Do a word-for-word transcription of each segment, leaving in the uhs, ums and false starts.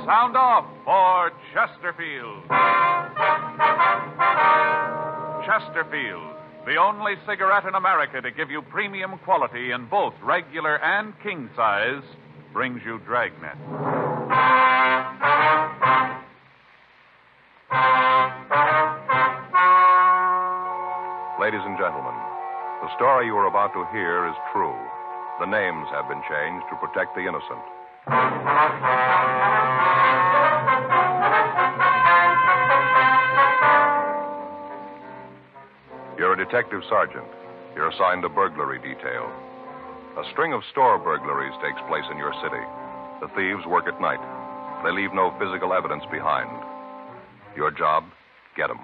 Sound off for Chesterfield. Chesterfield, the only cigarette in America to give you premium quality in both regular and king size, brings you Dragnet. Ladies and gentlemen, the story you are about to hear is true. The names have been changed to protect the innocent. You're a detective sergeant. You're assigned a burglary detail. A string of store burglaries takes place in your city. The thieves work at night. They leave no physical evidence behind. Your job, get them.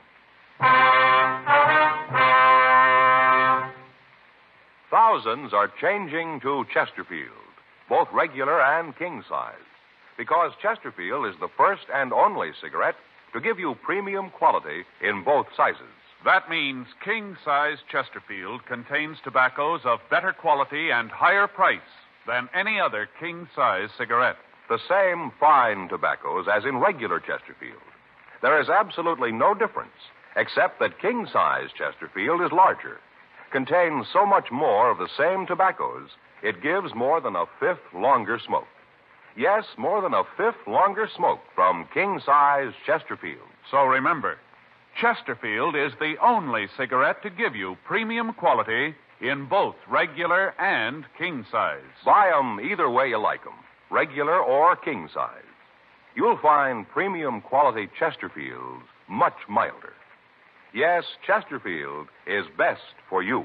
Thousands are changing to Chesterfield, both regular and king size, because Chesterfield is the first and only cigarette to give you premium quality in both sizes. That means king-size Chesterfield contains tobaccos of better quality and higher price than any other king-size cigarette. The same fine tobaccos as in regular Chesterfield. There is absolutely no difference, except that king-size Chesterfield is larger, contains so much more of the same tobaccos, it gives more than a fifth longer smoke. Yes, more than a fifth longer smoke from king-size Chesterfield. So remember, Chesterfield is the only cigarette to give you premium quality in both regular and king size. Buy 'em either way you like 'em, regular or king size. You'll find premium quality Chesterfields much milder. Yes, Chesterfield is best for you.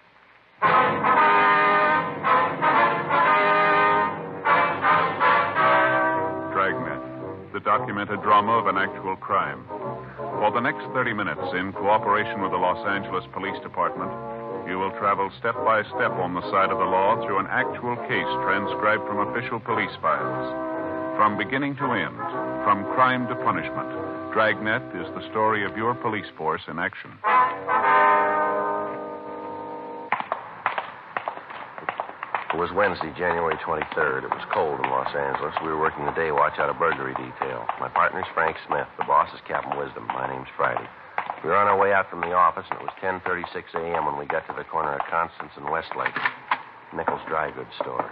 Dragnet, the documented drama of an actual crime. For the next thirty minutes, in cooperation with the Los Angeles Police Department, you will travel step by step on the side of the law through an actual case transcribed from official police files. From beginning to end, from crime to punishment, Dragnet is the story of your police force in action. It was Wednesday, January twenty-third. It was cold in Los Angeles. We were working the day watch out of burglary detail. My partner's Frank Smith. The boss is Captain Wisdom. My name's Friday. We were on our way out from the office, and it was ten thirty-six a.m. when we got to the corner of Constance and Westlake. Nichols Dry Goods Store.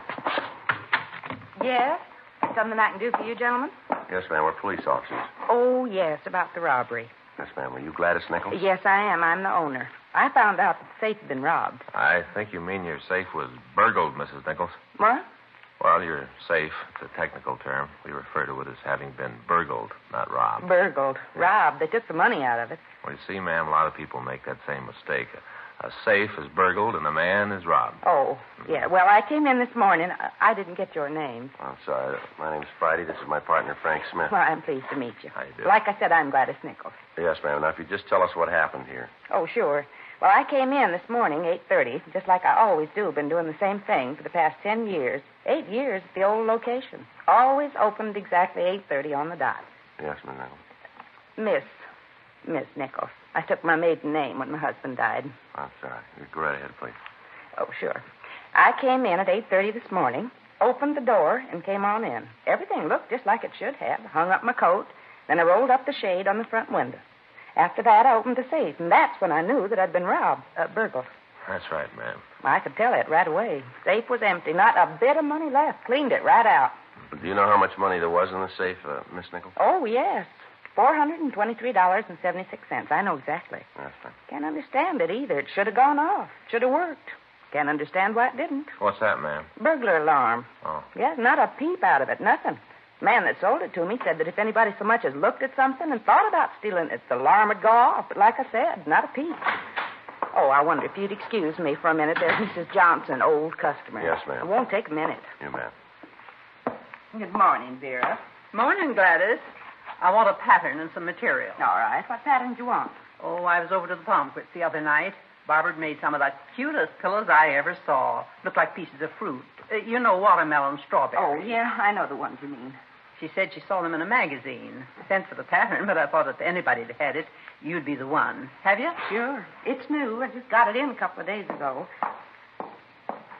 Yes? Something I can do for you, gentlemen? Yes, ma'am. We're police officers. Oh, yes, about the robbery. Yes, ma'am. Were you Gladys Nichols? Yes, I am. I'm the owner. I found out that the safe had been robbed. I think you mean your safe was burgled, Missus Nichols. What? Well, your safe, it's a technical term. We refer to it as having been burgled, not robbed. Burgled. Robbed. They took the money out of it. Well, you see, ma'am, a lot of people make that same mistake. A, a safe is burgled and a man is robbed. Oh, yeah. Well, I came in this morning. I, I didn't get your name. I'm sorry. My name's Friday. This is my partner, Frank Smith. Well, I'm pleased to meet you. How you do? Like I said, I'm Gladys Nichols. Yes, ma'am. Now, if you just tell us what happened here. Oh, sure. Well, I came in this morning, eight thirty, just like I always do. Been doing the same thing for the past ten years. Eight years at the old location. Always opened exactly eight thirty on the dot. Yes, ma'am. Nichols. Miss. Miss Nichols. I took my maiden name when my husband died. I'm sorry. You go right ahead, please. Oh, sure. I came in at eight thirty this morning, opened the door, and came on in. Everything looked just like it should have. Hung up my coat, then I rolled up the shade on the front window. After that, I opened the safe, and that's when I knew that I'd been robbed, uh, burgled. That's right, ma'am. I could tell it right away. Safe was empty, not a bit of money left. Cleaned it right out. Do you know how much money there was in the safe, uh, Miss Nichols? Oh, yes. four hundred twenty-three dollars and seventy-six cents. I know exactly. Yes, ma'am. Can't understand it either. It should have gone off. Should have worked. Can't understand why it didn't. What's that, ma'am? Burglar alarm. Oh. Yeah, not a peep out of it. Nothing. The man that sold it to me said that if anybody so much as looked at something and thought about stealing it, the alarm would go off. But like I said, not a peep. Oh, I wonder if you'd excuse me for a minute. There's Missus Johnson, old customer. Yes, ma'am. It won't take a minute. You, ma'am. Good morning, Vera. Morning, Gladys. I want a pattern and some material. All right. What pattern do you want? Oh, I was over to the Pomquits the other night. Barbara made some of the cutest pillows I ever saw. Looked like pieces of fruit. Uh, you know, watermelon, strawberry. Oh, yeah, I know the ones you mean. She said she saw them in a magazine. Sent for the pattern, but I thought if anybody had had it, you'd be the one. Have you? Sure. It's new. I just got it in a couple of days ago.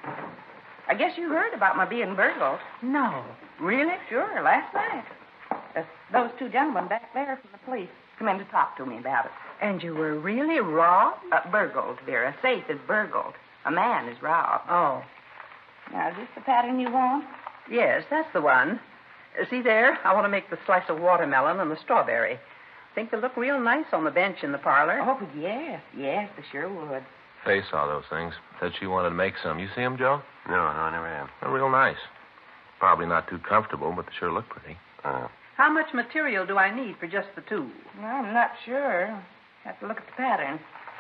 I guess you heard about my being burgled. No. Really? Sure, last night. Uh, those two gentlemen back there from the police come in to talk to me about it. And you were really robbed? Uh, burgled, dear. A safe is burgled. A man is robbed. Oh. Now, is this the pattern you want? Yes, that's the one. Uh, see there? I want to make the slice of watermelon and the strawberry. Think they'll look real nice on the bench in the parlor. Oh, yes. Yes, they sure would. Faye saw those things. Said she wanted to make some. You see them, Joe? No, no, I never have. They're real nice. Probably not too comfortable, but they sure look pretty. Uh, How much material do I need for just the two? Well, I'm not sure. Have to look at the pattern.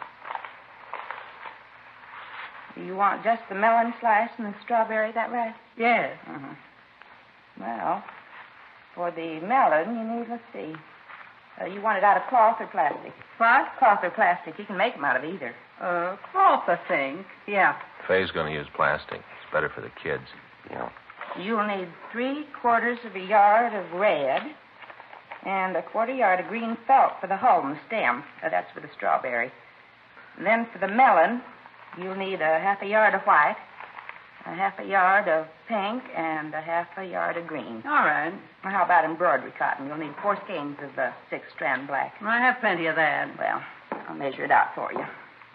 Do you want just the melon slice and the strawberry, that right? Yes. Mm-hmm. Well, for the melon, you need, let's see. Uh, you want it out of cloth or plastic? What? Cloth or plastic. You can make them out of either. Uh, cloth, I think. Yeah. Faye's going to use plastic. It's better for the kids. yeah. You'll need three quarters of a yard of red and a quarter yard of green felt for the hull and the stem. Uh, that's for the strawberry. And then for the melon, you'll need a half a yard of white, a half a yard of pink, and a half a yard of green. All right. Well, how about embroidery cotton? You'll need four skeins of the six-strand black. I have plenty of that. Well, I'll measure it out for you.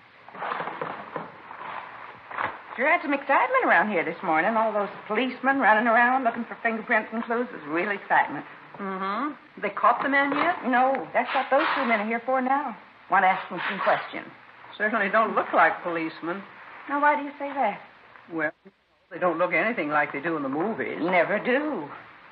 Sure had some excitement around here this morning. All those policemen running around looking for fingerprints and clues. It was real excitement. Mm-hmm. They caught the man yet? No, that's what those two men are here for now. Want to ask them some questions. Certainly don't look like policemen. Now, why do you say that? Well, they don't look anything like they do in the movies. Never do.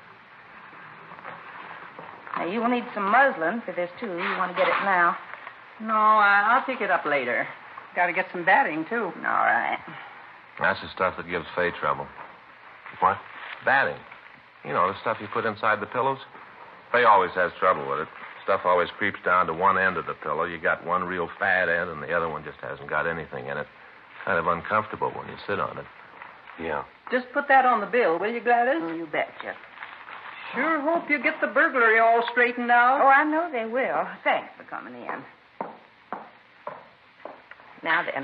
Now, you will need some muslin for this, too. You want to get it now? No, I, I'll pick it up later. Got to get some batting, too. All right. That's the stuff that gives Faye trouble. What? Batting. You know, the stuff you put inside the pillows. Faye always has trouble with it. Stuff always creeps down to one end of the pillow. You got one real fat end, and the other one just hasn't got anything in it. Kind of uncomfortable when you sit on it. Yeah. Just put that on the bill, will you, Gladys? You betcha. Sure hope you get the burglary all straightened out. Oh, I know they will. Thanks for coming in. Now then,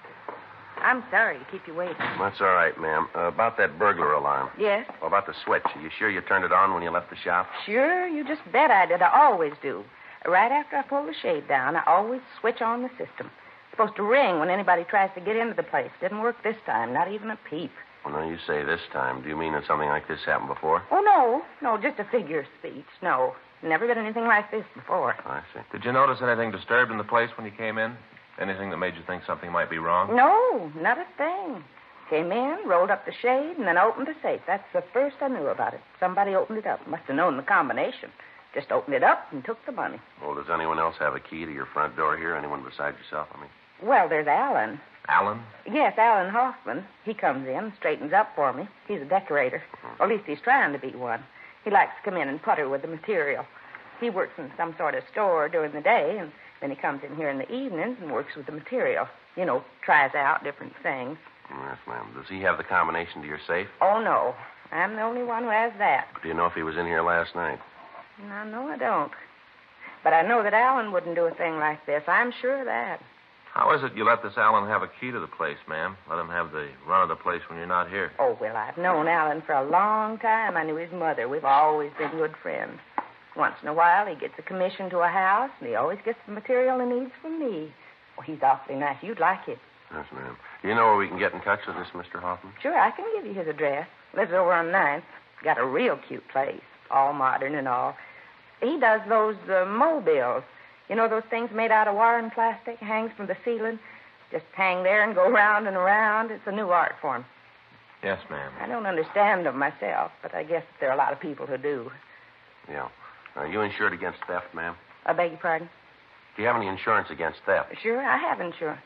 I'm sorry to keep you waiting. That's all right, ma'am. Uh, about that burglar alarm. Yes? Well, about the switch. Are you sure you turned it on when you left the shop? Sure, you just bet I did. I always do. Right after I pull the shade down, I always switch on the system. It's supposed to ring when anybody tries to get into the place. Didn't work this time, not even a peep. Well, now you say this time. Do you mean that something like this happened before? Oh, no. No, just a figure of speech. No. Never been anything like this before. I see. Did you notice anything disturbed in the place when you came in? Anything that made you think something might be wrong? No, not a thing. Came in, rolled up the shade, and then opened the safe. That's the first I knew about it. Somebody opened it up. Must have known the combination. Just opened it up and took the money. Well, does anyone else have a key to your front door here? Anyone besides yourself, I mean? Well, there's Alan. Alan? Yes, Alan Hoffman. He comes in, straightens up for me. He's a decorator. Mm-hmm. Or at least he's trying to be one. He likes to come in and putter with the material. He works in some sort of store during the day, and then he comes in here in the evenings and works with the material. You know, tries out different things. Yes, ma'am. Does he have the combination to your safe? Oh, no. I'm the only one who has that. Do you know if he was in here last night? No, no, I don't. But I know that Alan wouldn't do a thing like this. I'm sure of that. How is it you let this Alan have a key to the place, ma'am? Let him have the run of the place when you're not here? Oh, well, I've known Alan for a long time. I knew his mother. We've always been good friends. Once in a while, he gets a commission to a house, and he always gets the material he needs from me. Oh, he's awfully nice. You'd like it. Yes, ma'am. Do you know where we can get in touch with this Mister Hoffman? Sure, I can give you his address. Lives over on ninth. Got a real cute place. All modern and all. He does those uh, mobiles. You know those things made out of wire and plastic? Hangs from the ceiling? Just hang there and go round and around. It's a new art form. Yes, ma'am. I don't understand them myself, but I guess there are a lot of people who do. Yeah. Are you insured against theft, ma'am? I beg your pardon? Do you have any insurance against theft? Sure, I have insurance.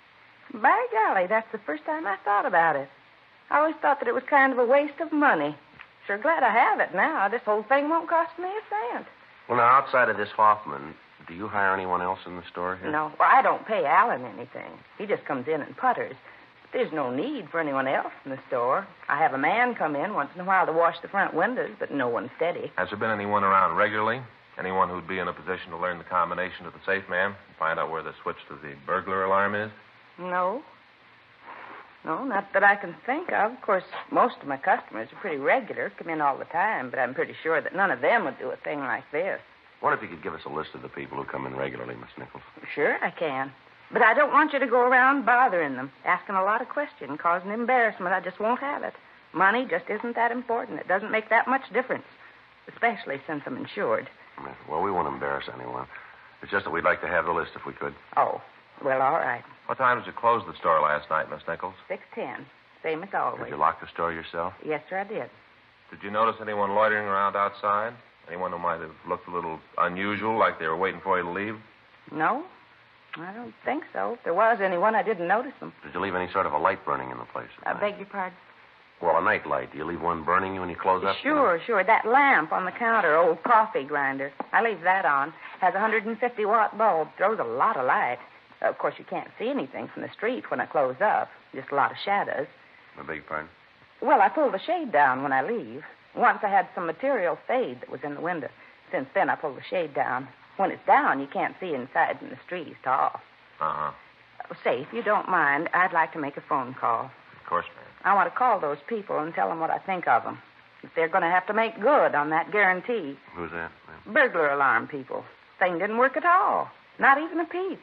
By golly, that's the first time I thought about it. I always thought that it was kind of a waste of money. Sure glad I have it now. This whole thing won't cost me a cent. Well, now, outside of this Hoffman, do you hire anyone else in the store here? No, well, I don't pay Alan anything. He just comes in and putters. There's no need for anyone else in the store. I have a man come in once in a while to wash the front windows, but no one steady. Has there been anyone around regularly? Anyone who'd be in a position to learn the combination to the safe, ma'am? Find out where the switch to the burglar alarm is? No. No, not that I can think of. Of course, most of my customers are pretty regular, come in all the time, but I'm pretty sure that none of them would do a thing like this. What if you could give us a list of the people who come in regularly, Miss Nichols? Sure, I can. But I don't want you to go around bothering them, asking a lot of questions, causing embarrassment. I just won't have it. Money just isn't that important. It doesn't make that much difference, especially since I'm insured. Well, we won't embarrass anyone. It's just that we'd like to have the list if we could. Oh, well, all right. What time did you close the store last night, Miss Nichols? six ten. Same as always. Did you lock the store yourself? Yes, sir, I did. Did you notice anyone loitering around outside? Anyone who might have looked a little unusual, like they were waiting for you to leave? No, I don't think so. If there was anyone, I didn't notice them. Did you leave any sort of a light burning in the place? I beg your pardon? Well, a night light. Do you leave one burning when you close up? Sure, sure. That lamp on the counter, old coffee grinder. I leave that on. Has a one hundred fifty watt bulb. Throws a lot of light. Of course, you can't see anything from the street when I close up. Just a lot of shadows. I beg your pardon? Well, I pull the shade down when I leave. Once I had some material fade that was in the window. Since then, I pull the shade down. When it's down, you can't see inside and the street is off. Uh-huh. Say, if you don't mind, I'd like to make a phone call. Of course, ma'am. I want to call those people and tell them what I think of them. If they're going to have to make good on that guarantee. Who's that, ma'am? Burglar alarm people. Thing didn't work at all. Not even a peep.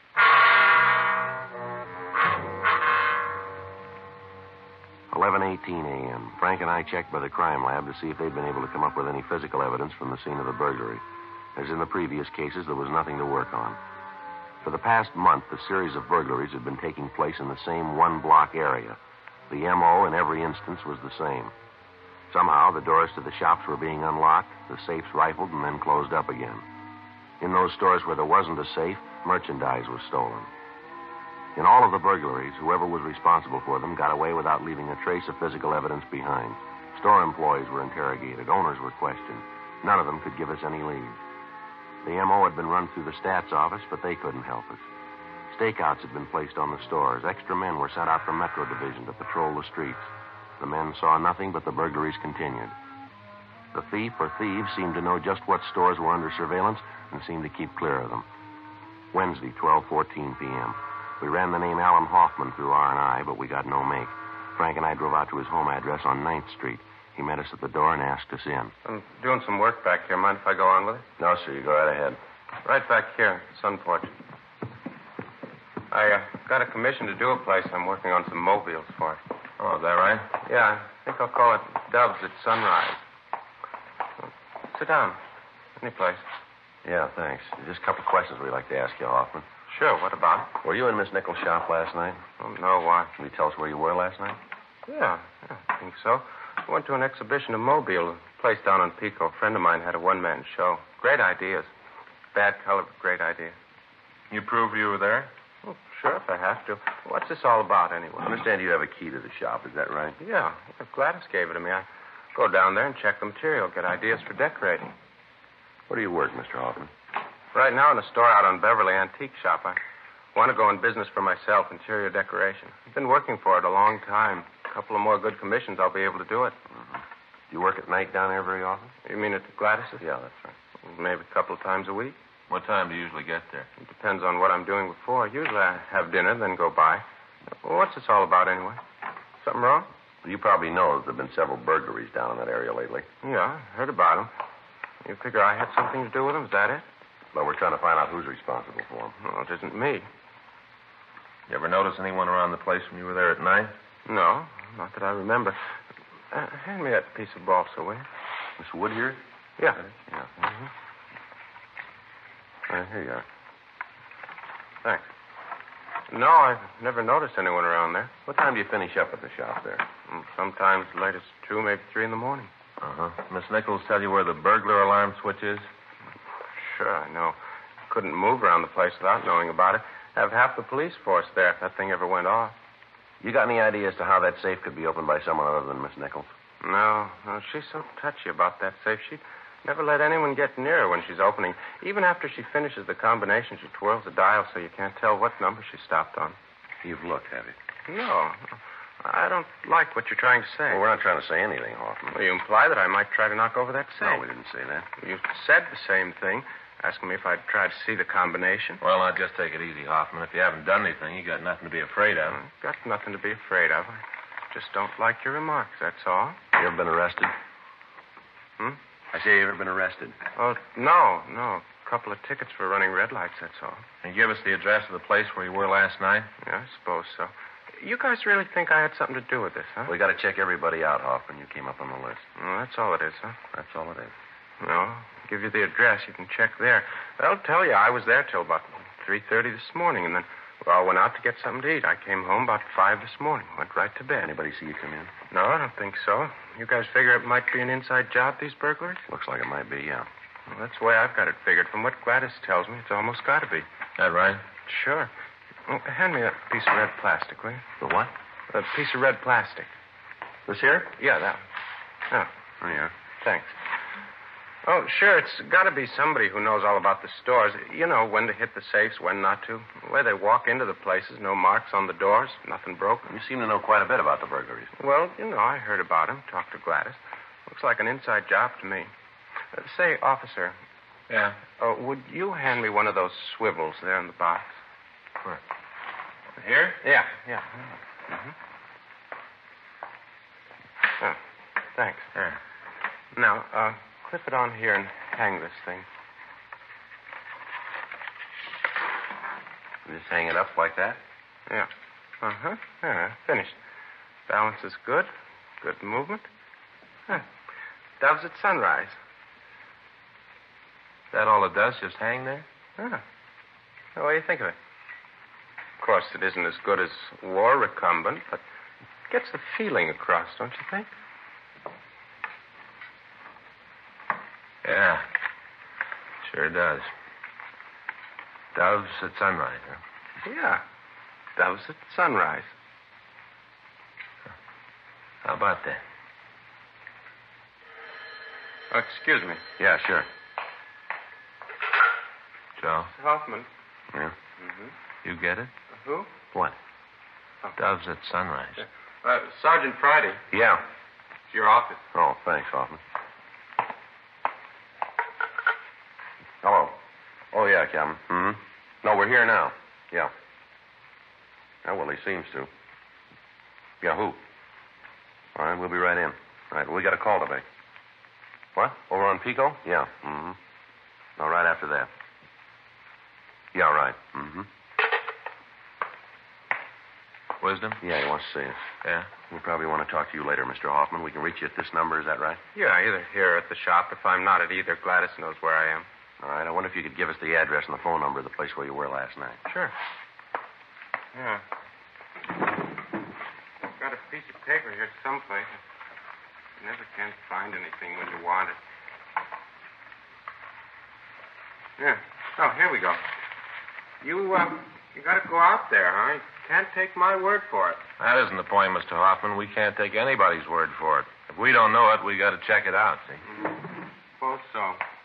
eleven eighteen a.m. Frank and I checked by the crime lab to see if they'd been able to come up with any physical evidence from the scene of the burglary. As in the previous cases, there was nothing to work on. For the past month, a series of burglaries had been taking place in the same one-block area. The M O in every instance was the same. Somehow, the doors to the shops were being unlocked, the safes rifled, and then closed up again. In those stores where there wasn't a safe, merchandise was stolen. In all of the burglaries, whoever was responsible for them got away without leaving a trace of physical evidence behind. Store employees were interrogated. Owners were questioned. None of them could give us any lead. The M O had been run through the stats office, but they couldn't help us. Stakeouts had been placed on the stores. Extra men were sent out from Metro Division to patrol the streets. The men saw nothing, but the burglaries continued. The thief or thieves seemed to know just what stores were under surveillance and seemed to keep clear of them. Wednesday, twelve fourteen p.m. We ran the name Alan Hoffman through R and I, but we got no make. Frank and I drove out to his home address on ninth Street. He met us at the door and asked us in. I'm doing some work back here. Mind if I go on with it? No, sir. You go right ahead. Right back here, sun porch. I uh, got a commission to do a place I'm working on some mobiles for. Oh, is that right? Yeah, I think I'll call it Doves at Sunrise. Sit down. Any place. Yeah, thanks. Just a couple of questions we'd like to ask you, Hoffman. Sure, what about? Were you in Miss Nichols' shop last night? Oh, no, why? Can you tell us where you were last night? Yeah, yeah, I think so. I went to an exhibition of Mobile, a place down on Pico. A friend of mine had a one-man show. Great ideas. Bad color, but great idea. You prove you were there? Oh, sure, if I have to. What's this all about, anyway? I understand you have a key to the shop. Is that right? Yeah, Gladys gave it to me. I go down there and check the material, get ideas for decorating. Where do you work, Mister Hoffman? Right now in a store out on Beverly Antique Shop. I want to go in business for myself, interior decoration. I've been working for it a long time. A couple of more good commissions, I'll be able to do it. Mm-hmm. Do you work at night down there very often? You mean at Gladys's? Yeah, that's right. Maybe a couple of times a week. What time do you usually get there? It depends on what I'm doing before. Usually I have dinner, then go by. Well, what's this all about, anyway? Something wrong? Well, you probably know that there have been several burglaries down in that area lately. Yeah, I heard about them. You figure I had something to do with them? Is that it? Well, we're trying to find out who's responsible for them. Well, it isn't me. You ever notice anyone around the place when you were there at night? No, not that I remember. Uh, hand me that piece of balsa, will you? Miss Wood here? Yeah. Yeah. Mm-hmm. Uh, here you are. Thanks. No, I've never noticed anyone around there. What time do you finish up at the shop there? Mm, Sometimes as late as two, maybe three in the morning. Uh-huh. Miss Nichols tell you where the burglar alarm switch is? Sure, I know. Couldn't move around the place without knowing about it. Have half the police force there if that thing ever went off. You got any idea as to how that safe could be opened by someone other than Miss Nichols? No, no, she's so touchy about that safe. She'd never let anyone get near her when she's opening. Even after she finishes the combination, she twirls the dial so you can't tell what number she stopped on. You've looked, have you? No, I don't like what you're trying to say. Well, we're not trying to say anything, Hoffman. Well, you imply that I might try to knock over that safe. No, we didn't say that. You said the same thing. Asking me if I'd try to see the combination. Well, now, just take it easy, Hoffman. If you haven't done anything, you got nothing to be afraid of. I've got nothing to be afraid of. I just don't like your remarks, that's all. You ever been arrested? Hmm? I say, you ever been arrested? Oh, no, no. A couple of tickets for running red lights, that's all. And give us the address of the place where you were last night? Yeah, I suppose so. You guys really think I had something to do with this, huh? We got to check everybody out, Hoffman. You came up on the list. Well, that's all it is, huh? That's all it is. No, I'll give you the address. You can check there. I'll tell you, I was there till about three thirty this morning, and then we all went out to get something to eat. I came home about five this morning. Went right to bed. Anybody see you come in? No, I don't think so. You guys figure it might be an inside job, these burglaries? Looks like it might be, yeah. Well, that's the way I've got it figured. From what Gladys tells me, it's almost got to be. That right? Sure. Oh, hand me that piece of red plastic, will you? The what? That piece of red plastic. This here? Yeah, that one. Oh, Oh, yeah. thanks. Oh, sure, it's got to be somebody who knows all about the stores. You know, when to hit the safes, when not to. The way they walk into the places, no marks on the doors, nothing broken. You seem to know quite a bit about the burglaries. Well, you know, I heard about him, talked to Gladys. Looks like an inside job to me. Uh, say, officer, Yeah. uh, would you hand me one of those swivels there in the box? Where? Here? Yeah, yeah. Mm-hmm. Oh, thanks. Yeah. Now, uh, clip it on here and hang this thing. You just hang it up like that? Yeah. Uh-huh. Yeah, finished. Balance is good. Good movement. Huh. Doves at sunrise. That all it does? Just hang there? Huh. Well, what do you think of it? Of course, it isn't as good as war recumbent, but it gets the feeling across, don't you think? Yeah. Sure does. Doves at sunrise, huh? Yeah. Doves at sunrise. How about that? Oh, excuse me. Yeah, sure. Joe, Hoffman. Yeah. Mm-hmm. you get it? Who? What? Doves at sunrise. Uh, Sergeant Friday. Yeah. It's your office. Oh, thanks, Hoffman. Hello. Oh, yeah, Captain. Mm-hmm. No, we're here now. Yeah. Yeah, well, he seems to. Yeah, who? All right, we'll be right in. All right, well, we got a call to make. What? Over on Pico? Yeah. Mm-hmm. No, right after that. Yeah, right. Mm-hmm. Wisdom? Yeah, he wants to see us. Yeah. We'll probably want to talk to you later, Mister Hoffman. We can reach you at this number, is that right? Yeah, either here or at the shop. If I'm not at either, Gladys knows where I am. All right, I wonder if you could give us the address and the phone number of the place where you were last night. Sure. Yeah. I've got a piece of paper here someplace. You never can find anything when you want it. Yeah. Oh, here we go. You, uh, you got to go out there, huh? You can't take my word for it. That isn't the point, Mister Hoffman. We can't take anybody's word for it. If we don't know it, we got to check it out, see? Suppose so.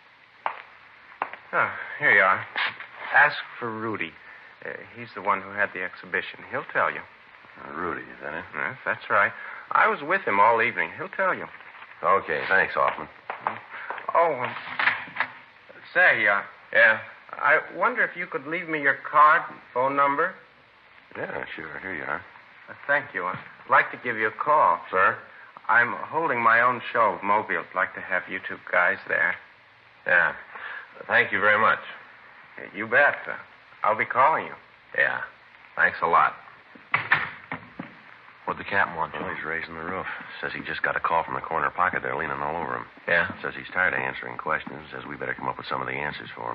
Oh, here you are. Ask for Rudy. Uh, he's the one who had the exhibition. He'll tell you. Uh, Rudy, is that it? Yes, that's right. I was with him all evening. He'll tell you. Okay, thanks, Hoffman. Oh, um, say, uh, Yeah. I wonder if you could leave me your card and phone number. Yeah, sure. Here you are. Uh, thank you. I'd like to give you a call. Sir? I'm holding my own show of Mobile. I'd like to have you two guys there. Yeah. Thank you very much. Uh, You bet. Uh, I'll be calling you. Yeah. Thanks a lot. What'd the captain want, Well, Joe? he's raising the roof. Says he just got a call from the corner pocket there leaning all over him. Yeah? Says he's tired of answering questions. Says we better come up with some of the answers for him.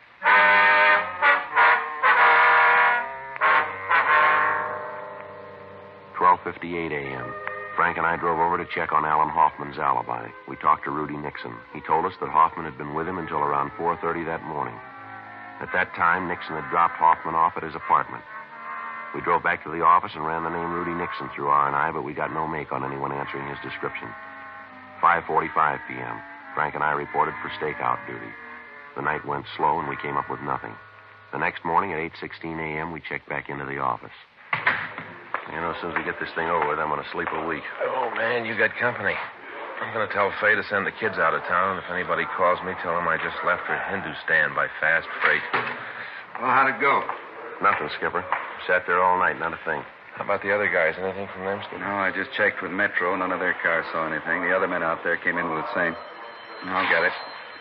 twelve fifty-eight a.m. Frank and I drove over to check on Alan Hoffman's alibi. We talked to Rudy Nixon. He told us that Hoffman had been with him until around four thirty that morning. At that time, Nixon had dropped Hoffman off at his apartment. We drove back to the office and ran the name Rudy Nixon through R and I, but we got no make on anyone answering his description. five forty-five p.m. Frank and I reported for stakeout duty. The night went slow, and we came up with nothing. The next morning at eight sixteen a.m., we checked back into the office. You know, as soon as we get this thing over with, I'm going to sleep a week. Oh, man, you got company. I'm going to tell Faye to send the kids out of town. And if anybody calls me, tell them I just left her Hindustan by fast freight. Well, how'd it go? Nothing, Skipper. Sat there all night, not a thing. How about the other guys? Anything from them, Skipper? No, I just checked with Metro. None of their cars saw anything. The other men out there came in with the same. I'll get it.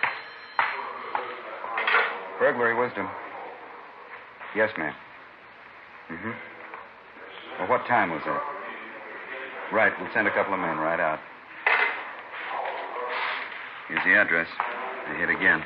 Burglary wisdom. Yes, ma'am. Mm-hmm. Well, what time was that? Right, we'll send a couple of men right out. Here's the address. I hit again.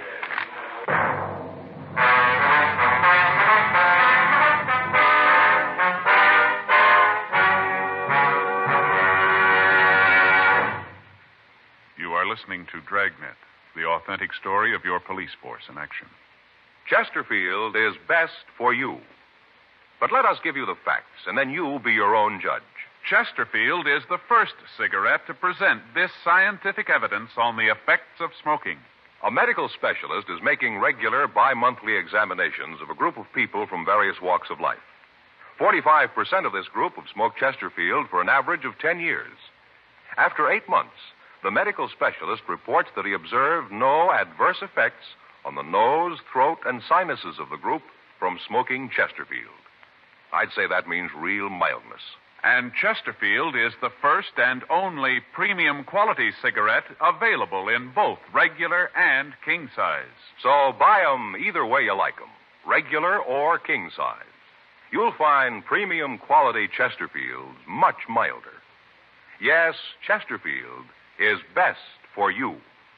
You are listening to Dragnet, the authentic story of your police force in action. Chesterfield is best for you. But let us give you the facts, and then you be your own judge. Chesterfield is the first cigarette to present this scientific evidence on the effects of smoking. A medical specialist is making regular bi-monthly examinations of a group of people from various walks of life. forty-five percent of this group have smoked Chesterfield for an average of ten years. After eight months, the medical specialist reports that he observed no adverse effects on the nose, throat, and sinuses of the group from smoking Chesterfield. I'd say that means real mildness. And Chesterfield is the first and only premium quality cigarette available in both regular and king size. So buy 'em either way you like 'em, regular or king size. You'll find premium quality Chesterfield much milder. Yes, Chesterfield is best for you.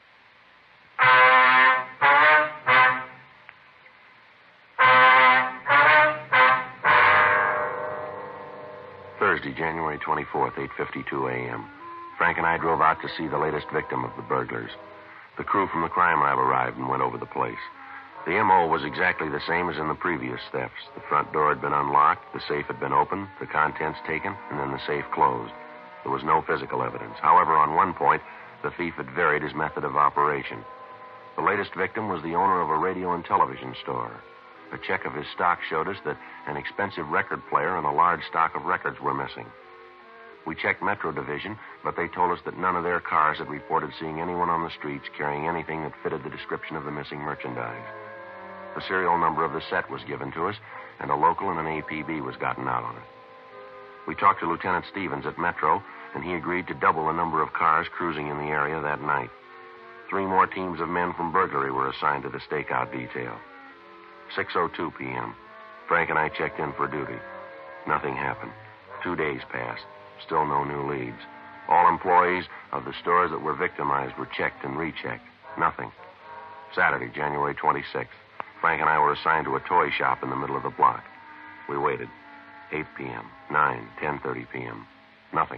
Thursday, January twenty-fourth, eight fifty-two a.m. Frank and I drove out to see the latest victim of the burglars. The crew from the crime lab arrived and went over the place. The M O was exactly the same as in the previous thefts. The front door had been unlocked, the safe had been opened, the contents taken, and then the safe closed. There was no physical evidence. However, on one point, the thief had varied his method of operation. The latest victim was the owner of a radio and television store. A check of his stock showed us that an expensive record player and a large stock of records were missing. We checked Metro Division, but they told us that none of their cars had reported seeing anyone on the streets carrying anything that fitted the description of the missing merchandise. The serial number of the set was given to us, and a local and an A P B was gotten out on it. We talked to Lieutenant Stevens at Metro, and he agreed to double the number of cars cruising in the area that night. Three more teams of men from burglary were assigned to the stakeout detail. six oh two p.m. Frank and I checked in for duty. Nothing happened. Two days passed. Still no new leads. All employees of the stores that were victimized were checked and rechecked. Nothing. Saturday, January twenty-sixth. Frank and I were assigned to a toy shop in the middle of the block. We waited. eight p.m., nine, ten thirty p.m. Nothing.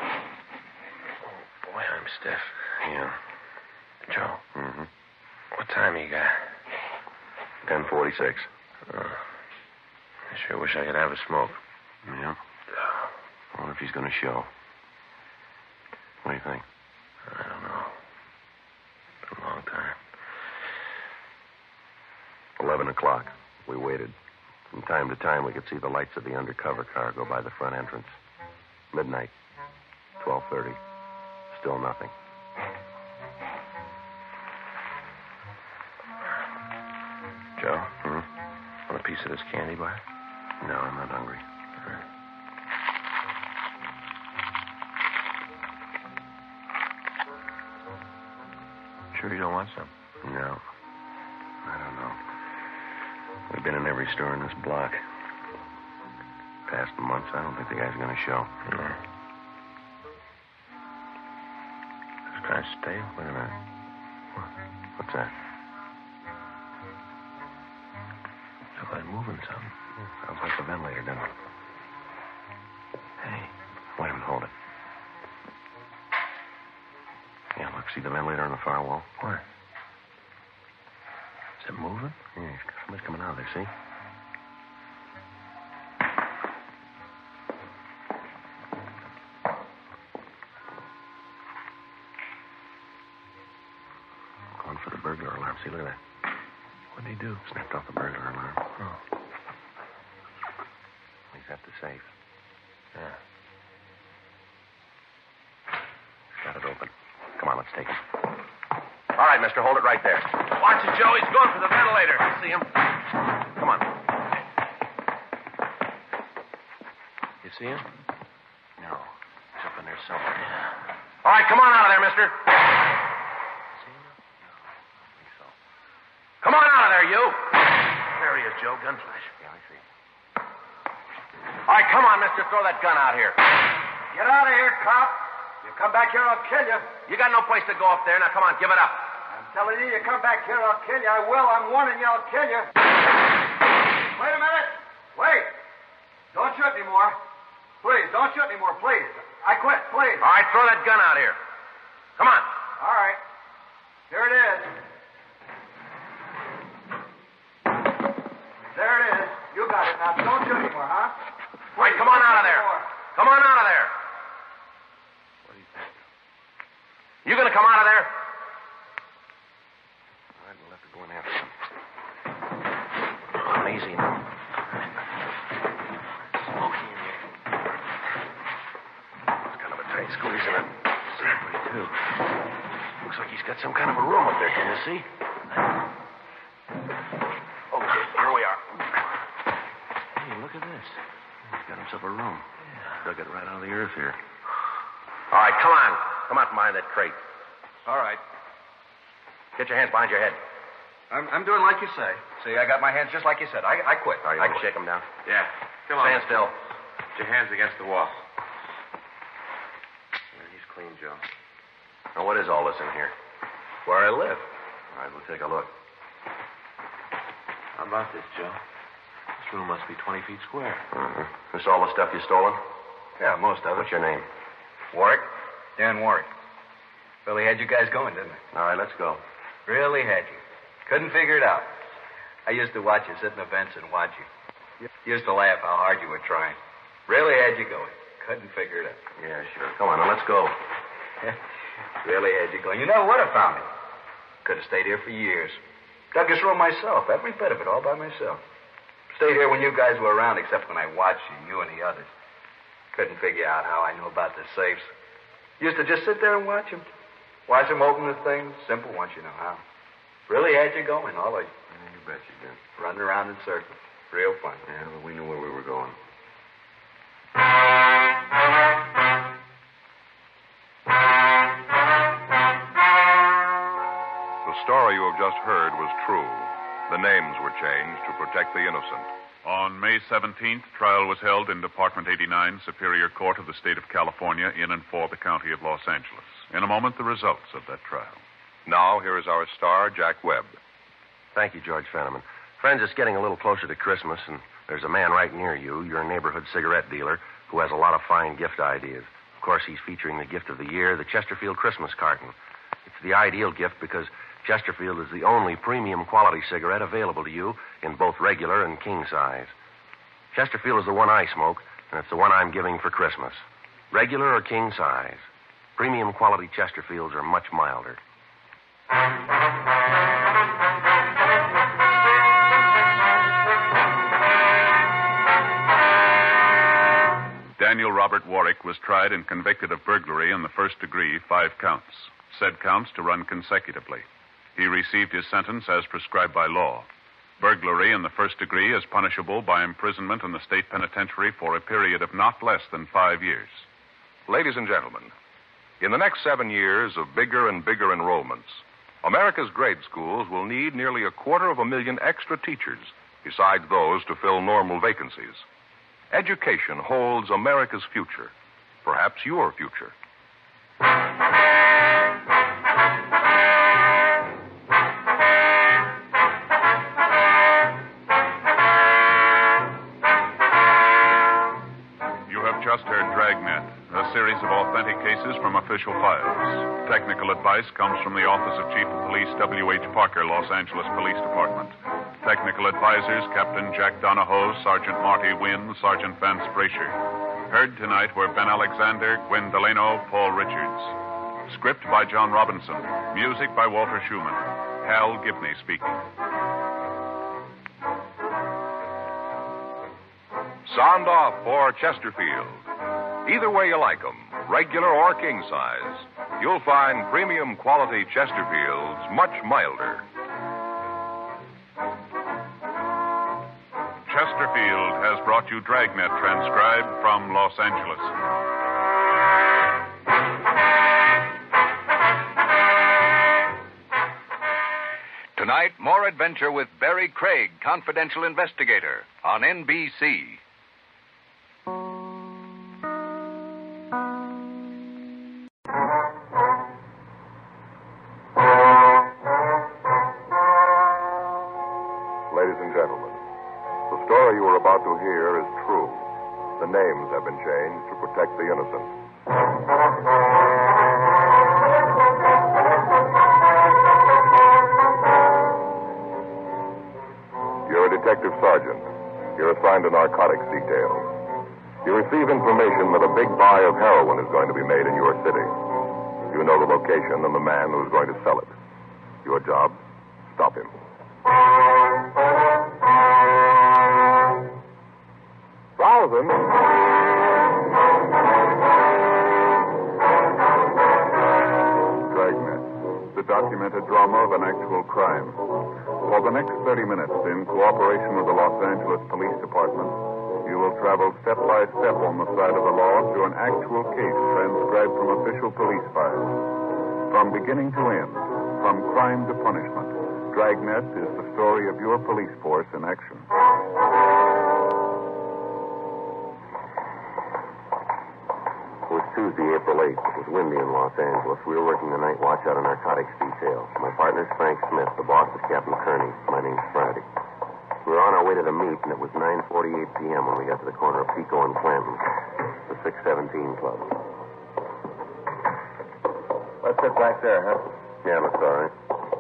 Boy, I'm stiff. Yeah. Joe, Mm-hmm. what time you got? ten forty-six. Oh. I sure wish I could have a smoke. Yeah. I wonder if he's going to show. What do you think? I don't know. Been a long time. Eleven o'clock. We waited. From time to time, we could see the lights of the undercover car go by the front entrance. Midnight. twelve thirty. Still nothing. Joe, Hmm? want a piece of this candy bar? No, I'm not hungry. All right. Sure you don't want some? No. I don't know. We've been in every store in this block. Past months, I don't think the guy's going to show. No. It's kind of stale. Look at that. What? What's that? It's like moving something. Sounds like the ventilator, doesn't it? Hey. Wait a minute, hold it. Yeah, look, see the ventilator on the far wall? What? Is it moving? Yeah, somebody's coming out of there, see? Going for the burglar alarm. See, look at that. What'd he do? Snapped off the burglar alarm. Oh. He's at the safe. Yeah. Got it open. Come let's take him. All right, mister, hold it right there. Watch it, Joe. He's going for the ventilator. I see him. Come on. You see him? No. He's up in there somewhere. All right, come on out of there, mister. See him? No, I don't think so. Come on out of there, you. There he is, Joe. Gun flash. Yeah, I see. All right, come on, mister. Throw that gun out here. Get out of here, cop. You come back here, I'll kill you. You got no place to go up there. Now, come on, give it up. I'm telling you, you come back here, I'll kill you. I will. I'm warning you, I'll kill you. Wait a minute. Wait. Don't shoot anymore. Please, don't shoot anymore, please. I quit, please. All right, throw that gun out here. Come on. All right. Here it is. There it is. You got it now. Don't shoot anymore, huh? All right, come on out of there. Come on out of there. What do you think? You gonna come out of there? All right, we'll have to go in after him. Oh, easy now. Smoky in here. It's kind of a tight squeeze in it. Slippery, too. Looks like he's got some kind of a room up there, can you see? Okay, here we are. Hey, look at this. He's got himself a room. Dug it right out of the earth here. All right, come on. Come out from behind that crate. All right. Get your hands behind your head. I'm, I'm doing like you say. See, I got my hands just like you said. I, I quit. All right, you I want to quit. shake them down? Yeah. Come on. Stand still. Put your hands against the wall. Yeah, he's clean, Joe. Now, what is all this in here? Where I live. All right, we'll take a look. How about this, Joe? This room must be twenty feet square. Mm-hmm. This all the stuff you stolen? Yeah, most of it. What's your name? Warwick. Dan Warwick. Really had you guys going, didn't it? All right, let's go. Really had you. Couldn't figure it out. I used to watch you sit in the vents and watch you. Used to laugh how hard you were trying. Really had you going. Couldn't figure it out. Yeah, sure. Come on, now let's go. Really had you going. You never would have found me. Could have stayed here for years. Dug this room myself, every bit of it, all by myself. Stayed here when you guys were around, except when I watched you, you and the others. Couldn't figure out how I knew about the safes. Used to just sit there and watch them. Watch them open the things. Simple once you know how. Really had you going, all of you. Yeah, you bet you did. Running around in circles. Real fun. Yeah, but we knew where we were going. The story you have just heard was true. The names were changed to protect the innocent. On May seventeenth, trial was held in Department eighty-nine, Superior Court of the State of California, in and for the County of Los Angeles. In a moment, the results of that trial. Now, here is our star, Jack Webb. Thank you, George Fenneman. Friends, it's getting a little closer to Christmas, and there's a man right near you, your neighborhood cigarette dealer, who has a lot of fine gift ideas. Of course, he's featuring the gift of the year, the Chesterfield Christmas carton. It's the ideal gift because Chesterfield is the only premium quality cigarette available to you in both regular and king size. Chesterfield is the one I smoke, and it's the one I'm giving for Christmas. Regular or king size. Premium quality Chesterfields are much milder. Daniel Robert Warwick was tried and convicted of burglary in the first degree, five counts. Said counts to run consecutively. He received his sentence as prescribed by law. Burglary in the first degree is punishable by imprisonment in the state penitentiary for a period of not less than five years. Ladies and gentlemen, in the next seven years of bigger and bigger enrollments, America's grade schools will need nearly a quarter of a million extra teachers, besides those to fill normal vacancies. Education holds America's future, perhaps your future. Just heard Dragnet, a series of authentic cases from official files. Technical advice comes from the Office of Chief of Police W H Parker, Los Angeles Police Department. Technical advisors Captain Jack Donahoe, Sergeant Marty Wynn, Sergeant Vance Brasher. Heard tonight were Ben Alexander, Gwen Delano, Paul Richards. Script by John Robinson. Music by Walter Schumann. Hal Gibney speaking. Sound off for Chesterfield. Either way you like them, regular or king size. you'll find premium quality Chesterfields much milder. Chesterfield has brought you Dragnet, transcribed from Los Angeles. Tonight, more adventure with Barry Craig, confidential investigator, on N B C. Ladies and gentlemen, the story you are about to hear is true. The names have been changed to protect the innocent. You're a detective sergeant. You're assigned to narcotics detail. You receive information that a big buy of heroin is going to be made in your city. You know the location and the man who's going to sell it. Your job? Stop him. Thousand. Dragnet, the documented drama of an actual crime. For the next thirty minutes, in cooperation with the Los Angeles Police Department, you will travel step by step on the side of the law through an actual case transcribed from official police files. From beginning to end, from crime to punishment, Dragnet is the story of your police force in action. It was Tuesday, April eighth. It was windy in Los Angeles. We were working the night watch out of narcotics detail. My partner's Frank Smith. The boss is Captain Kearney. My name's Friday. We were on our way to the meet, and it was nine forty-eight p.m. when we got to the corner of Pico and Clanton, the six seventeen Club. Let's sit back there, huh? Yeah, that's all right.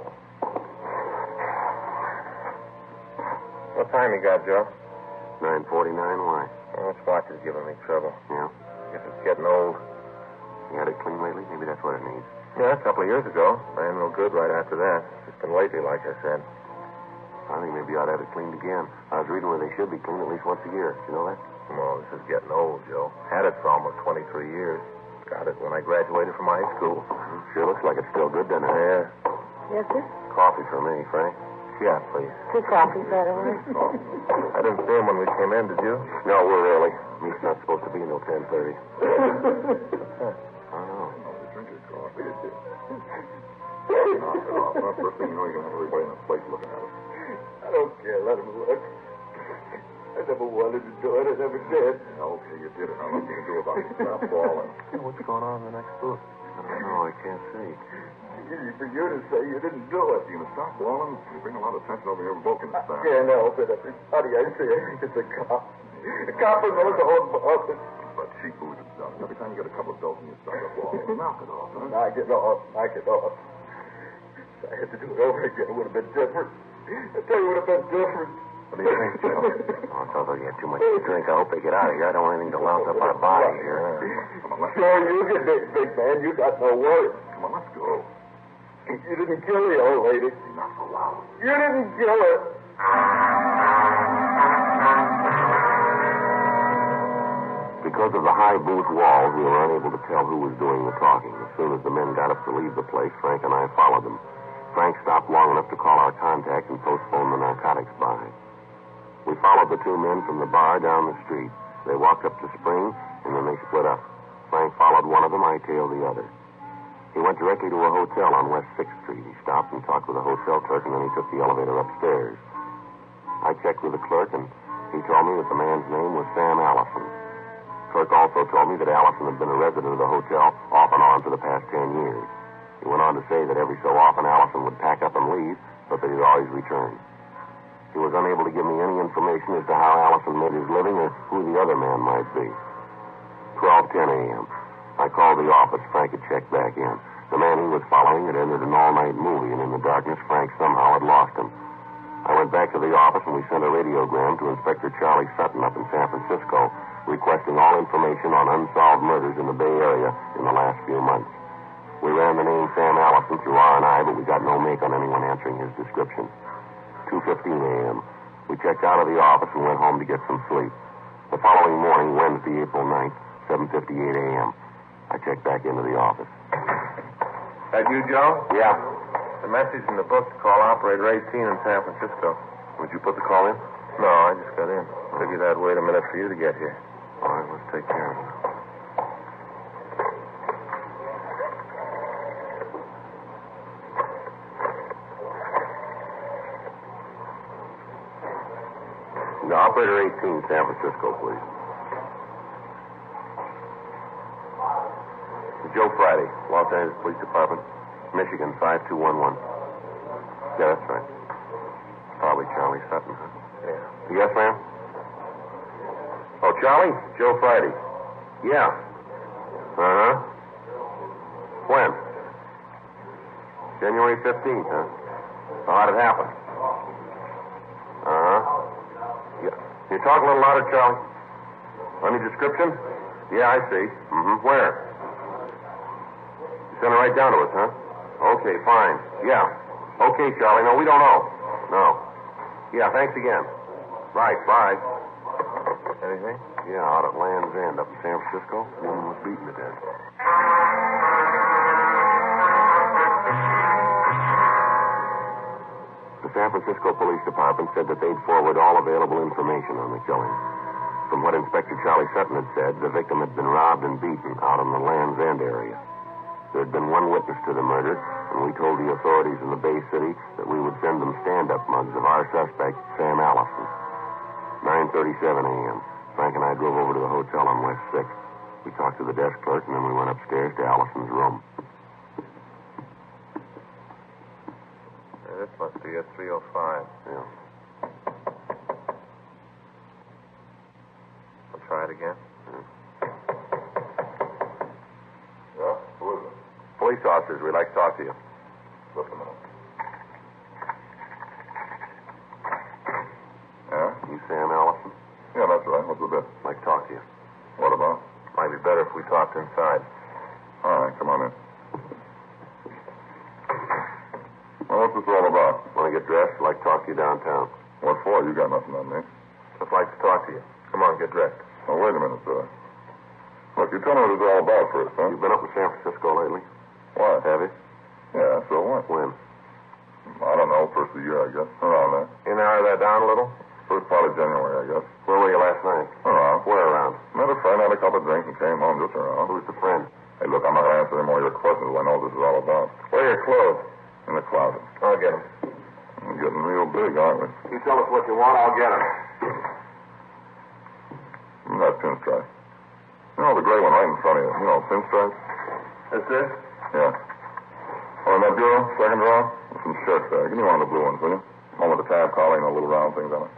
What time you got, Joe? nine forty-nine, why? Oh, this watch is giving me trouble. Yeah? Guess it's getting old. You had it clean lately? Maybe that's what it needs. Yeah, a couple of years ago. Ran real good right after that. It's been lately, like I said. I think maybe you ought to have it cleaned again. I was reading where they should be cleaned at least once a year. You know that? Well, this is getting old, Joe. Had it for almost twenty-three years. Got it when I graduated from high school. Sure looks like it's still good, doesn't it? Yeah. Yes, sir? Coffee for me, Frank. Yeah, please. Two coffees, by the way. I didn't see him when we came in, did you? No, we're early. Meet's not supposed to be until ten thirty. I know. Drink your coffee. Knock it off. Well, first thing you know, you're going to have everybody in the place looking at us. I don't care. Let him look. I never wanted to do it. I never did. Yeah, okay, you did it. Now, what can you do about it? Stop bawling. Hey, what's going on in the next booth? I don't know. I can't see. Easy for you to say you didn't do it. You gonna stop bawling? You bring a lot of attention over here revoking this back. Can't help it. Everybody I see is a cop. A cop who knows all about it. But cheap booze is done. Every time you get a couple of doses, you start up bawling. Knock it off, huh? Knock it off. Knock it off. If I had to do it over again, it would have been different. I tell you, it would have been different. What do you think, Joe? Oh, it's although you had too much to drink. I hope they get out of here. I don't want anything to lounge up our body here. Come on, let's Sure, you get big, big man. You got no words. Come on, let's go. You didn't kill the old lady. Not so loud. You didn't kill her. Because of the high booth walls, we were unable to tell who was doing the talking. As soon as the men got up to leave the place, Frank and I followed them. Frank stopped long enough to call our contact and postpone the narcotics buy. We followed the two men from the bar down the street. They walked up to Spring, and then they split up. Frank followed one of them, I tailed the other. He went directly to a hotel on West sixth Street. He stopped and talked with the hotel clerk, and then he took the elevator upstairs. I checked with the clerk, and he told me that the man's name was Sam Allison. The clerk also told me that Allison had been a resident of the hotel off and on for the past ten years. He went on to say that every so often Allison would pack up and leave, but that he'd always return. He was unable to give me any information as to how Allison made his living or who the other man might be. twelve ten a.m. I called the office. Frank had checked back in. The man he was following had entered an all-night movie, and in the darkness, Frank somehow had lost him. I went back to the office, and we sent a radiogram to Inspector Charlie Sutton up in San Francisco, requesting all information on unsolved murders in the Bay Area in the last few months. We ran the name Sam Allison through R and I, but we got no make on anyone answering his description. two fifteen a.m. We checked out of the office and went home to get some sleep. The following morning, Wednesday, April ninth, seven fifty-eight a.m., I checked back into the office. That you, Joe? Yeah. The message in the book to call operator eighteen in San Francisco. Would you put the call in? No, I just got in. Figured I'd wait a minute for you to get here. All right, let's take care of it. The operator eighteen, San Francisco, please. Joe Friday, Los Angeles Police Department, Michigan, five two one one. Yeah, that's right. Probably Charlie Sutton, huh? Yeah. Yes, ma'am? Oh, Charlie? Joe Friday. Yeah. Uh-huh. When? January fifteenth, huh? Oh, how'd it happen? Uh-huh. Yeah. Can you talk a little louder, Charlie? Any description? Yeah, I see. Mm-hmm. Where? Send it right down to us, huh? Okay, fine. Yeah. Okay, Charlie. No, we don't know. No. Yeah, thanks again. Right, bye. Anything? Yeah, out at Land's End up in San Francisco. Woman was beaten to death. The San Francisco Police Department said that they'd forward all available information on the killing. From what Inspector Charlie Sutton had said, the victim had been robbed and beaten out in the Land's End area. There had been one witness to the murder, and we told the authorities in the Bay City that we would send them stand-up mugs of our suspect, Sam Allison. nine thirty-seven a.m. Frank and I drove over to the hotel on West sixth. We talked to the desk clerk, and then we went upstairs to Allison's room. Yeah, this must be a three oh five. Yeah. I'll try it again. Yeah? Who is it? Police officers, we'd like to talk to you. Just a minute. Yeah? You Sam Allison? Yeah, that's right. What's the bit? I'd like to talk to you. What about? Might be better if we talked inside. All right, come on in. Well, what's this all about? Want to get dressed? I'd like to talk to you downtown. What for? You got nothing on me. Just like to talk to you. Come on, get dressed. Oh, wait a minute, sir. Look, you tell me what it's all about first, huh? You've been up in San Francisco lately? What? Have you? Yeah, so what? When? I don't know. First of the year, I guess. Around there. You narrow that down a little? First part of January, I guess. Where were you last night? Around. Where around? Met a friend, had a couple of drinks, and came home just around. Who's the friend? Hey, look, I'm not going to answer any more of your questions. I know what this is all about. Where are your clothes? In the closet. I'll get them. We're getting real big, aren't we? You tell us what you want, I'll get them. That pinstripe. You know, the gray one right in front of you. You know, pinstripe? That's it? Yeah. Oh, in that bureau, second drawer, there's some shirts there. Give me one of the blue ones, will you? One with the tab collar, you know, little round things on it.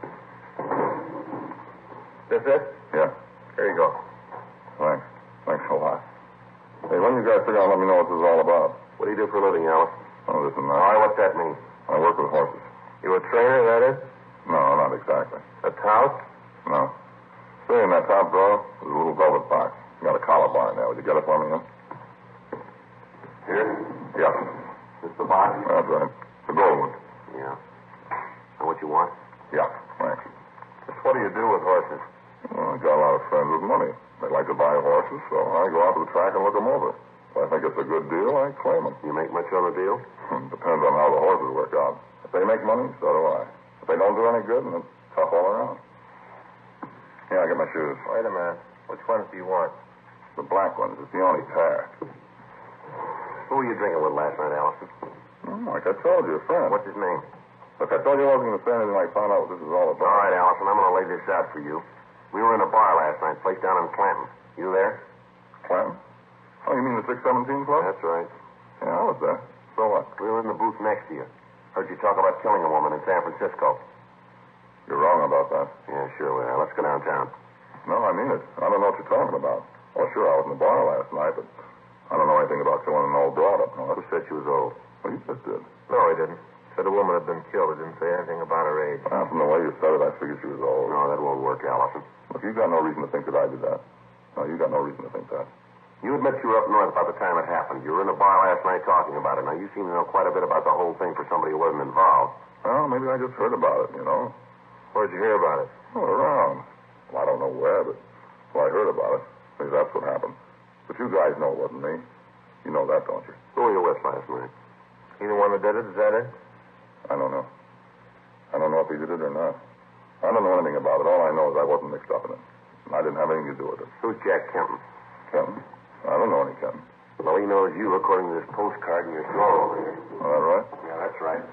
That's it? Yeah. Here you go. Thanks. Thanks a lot. Hey, when you guys figure out, let me know what this is all about. What do you do for a living, Alice? Oh, this and All that. right, what's that mean? I work with horses. You a trainer, that is? No, not exactly. A tout? No. Say, in that top drawer, there's a little velvet box. You got a collar bar in there. Would you get it for me, huh? Here? Yeah. This the box? That's right. The gold one. Yeah. And what you want? Yeah. Thanks. Just what do you do with horses? Well, I got a lot of friends with money. They like to buy horses, so I go out to the track and look them over. If I think it's a good deal, I claim them. You make much on the deal? Depends on how the horses work out. If they make money, so do I. If they don't do any good, then it's tough all around. Yeah, I'll get my shoes. Wait a minute. Which ones do you want? The black ones. It's the only pair. Who were you drinking with last night, Allison? Oh, like I told you, a friend. What's his name? Look, I told you I wasn't going to say anything. I found out what this is all about. All right, Allison, I'm going to lay this out for you. We were in a bar last night, place down in Clanton. You there? Clanton? Oh, you mean the six seventeen club? That's right. Yeah, I was there. So what? We were in the booth next to you. Heard you talk about killing a woman in San Francisco. You're wrong about that. Yeah, sure we are. Let's go downtown. No, I mean it. I don't know what you're talking about. Oh, sure, I was in the bar last night, but I don't know anything about killing an old broad up north. Who said she was old? Well, you just did. No, he didn't. Said a woman had been killed. He didn't say anything about her age. Well, from the way you said it, I figured she was old. No, that won't work, Allison. Look, you got no reason to think that I did that. No, you got no reason to think that. You admit you were up north about the time it happened. You were in a bar last night talking about it. Now, you seem to know quite a bit about the whole thing for somebody who wasn't involved. Well, maybe I just heard about it, you know. Where'd you hear about it? Oh, around. Well, I don't know where, but well, I heard about it. Maybe that's what happened. But you guys know it wasn't me. You know that, don't you? Who were you with last night? He the one that did it? Is that it? I don't know. I don't know if he did it or not. I don't know anything about it. All I know is I wasn't mixed up in it. And I didn't have anything to do with it. Who's Jack Kenton? Kenton? I don't know any Kenton. Well, he knows you according to this postcard in your drawer over here. Is that right? Yeah, that's right.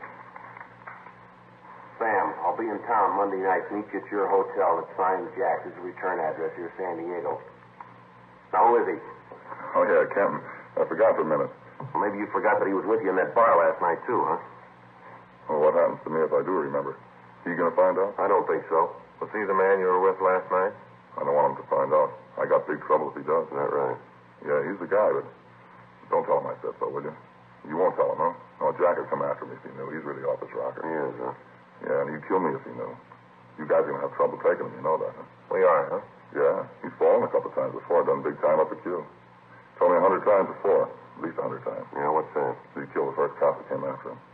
Sam, I'll be in town Monday night. Meet you at your hotel at signed Jack. This is a return address here, San Diego. Now, who is he? Oh, yeah, Kenton. I forgot for a minute. Well, maybe you forgot that he was with you in that bar last night, too, huh? Well, what happens to me if I do remember? You going to find out? I don't think so. Was he the man you were with last night? I don't want him to find out. I got big trouble if he does. Is that right? Yeah, he's the guy, but don't tell him I said so, will you? You won't tell him, huh? No, Jack would come after me if he knew. He's really off his rocker. He is, huh? Yeah, and he'd kill me if he knew. You guys are going to have trouble taking him, you know that, huh? We are, huh? Yeah, he's fallen a couple of times before, done big time up at Q. Told me a hundred times before, at least a hundred times. Yeah, what's that? He killed the first cop that came after him.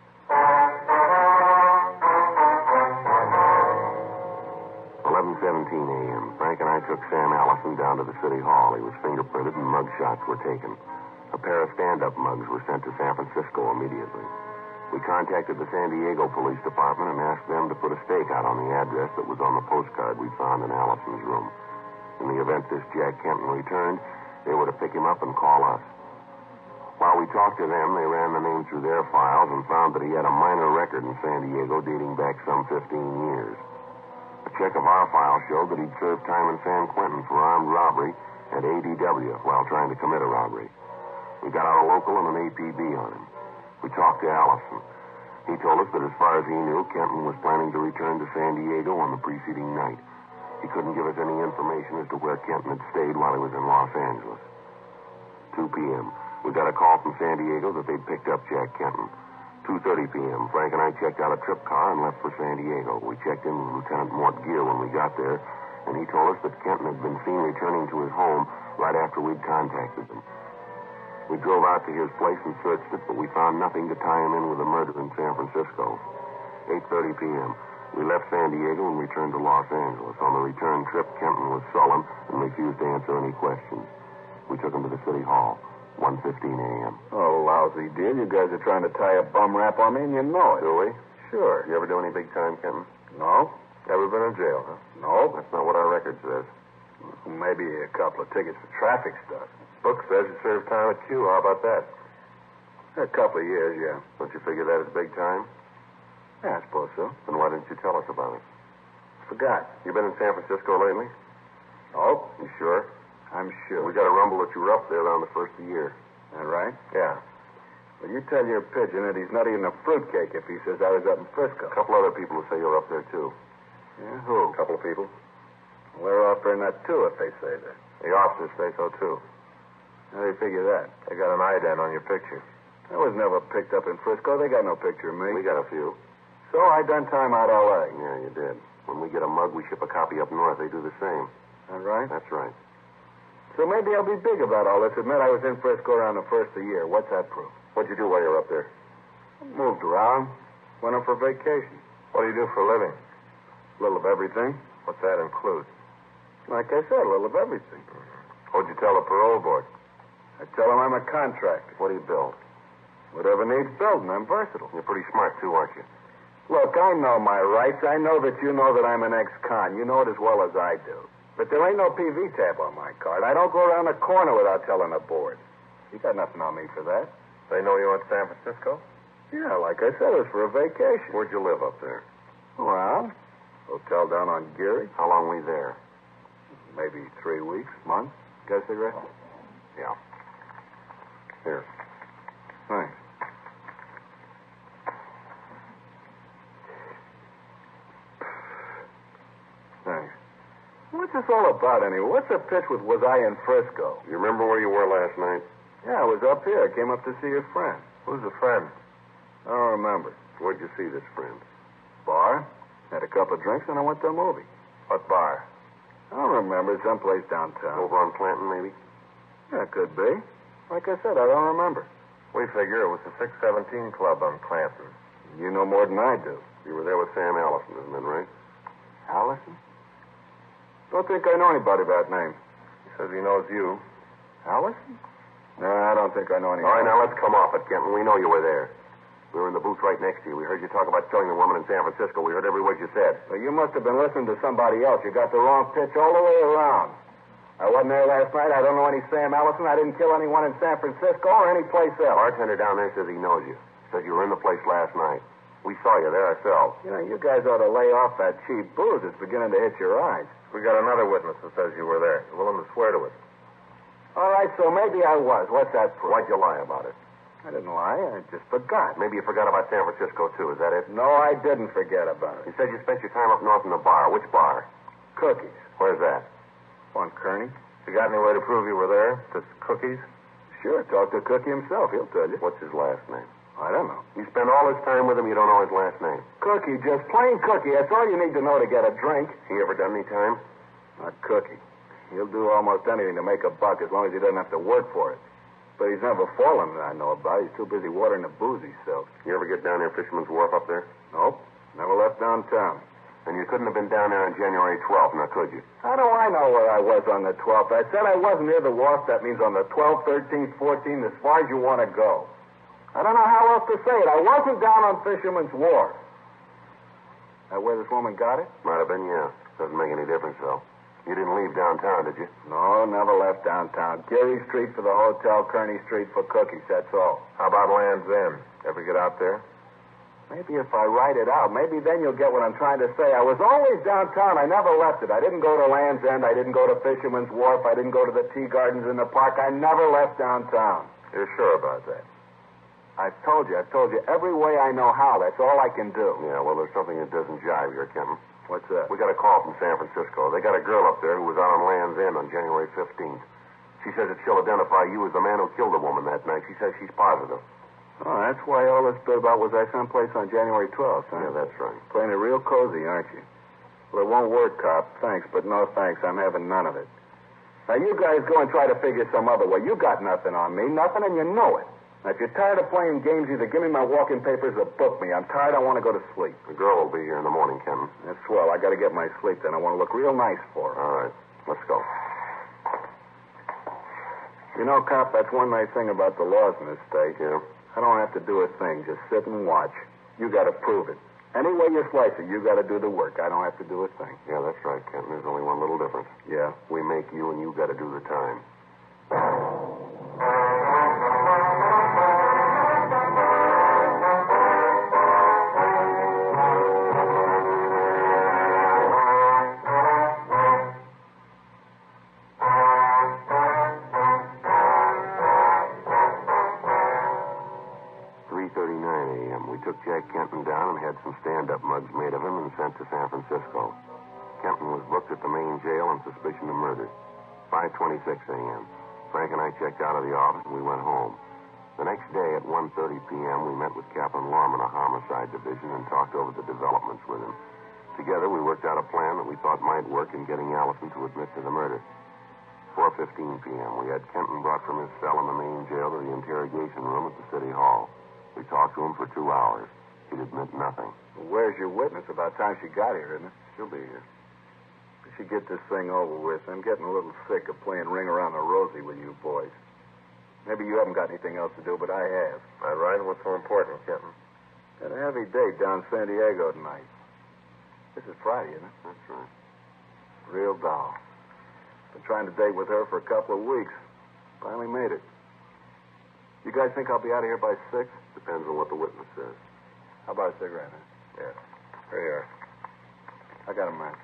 eleven seventeen a.m. Frank and I took Sam Allison down to the city hall. He was fingerprinted and mug shots were taken. A pair of stand-up mugs were sent to San Francisco immediately. We contacted the San Diego Police Department and asked them to put a stake out on the address that was on the postcard we found in Allison's room. In the event this Jack Kenton returned, they were to pick him up and call us. While we talked to them, they ran the name through their files and found that he had a minor record in San Diego dating back some fifteen years. A check of our file showed that he'd served time in San Quentin for armed robbery and A D W while trying to commit a robbery. We got out a local and an A P B on him. We talked to Allison. He told us that as far as he knew, Kenton was planning to return to San Diego on the preceding night. He couldn't give us any information as to where Kenton had stayed while he was in Los Angeles. two p.m. We got a call from San Diego that they'd picked up Jack Kenton. two thirty p.m. Frank and I checked out a trip car and left for San Diego. We checked in with Lieutenant Mort Gear when we got there, and he told us that Kenton had been seen returning to his home right after we'd contacted him. We drove out to his place and searched it, but we found nothing to tie him in with a murder in San Francisco. eight thirty p.m. We left San Diego and returned to Los Angeles. On the return trip, Kenton was sullen and refused to answer any questions. We took him to the city hall. one fifteen a.m. Oh, lousy deal. You guys are trying to tie a bum rap on me, and you know it. Do we? Sure. You ever do any big time, Kenton? No. Ever been in jail, huh? No. That's not what our record says. Maybe a couple of tickets for traffic stuff. Book says you served time at Q. How about that? A couple of years, yeah. Don't you figure that as big time? Yeah, I suppose so. Then why didn't you tell us about it? Forgot. You been in San Francisco lately? Oh? You sure? I'm sure. We got a rumble that you were up there around the first of the year. That right? Yeah. Well, you tell your pigeon that he's not even a fruitcake if he says I was up in Frisco. A couple other people will say you're up there, too. Yeah, who? A couple of people. Well, they're offering that, too, if they say that. The officers say so, too. How do you figure that? They got an ident on your picture. I was never picked up in Frisco. They got no picture of me. We got a few. So I done time out L A. Yeah, you did. When we get a mug, we ship a copy up north. They do the same. That right? That's right. So maybe I'll be big about all this. Admit I was in Frisco around the first of the year. What's that proof? What'd you do while you were up there? Moved around. Went up for vacation. What do you do for a living? A little of everything. What's that include? Like I said, a little of everything. What'd you tell the parole board? I tell them I'm a contractor. What do you build? Whatever needs building. I'm versatile. You're pretty smart, too, aren't you? Look, I know my rights. I know that you know that I'm an ex-con. You know it as well as I do. But there ain't no P V tab on my card. I don't go around the corner without telling the board. You got nothing on me for that. They know you went to San Francisco? Yeah, like I said, it was for a vacation. Where'd you live up there? Well, hotel down on Geary. How long were you there? Maybe three weeks, month. Got a cigarette? Yeah. Here. Thanks. Thanks. What's this all about, anyway? What's the pitch with was I in Frisco? You remember where you were last night? Yeah, I was up here. I came up to see your friend. Who's the friend? I don't remember. Where'd you see this friend? Bar. Had a couple of drinks, and I went to a movie. What bar? I don't remember. Someplace downtown. Over on Clanton, maybe? Yeah, it could be. Like I said, I don't remember. We figure it was the six seventeen Club on Clanton. You know more than I do. You were there with Sam Allison, isn't it, right? Allison? Don't think I know anybody by that name. He says he knows you. Allison? No, I don't think I know any. All right, now let's come off it, Kenton. We know you were there. We were in the booth right next to you. We heard you talk about killing the woman in San Francisco. We heard every word you said. Well, you must have been listening to somebody else. You got the wrong pitch all the way around. I wasn't there last night. I don't know any Sam Ellison. I didn't kill anyone in San Francisco or any place else. Bartender down there says he knows you. Says you were in the place last night. We saw you there ourselves. You know, you guys ought to lay off that cheap booze. It's beginning to hit your eyes. We got another witness that says you were there. You're willing to swear to it. All right, so maybe I was. What's that proof? Why'd you lie about it? I didn't lie. I just forgot. Maybe you forgot about San Francisco, too. Is that it? No, I didn't forget about it. You said you spent your time up north in the bar. Which bar? Cookies. Where's that? On Kearney. You got any way to prove you were there? Just Cookies? Sure. Talk to Cookie himself. He'll tell you. What's his last name? I don't know. You spend all this time with him, you don't know his last name. Cookie, just plain Cookie. That's all you need to know to get a drink. He ever done any time? Not Cookie. He'll do almost anything to make a buck as long as he doesn't have to work for it. But he's never fallen that I know about. He's too busy watering the booze he sells. You ever get down there Fisherman's Wharf up there? Nope. Never left downtown. And you couldn't have been down there on January twelfth, now could you? How do I know where I was on the twelfth? I said I wasn't near the wharf. That means on the twelfth, thirteenth, fourteenth, as far as you want to go. I don't know how else to say it. I wasn't down on Fisherman's Wharf. That where this woman got it? Might have been, yeah. Doesn't make any difference, though. You didn't leave downtown, did you? No, never left downtown. Geary Street for the hotel, Kearney Street for Cookies, that's all. How about Land's End? Ever get out there? Maybe if I write it out, maybe then you'll get what I'm trying to say. I was always downtown. I never left it. I didn't go to Land's End. I didn't go to Fisherman's Wharf. I didn't go to the tea gardens in the park. I never left downtown. You're sure about that? I've told you. I've told you every way I know how. That's all I can do. Yeah, well, there's something that doesn't jive here, Kenton. What's that? We got a call from San Francisco. They got a girl up there who was out on Land's End on January fifteenth. She says that she'll identify you as the man who killed the woman that night. She says she's positive. Oh, that's why all this bit about was I someplace on January twelfth, huh? Yeah, that's right. Playing it real cozy, aren't you? Well, it won't work, cop. Thanks, but no thanks. I'm having none of it. Now, you guys go and try to figure some other way. You got nothing on me. Nothing, and you know it. Now, if you're tired of playing games, either give me my walking papers or book me. I'm tired. I want to go to sleep. The girl will be here in the morning, Kenton. That's swell. I got to get my sleep then. I want to look real nice for her. All right. Let's go. You know, cop, that's one nice thing about the laws in this state. Yeah? I don't have to do a thing. Just sit and watch. You got to prove it. Any way you slice it, you got to do the work. I don't have to do a thing. Yeah, that's right, Kenton. There's only one little difference. Yeah? We make you, and you got to do the time. three thirty-nine a.m. We took Jack Kenton down and had some stand-up mugs made of him and sent to San Francisco. Kenton was booked at the main jail on suspicion of murder. five twenty-six a.m. Frank and I checked out of the office and we went home. The next day at one thirty p.m. we met with Captain Lorman of Homicide Division and talked over the developments with him. Together we worked out a plan that we thought might work in getting Allison to admit to the murder. four fifteen p.m. we had Kenton brought from his cell in the main jail to the interrogation room at the city hall. We talked to him for two hours. He'd admit nothing. Well, where's your witness? About time she got here, isn't it? She'll be here. We should get this thing over with. I'm getting a little sick of playing ring around the rosy with you boys. Maybe you haven't got anything else to do, but I have. All right. What's so important, Kenton? Got a heavy date down San Diego tonight. This is Friday, isn't it? That's right. Real doll. Been trying to date with her for a couple of weeks. Finally made it. You guys think I'll be out of here by six? Depends on what the witness says. How about a cigarette, huh? Yeah. Here you are. I got a match.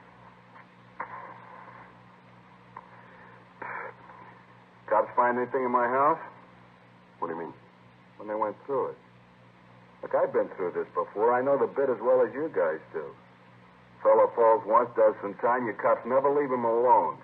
Cops find anything in my house? What do you mean? When they went through it. Look, I've been through this before. I know the bit as well as you guys do. Fellow falls once, does some time. You cops never leave him alone.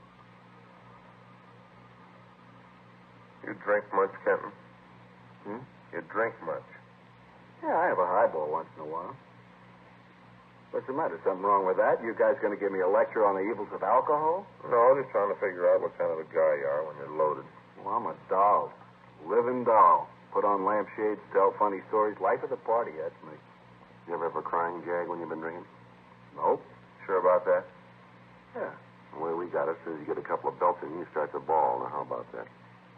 You drink much, Kenton? Hmm? You drink much? Yeah, I have a highball once in a while. What's the matter? Something wrong with that? You guys going to give me a lecture on the evils of alcohol? No, just trying to figure out what kind of a guy you are when you're loaded. Well, I'm a doll. Living doll. Put on lampshades, tell funny stories. Life of the party, that's me. You ever have a crying jag when you've been drinking? Nope. Sure about that? Yeah. The way we got it says you get a couple of belts in you, you start to bawl. Now, how about that?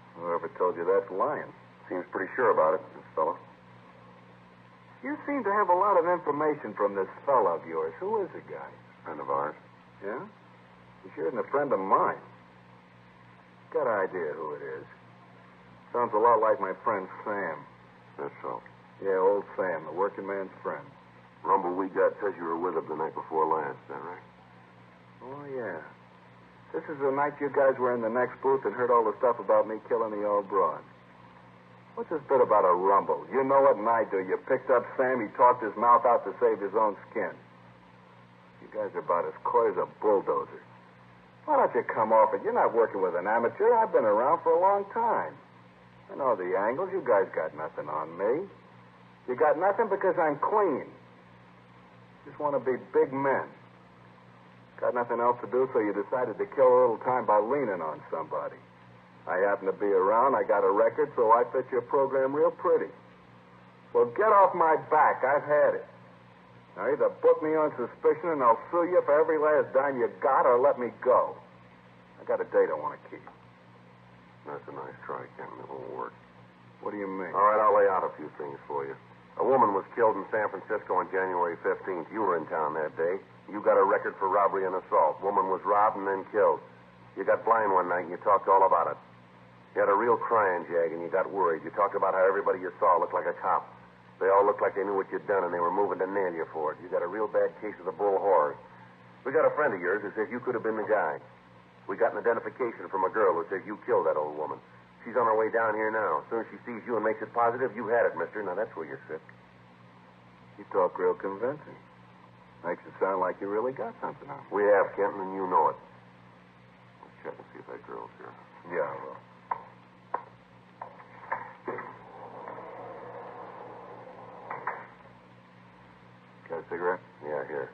Whoever told you that's lying. Seems pretty sure about it, this fellow. You seem to have a lot of information from this fellow of yours. Who is the guy? Friend of ours. Yeah? He sure isn't a friend of mine. Got an idea who it is. Sounds a lot like my friend Sam. That's so. Yeah, old Sam, the working man's friend. Rumble we got says you were with him the night before last, is that right? Oh, yeah. This is the night you guys were in the next booth and heard all the stuff about me killing the old broad. What's this bit about a rumble? You know it and I do. You picked up Sam. He talked his mouth out to save his own skin. You guys are about as coy as a bulldozer. Why don't you come off it? You're not working with an amateur. I've been around for a long time. I know the angles. You guys got nothing on me. You got nothing because I'm clean. Just want to be big men. Got nothing else to do, so you decided to kill a little time by leaning on somebody. I happen to be around. I got a record, so I fit your program real pretty. Well, get off my back. I've had it. Now, either book me on suspicion and I'll sue you for every last dime you got, or let me go. I got a date I want to keep. That's a nice try, Ken. It won't work. What do you mean? All right, I'll lay out a few things for you. A woman was killed in San Francisco on January fifteenth. You were in town that day. You got a record for robbery and assault. Woman was robbed and then killed. You got blind one night and you talked all about it. You had a real crying jag and you got worried. You talked about how everybody you saw looked like a cop. They all looked like they knew what you'd done and they were moving to nail you for it. You got a real bad case of the bull horror. We got a friend of yours who says you could have been the guy. We got an identification from a girl who says you killed that old woman. She's on her way down here now. As soon as she sees you and makes it positive, you had it, mister. Now, that's where you're sick. You talk real convincing. Makes it sound like you really got something on me. We have, Kenton, and you know it. Let's check and see if that girl's here. Yeah, I will. Got a cigarette? Yeah, here.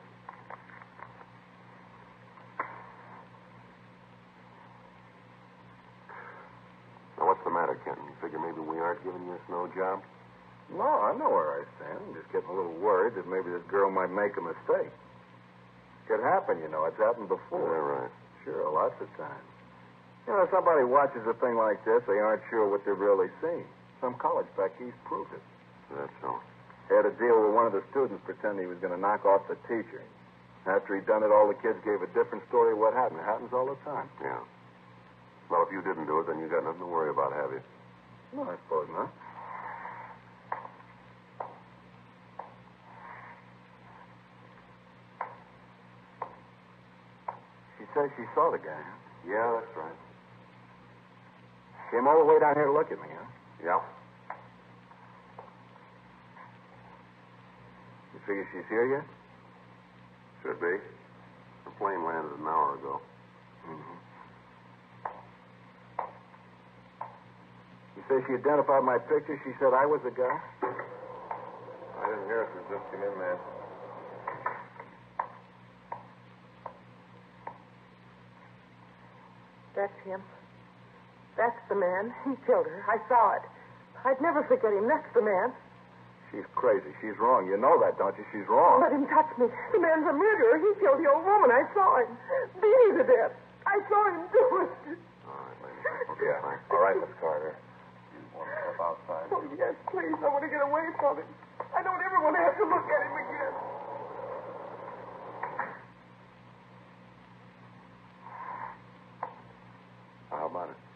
Now, what's the matter, Kenton? You figure maybe we aren't giving you a snow job? No, I know where I stand. I'm just getting a little worried that maybe this girl might make a mistake. Could happen, you know. It's happened before. Yeah, right. Sure, lots of times. You know, if somebody watches a thing like this, they aren't sure what they're really seeing. Some college back east proved it. That's so. Had a deal with one of the students pretending he was going to knock off the teacher. After he'd done it, all the kids gave a different story of what happened. It happens all the time. Yeah. Well, if you didn't do it, then you got nothing to worry about, have you? No, I suppose not. She says she saw the guy, huh? Yeah, that's right. Came all the way down here to look at me, huh? Yeah. You figure she's here yet? Should be. The plane landed an hour ago. Mm-hmm. You say she identified my picture? She said I was the guy? I didn't hear it. It just came in there. That's him. That's the man. He killed her. I saw it. I'd never forget him. That's the man. She's crazy. She's wrong. You know that, don't you? She's wrong. Let him touch me. The man's a murderer. He killed the old woman. I saw him. Beat him to death. I saw him do it. All right, lady. Okay, Yeah. fine. All right, Miss Carter. You want to step outside? Oh, yes, please. I want to get away from him. I don't ever want to have to look at him again. How about it?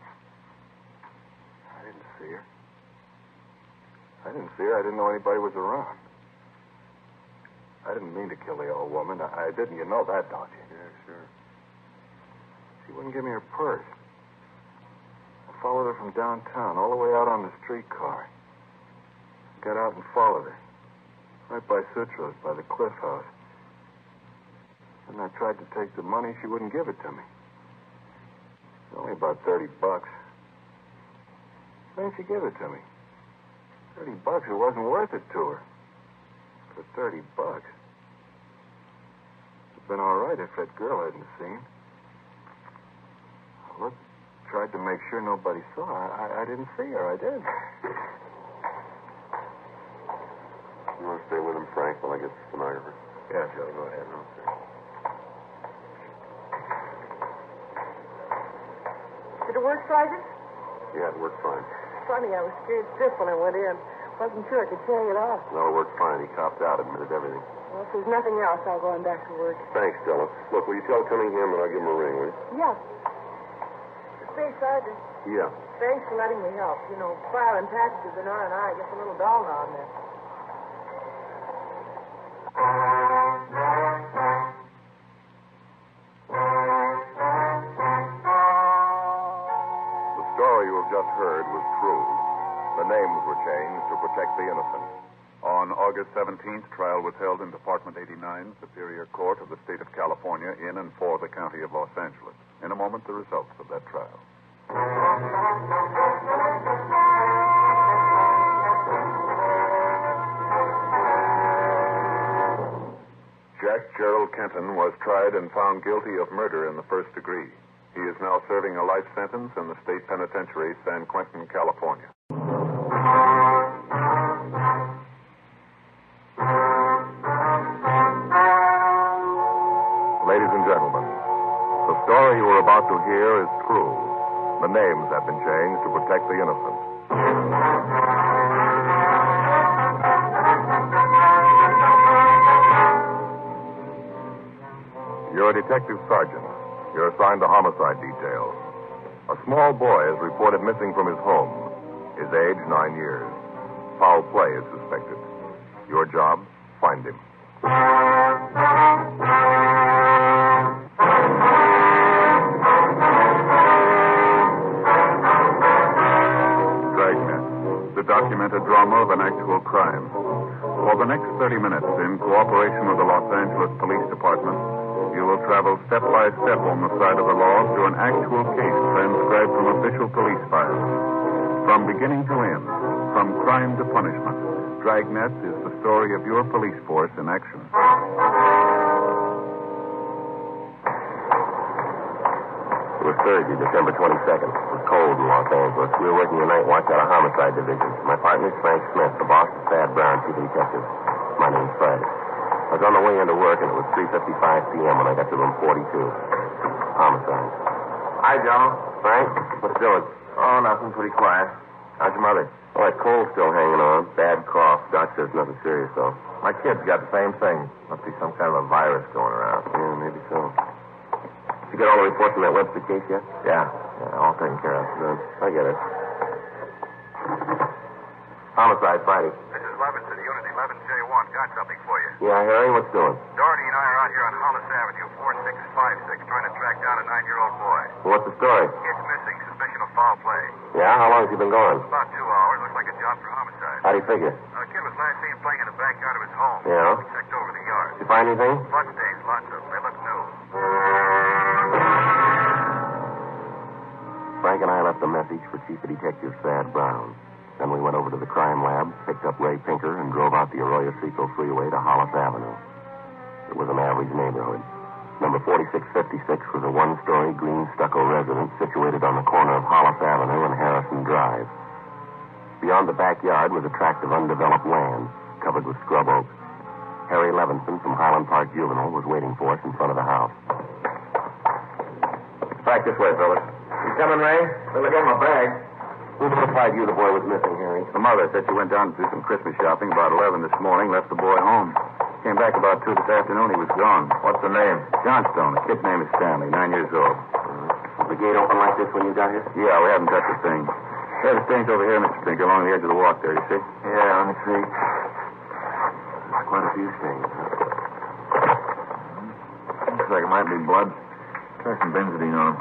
I didn't see her. I didn't see her. I didn't know anybody was around. I didn't mean to kill the old woman. I, I didn't. You know that, don't you? Yeah, sure. She wouldn't give me her purse. I followed her from downtown all the way out on the streetcar. Got out and followed her. Right by Sutro's, by the Cliff House. And I tried to take the money. She wouldn't give it to me. Only about thirty bucks. Why didn't she give it to me? Thirty bucks, it wasn't worth it to her. For thirty bucks. It'd been all right if that girl hadn't seen. I looked, tried to make sure nobody saw her. I, I didn't see her. I did. You want to stay with him, Frank, while I get the stenographer? Yeah, Joe, go ahead. Okay. Did it work, Sergeant? Yeah, it worked fine. Funny, I was scared stiff when I went in. Wasn't sure I could carry it off. No, it worked fine. He copped out, admitted everything. Well, if there's nothing else, I'll go on back to work. Thanks, Stella. Look, will you tell Cunningham that I'll give him a ring, will you? Yeah. Say, Sergeant, Yeah. thanks for letting me help. You know, filing taxes and R and I gets a little dull now and then. The story you have just heard was true. The names were changed to protect the innocent. On August seventeenth, trial was held in Department eighty-nine, Superior Court of the State of California, in and for the County of Los Angeles. In a moment, the results of that trial. Jack Gerald Kenton was tried and found guilty of murder in the first degree. He is now serving a life sentence in the state penitentiary, San Quentin, California. Ladies and gentlemen, the story you are about to hear is true. The names have been changed to protect the innocent. You're a detective sergeant. You're assigned to homicide detail. A small boy is reported missing from his home. His age, nine years. Foul play is suspected. Your job, find him. Dragnet, the documented drama of an actual crime. For the next thirty minutes, in cooperation with the Los Angeles Police Department, you will travel step by step on the side of the law through an actual case transcribed from official police files. From beginning to end, from crime to punishment, Dragnet is the story of your police force in action. It was Thursday, December twenty-second. It was cold in Los Angeles. We were working the night watch out of Homicide Division. My partner is Frank Smith. The boss is Thad Brown, chief detective. My name's Friday. I was on the way into work, and it was three fifty-five p.m. when I got to room forty-two. Homicide. Hi, Joe. Frank, what's doing? Oh, nothing. Pretty quiet. How's your mother? Oh, that cold's still hanging on. Bad cough. Doc says nothing serious, though. My kid's got the same thing. Must be some kind of a virus going around. Yeah, maybe so. Did you get all the reports on that Webster case yet? Yeah. Yeah, all taken care of. Good. I get it. Homicide, Friday. This is Levinson, Unit eleven J one. Got something for you. Yeah, Harry, what's doing? Doherty and I are out here on Hollis Avenue, four six five six, trying to track down a nine-year-old boy. Well, what's the story? Kid's missing. Suspicion of foul play. Yeah? How long has he been gone? About two hours. Looks like a job for homicide. How do you figure? Uh, the kid was last seen playing in the backyard of his home. Yeah? We checked over the yard. Did you find anything? Blood stains, lots of them. They look new. Frank and I left a message for Chief of Detective Thad Brown. Then we went over to the crime lab, picked up Ray Pinker, and drove out the Arroyo Seco Freeway to Hollis Avenue. It was an average neighborhood. Number forty-six fifty-six was a one-story green stucco residence situated on the corner of Hollis Avenue and Harrison Drive. Beyond the backyard was a tract of undeveloped land, covered with scrub oak. Harry Levinson from Highland Park Juvenile was waiting for us in front of the house. Back this way, fellas. You coming, Ray? Let me get my bag. Who notified you the boy was missing, Harry? The mother said she went down to do some Christmas shopping about eleven this morning, left the boy home. Came back about two this afternoon. He was gone. What's the name? Johnstone. The kid's name is Stanley, nine years old. Was the gate open like this when you got here? Yeah, we haven't touched the thing. There's the things over here, Mister Pinker, along the edge of the walk there, you see? Yeah, let me see. There's quite a few things. Looks like it might be blood. Try some benzidine on him.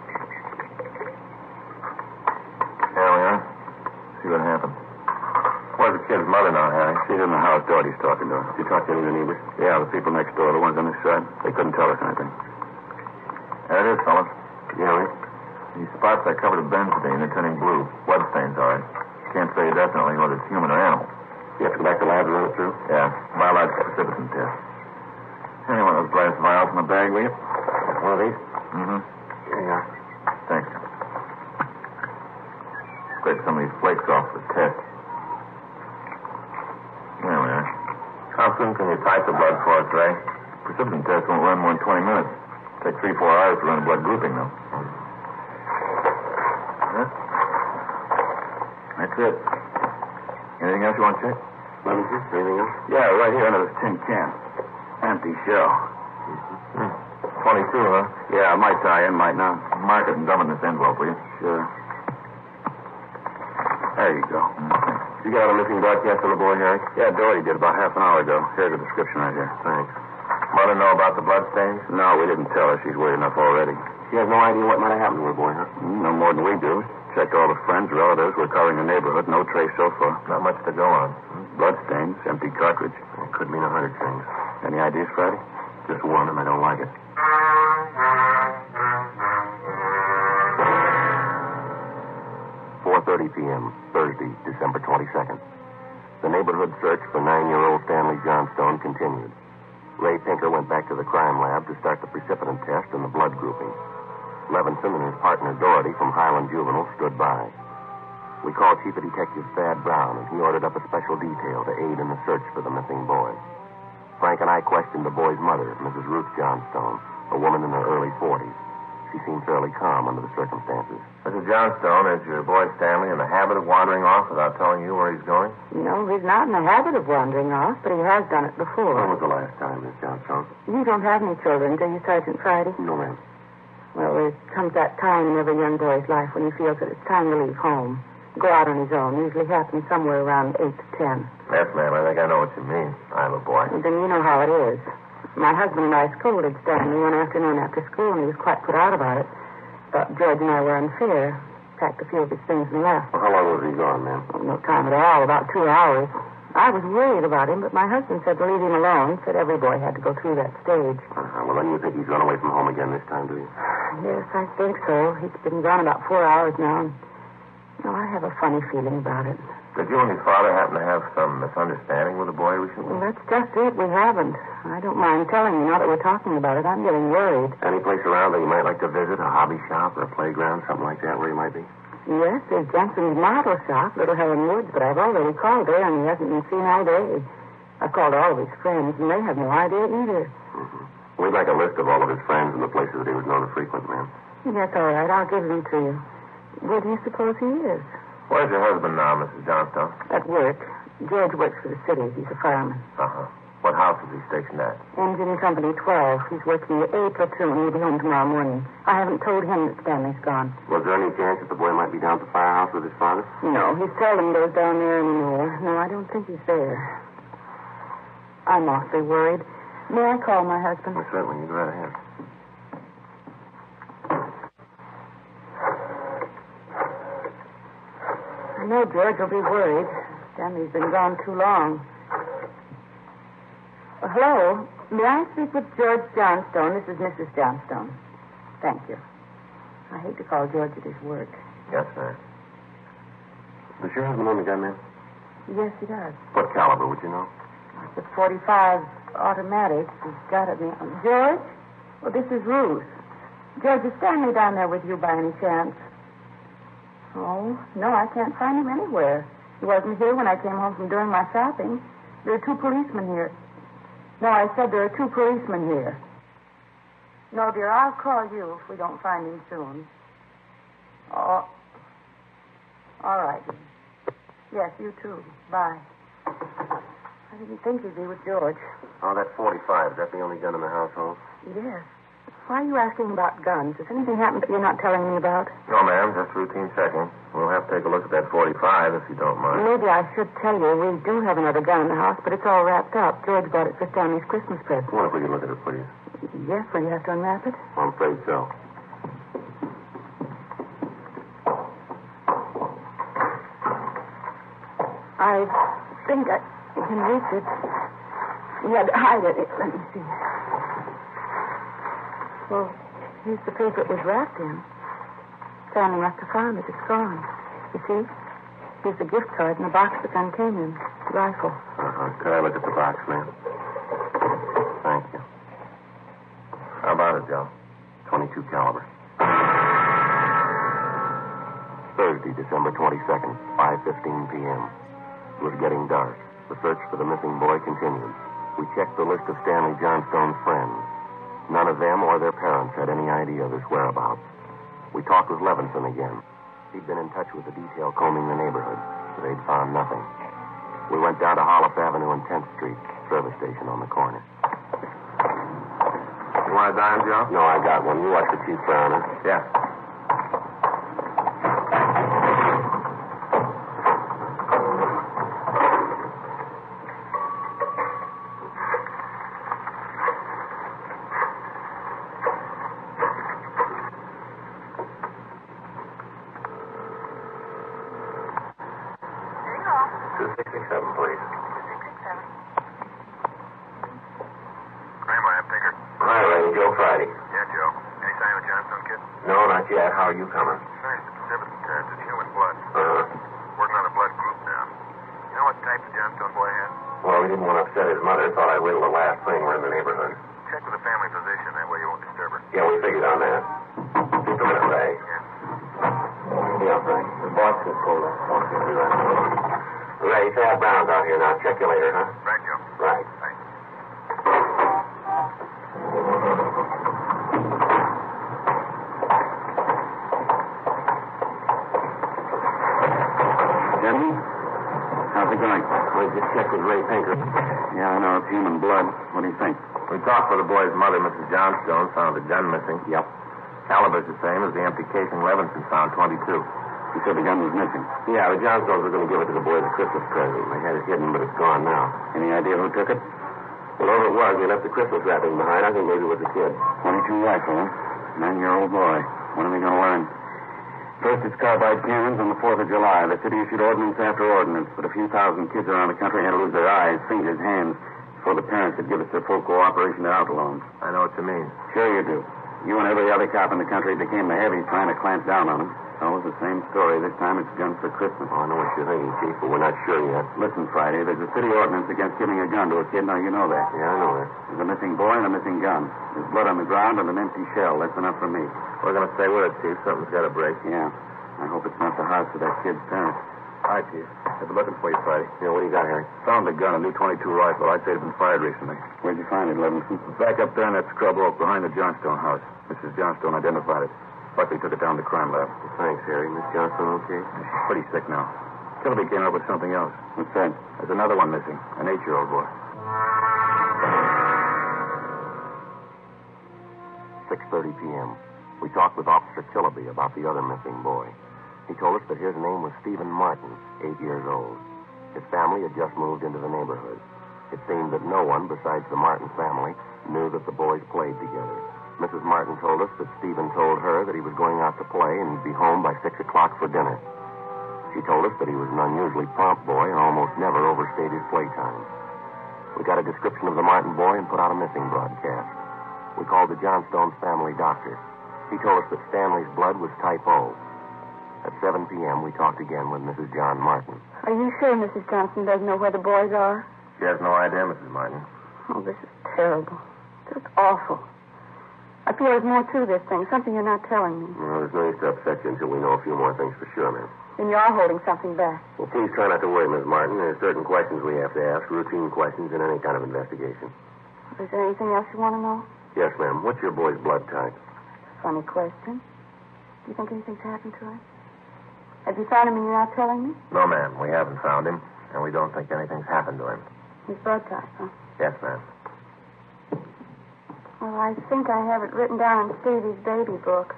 There we are. See what happened. Where's the kid's mother now, Harry? She's in the house. Doherty's talking to her. Did you talk to any of the neighbors? Yeah, the people next door, the ones on this side. They couldn't tell us anything. There it is, fellas. Yeah, right? These spots I covered with benzidine, they're turning blue. Blood stains, all right. Can't say definitely whether it's human or animal. You have to go back to the lab and run it through? Yeah. Biological precipitin test. Any one of those glass vials in the bag, will you? One of these? Mm-hmm. Here you are. Thanks. Scrape some of these flakes off the test. There we are. How soon can you type the blood for us, Ray? Precipitin test won't run more than twenty minutes. Take three, four hours to run a blood grouping, though. Huh? That's it. Anything else you want to check? Let me see. Anything else? Yeah, right here under this tin can. Empty shell. Hmm. twenty-two, huh? Yeah, it might tie in, might not. Mark it and dump it in this envelope, will you? Sure. There you go. You got a missing broadcast on the boy, Harry? Yeah, Doherty did about half an hour ago. Here's the description right here. Thanks. Mother know about the bloodstains? No, we didn't tell her. She's worried enough already. She has no idea what might have happened to her boy, huh? No more than we do. Checked all the friends, relatives. We're covering the neighborhood. No trace so far. Not much to go on. Bloodstains, empty cartridge. It could mean a hundred things. Any ideas, Friday? Just one, and I don't like it. four thirty p.m., Thursday, December twenty-second. The neighborhood search for nine-year-old Stanley Johnstone continued. Ray Pinker went back to the crime lab to start the precipitant test and the blood grouping. Levinson and his partner Doherty from Highland Juvenile stood by. We called Chief of Detective Thad Brown, and he ordered up a special detail to aid in the search for the missing boy. Frank and I questioned the boy's mother, Missus Ruth Johnstone, a woman in her early forties. She seemed fairly calm under the circumstances. Missus Johnstone, is your boy Stanley in the habit of wandering off without telling you where he's going? No, he's not in the habit of wandering off, but he has done it before. When was the last time, Miss Johnstone? You don't have any children, do you, Sergeant Friday? No, ma'am. Well, there comes that time in every young boy's life when he feels that it's time to leave home. Go out on his own. Usually happens somewhere around eight to ten. Yes, ma'am. I think I know what you mean. I have a boy. And then you know how it is. My husband and I scolded Stanley one afternoon after school, and he was quite put out about it. Thought George and I were unfair. Packed a few of his things and left. Well, how long was he gone, ma'am? Oh, no time at all. About two hours. I was worried about him, but my husband said to leave him alone. Said every boy had to go through that stage. Uh-huh. Well, then you think he's run away from home again this time, do you? Yes, I think so. He's been gone about four hours now. And, no, I have a funny feeling about it. Did you and his father happen to have some misunderstanding with the boy recently? Well, that's just it. We haven't. I don't mind telling you now that we're talking about it. I'm getting worried. Any place around that you might like to visit? A hobby shop or a playground, something like that, where he might be? Yes, there's Jensen's model shop, Little Helen Woods, but I've already called there, and he hasn't been seen all day. I've called all of his friends, and they have no idea either. Mm-hmm. We'd like a list of all of his friends and the places that he was known to frequent, ma'am. That's all right. I'll give them to you. Where do you suppose he is? Where's your husband now, Missus Johnstone? At work. George works for the city. He's a fireman. Uh-huh. What house is he stationed at? Engine Company twelve. He's working the A platoon. He'll be home tomorrow morning. I haven't told him that Stanley's gone. Was there any chance that the boy might be down at the firehouse with his father? No, he seldom goes down there anymore. No, I don't think he's there. I'm awfully worried. May I call my husband? Well, certainly. You go right ahead. I know George will be worried. Stanley's been gone too long. Uh, hello. May I speak with George Johnstone? This is Missus Johnstone. Thank you. I hate to call George at his work. Yes, sir. Does your husband own a gun, ma'am? Yes, he does. What caliber, would you know? It's a forty-five automatic. He's got it. George? Well, this is Ruth. George, is Stanley down there with you by any chance? Oh, no, I can't find him anywhere. He wasn't here when I came home from doing my shopping. There are two policemen here. No, I said there are two policemen here. No, dear, I'll call you if we don't find him soon. Oh, all right. Yes, you too. Bye. I didn't think he'd be with George. Oh, that forty-five. Is that the only gun in the household? Yes. Why are you asking about guns? Has anything happened that you're not telling me about? No, ma'am. Just routine checking. We'll have to take a look at that forty-five, if you don't mind. Maybe I should tell you we do have another gun in the house, but it's all wrapped up. George bought it for Stanley's Christmas present. Well, if we can look at it, please. Yes, will you have to unwrap it? I'm afraid so. I think I can reach it. You had to hide it. Let me see. Well, here's the paper it was wrapped in. Stanley must have found it. It's gone. You see? Here's the gift card and the box the gun came in. The rifle. Uh-huh. Could I look at the box, ma'am? Thank you. How about it, Joe? twenty-two caliber. Thursday, December twenty-second, five fifteen p.m. It was getting dark. The search for the missing boy continued. We checked the list of Stanley Johnstone's friends. None of them or their parents had any idea of his whereabouts. We talked with Levinson again. He'd been in touch with the detail combing the neighborhood. but they'd found nothing. We went down to Hollis Avenue and tenth Street, service station on the corner. You want a dime, Joe? No, I got one. You watch the Chief Brown, huh? Yeah. two six six seven, please. Kramer, I'm Tinker. Hi, Ray. Joe Friday. Yeah, Joe. Any sign of the Johnstone kid? No, not yet. How are you coming? Nice. Exhibit test. It's human blood. Uh-huh. Working on a blood group now. You know what type the Johnstone boy had? Well, we didn't want to upset his mother. Thought I'd wait till the last thing. We're in the neighborhood. Check with the family physician. That way you won't disturb her. Yeah, we figured on that. Keep him in a bag. Yeah. Yeah, Frank. The boss just pulled up. Ray, Thad Brown's out here now. Check you later, huh? Right, Joe. Right. Thanks. Gentlemen, how's it going? We just checked with Ray Pinker. Yeah, I know. It's human blood. What do you think? We talked with the boy's mother, Missus Johnstone, found the gun missing. Yep. Caliber's the same as the empty casing Levinson found, twenty-two. You said the gun was missing. Yeah, the Johnstones were going to give it to the boys as a Christmas present. They had it hidden, but it's gone now. Any idea who took it? Whoever it was, they left the Christmas wrapping behind. I think maybe it was the kid. twenty-two rifle, huh? Nine-year-old boy. When are we going to learn? First, it's carbide cannons on the fourth of July. The city issued ordinance after ordinance, but a few thousand kids around the country had to lose their eyes, fingers, hands, before the parents could give us their full cooperation to outlaw them. I know what you mean. Sure you do. You and every other cop in the country became the heavies trying to clamp down on them. Always the same story. This time it's guns for Christmas. Oh, I know what you're thinking, Chief, but we're not sure yet. Listen, Friday, there's a city ordinance against giving a gun to a kid. Now, you know that. Yeah, I know that. There's a missing boy and a missing gun. There's blood on the ground and an empty shell. That's enough for me. We're going to stay with it, Chief. Something's got to break. Yeah. I hope it's not the house of that kid's parents. Hi, Chief. I've been looking for you, Friday. Yeah, what do you got, Harry? Found a gun, a new twenty-two rifle. I'd say it's been fired recently. Where'd you find it, Levinson? Back up there in that scrub oak behind the Johnstone house. Missus Johnstone identified it. Buckley took it down to the crime lab. Well, thanks, Harry. Miss Johnstone okay? She's pretty sick now. Kilby came up with something else. What's that? There's another one missing. An eight-year-old boy. six thirty p.m. We talked with Officer Kilby about the other missing boy. He told us that his name was Stephen Martin, eight years old. His family had just moved into the neighborhood. It seemed that no one besides the Martin family knew that the boys played together. Missus Martin told us that Stephen told her that he was going out to play and he'd be home by six o'clock for dinner. She told us that he was an unusually prompt boy and almost never overstayed his playtime. We got a description of the Martin boy and put out a missing broadcast. We called the Johnstone's family doctor. He told us that Stanley's blood was type O. At seven p.m., we talked again with Missus John Martin. Are you sure Missus Johnson doesn't know where the boys are? She has no idea, Missus Martin. Oh, this is terrible. Just awful. I feel there's more to this thing, something you're not telling me. Well, there's no use to upset you until we know a few more things for sure, ma'am. Then you are holding something back. Well, please try not to worry, Miss Martin. There's certain questions we have to ask, routine questions in any kind of investigation. Is there anything else you want to know? Yes, ma'am. What's your boy's blood type? Funny question. Do you think anything's happened to him? Have you found him and you're not telling me? No, ma'am. We haven't found him, and we don't think anything's happened to him. His blood type, huh? Yes, ma'am. Well, I think I have it written down in Stevie's baby book.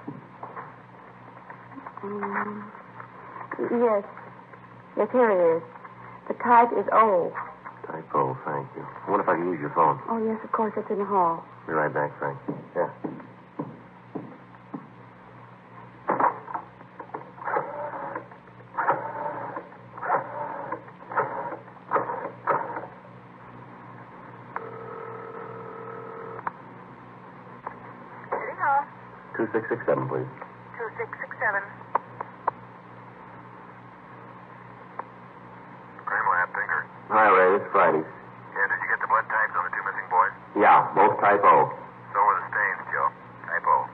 Um, yes. Yes, here it is. The type is O. Type O, thank you. I wonder if I can use your phone. Oh, yes, of course. It's in the hall. Be right back, Frank. Yeah. two six six seven, please. two six six seven. Crime Lab, Tinker. Hi, Ray. It's Friday. Yeah, did you get the blood types on the two missing boys? Yeah, both type O. So were the stains, Joe. Type O.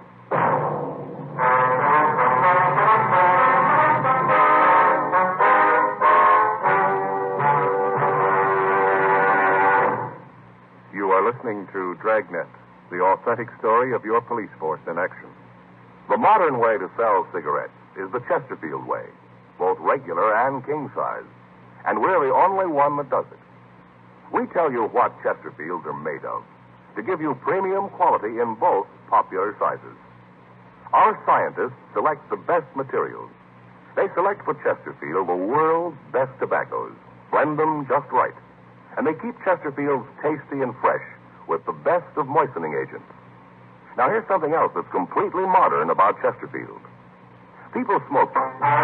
You are listening to Dragnet, the authentic story of your police force in action. The modern way to sell cigarettes is the Chesterfield way. both regular and king size. And we're the only one that does it. We tell you what Chesterfields are made of to give you premium quality in both popular sizes. Our scientists select the best materials. They select for Chesterfield the world's best tobaccos, blend them just right, and they keep Chesterfields tasty and fresh with the best of moistening agents. Now, here's something else that's completely modern about Chesterfield. People smoke.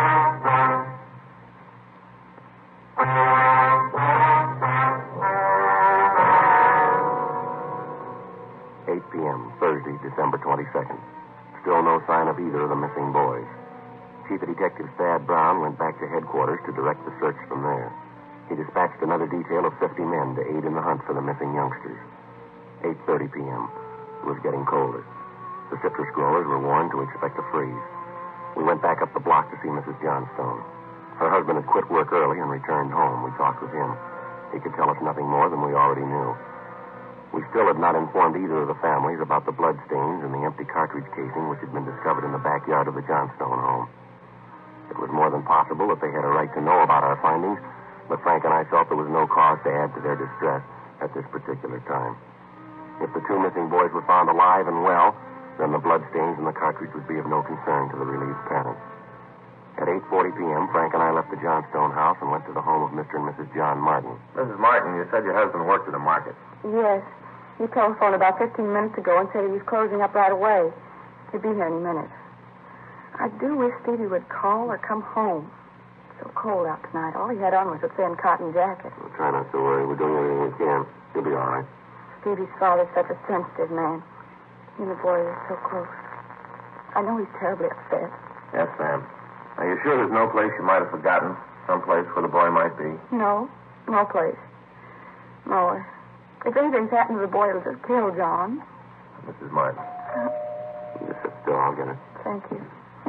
eight p.m., Thursday, December twenty-second. Still no sign of either of the missing boys. Chief of Detectives Thad Brown went back to headquarters to direct the search from there. He dispatched another detail of fifty men to aid in the hunt for the missing youngsters. eight thirty p.m. It was getting colder. The citrus growers were warned to expect a freeze. We went back up the block to see Missus Johnstone. Her husband had quit work early and returned home. We talked with him. He could tell us nothing more than we already knew. We still had not informed either of the families about the bloodstains and the empty cartridge casing which had been discovered in the backyard of the Johnstone home. It was more than possible that they had a right to know about our findings, but Frank and I felt there was no cause to add to their distress at this particular time. If the two missing boys were found alive and well, then the bloodstains in the cartridge would be of no concern to the relieved parents. At eight forty p.m., Frank and I left the Johnstone house and went to the home of Mister and Missus John Martin. Missus Martin, you said your husband worked at a market. Yes. He telephoned about fifteen minutes ago and said he was closing up right away. He'll be here any minute. I do wish Stevie would call or come home. It's so cold out tonight. All he had on was a thin cotton jacket. Well, try not to worry. We're doing everything we can. He'll be all right. Stevie's father's such a sensitive man. He and the boy are so close. I know he's terribly upset. Yes, ma'am. Are you sure there's no place you might have forgotten? Some place where the boy might be? No. No place. No. If anything's happened to the boy, it'll just kill John. Missus Martin. Uh, You just sit still. I'll get it. thank you.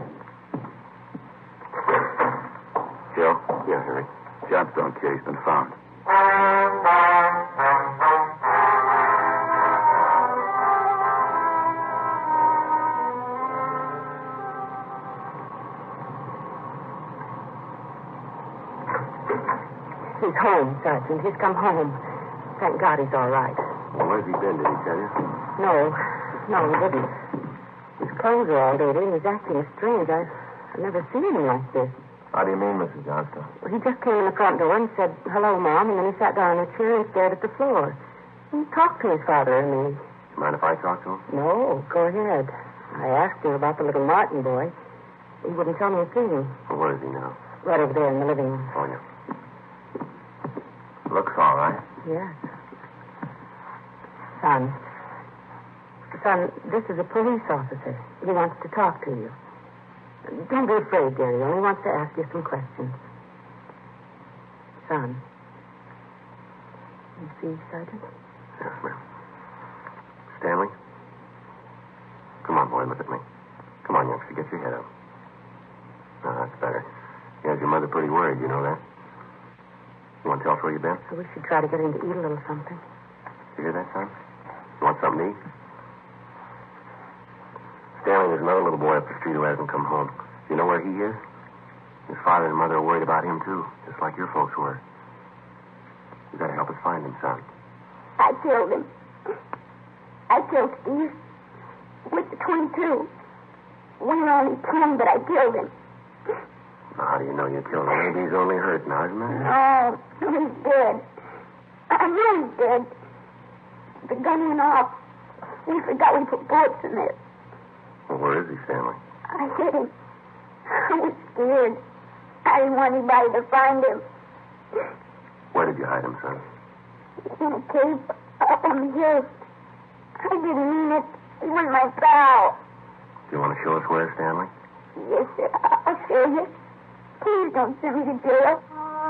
Joe? Yeah, Harry. Johnstone kid's been found. He's home, Sergeant. He's come home. Thank God he's all right. Well, where's he been? Did he tell you? No. No, he didn't. His clothes are all dirty and he's acting strange. I've, I've never seen him like this. How do you mean, Missus Johnstone? Well, he just came in the front door and said, hello, Mom, and then he sat down in a chair and stared at the floor. He talked to his father, I mean. Mind if I talk to him? No, go ahead. I asked him about the little Martin boy. He wouldn't tell me a thing. Well, where is he now? Right over there in the living room. Oh, yeah. Looks all right. Yes. Son. Son, this is a police officer. He wants to talk to you. Don't be afraid, dear. He only wants to ask you some questions. Son. You see, Sergeant? Yes, ma'am. Stanley? Come on, boy, look at me. Come on, youngster, get your head up. Oh, that's better. He has your mother pretty worried, you know that? You want to tell us where you've been? I wish you'd try to get him to eat a little something. You hear that, son? You want something to eat? Stanley, there's another little boy up the street who hasn't come home. Do you know where he is? His father and mother are worried about him, too, just like your folks were. You gotta help us find him, son. I killed him. I killed Steve with the twenty-two. Went around and planned, but I killed him. Now, how do you know you killed him? Maybe he's only hurt now, isn't he? No, he's dead. I know he's dead. The gun went off. We forgot we put bullets in it. Well, where is he, Stanley? I hit him. I was scared. I didn't want anybody to find him. Where did you hide him, son? In a cave up on the hill. I didn't mean it. He was my pal. Do you want to show us where, Stanley? Yes, sir. I'll show you. Please don't send me to jail.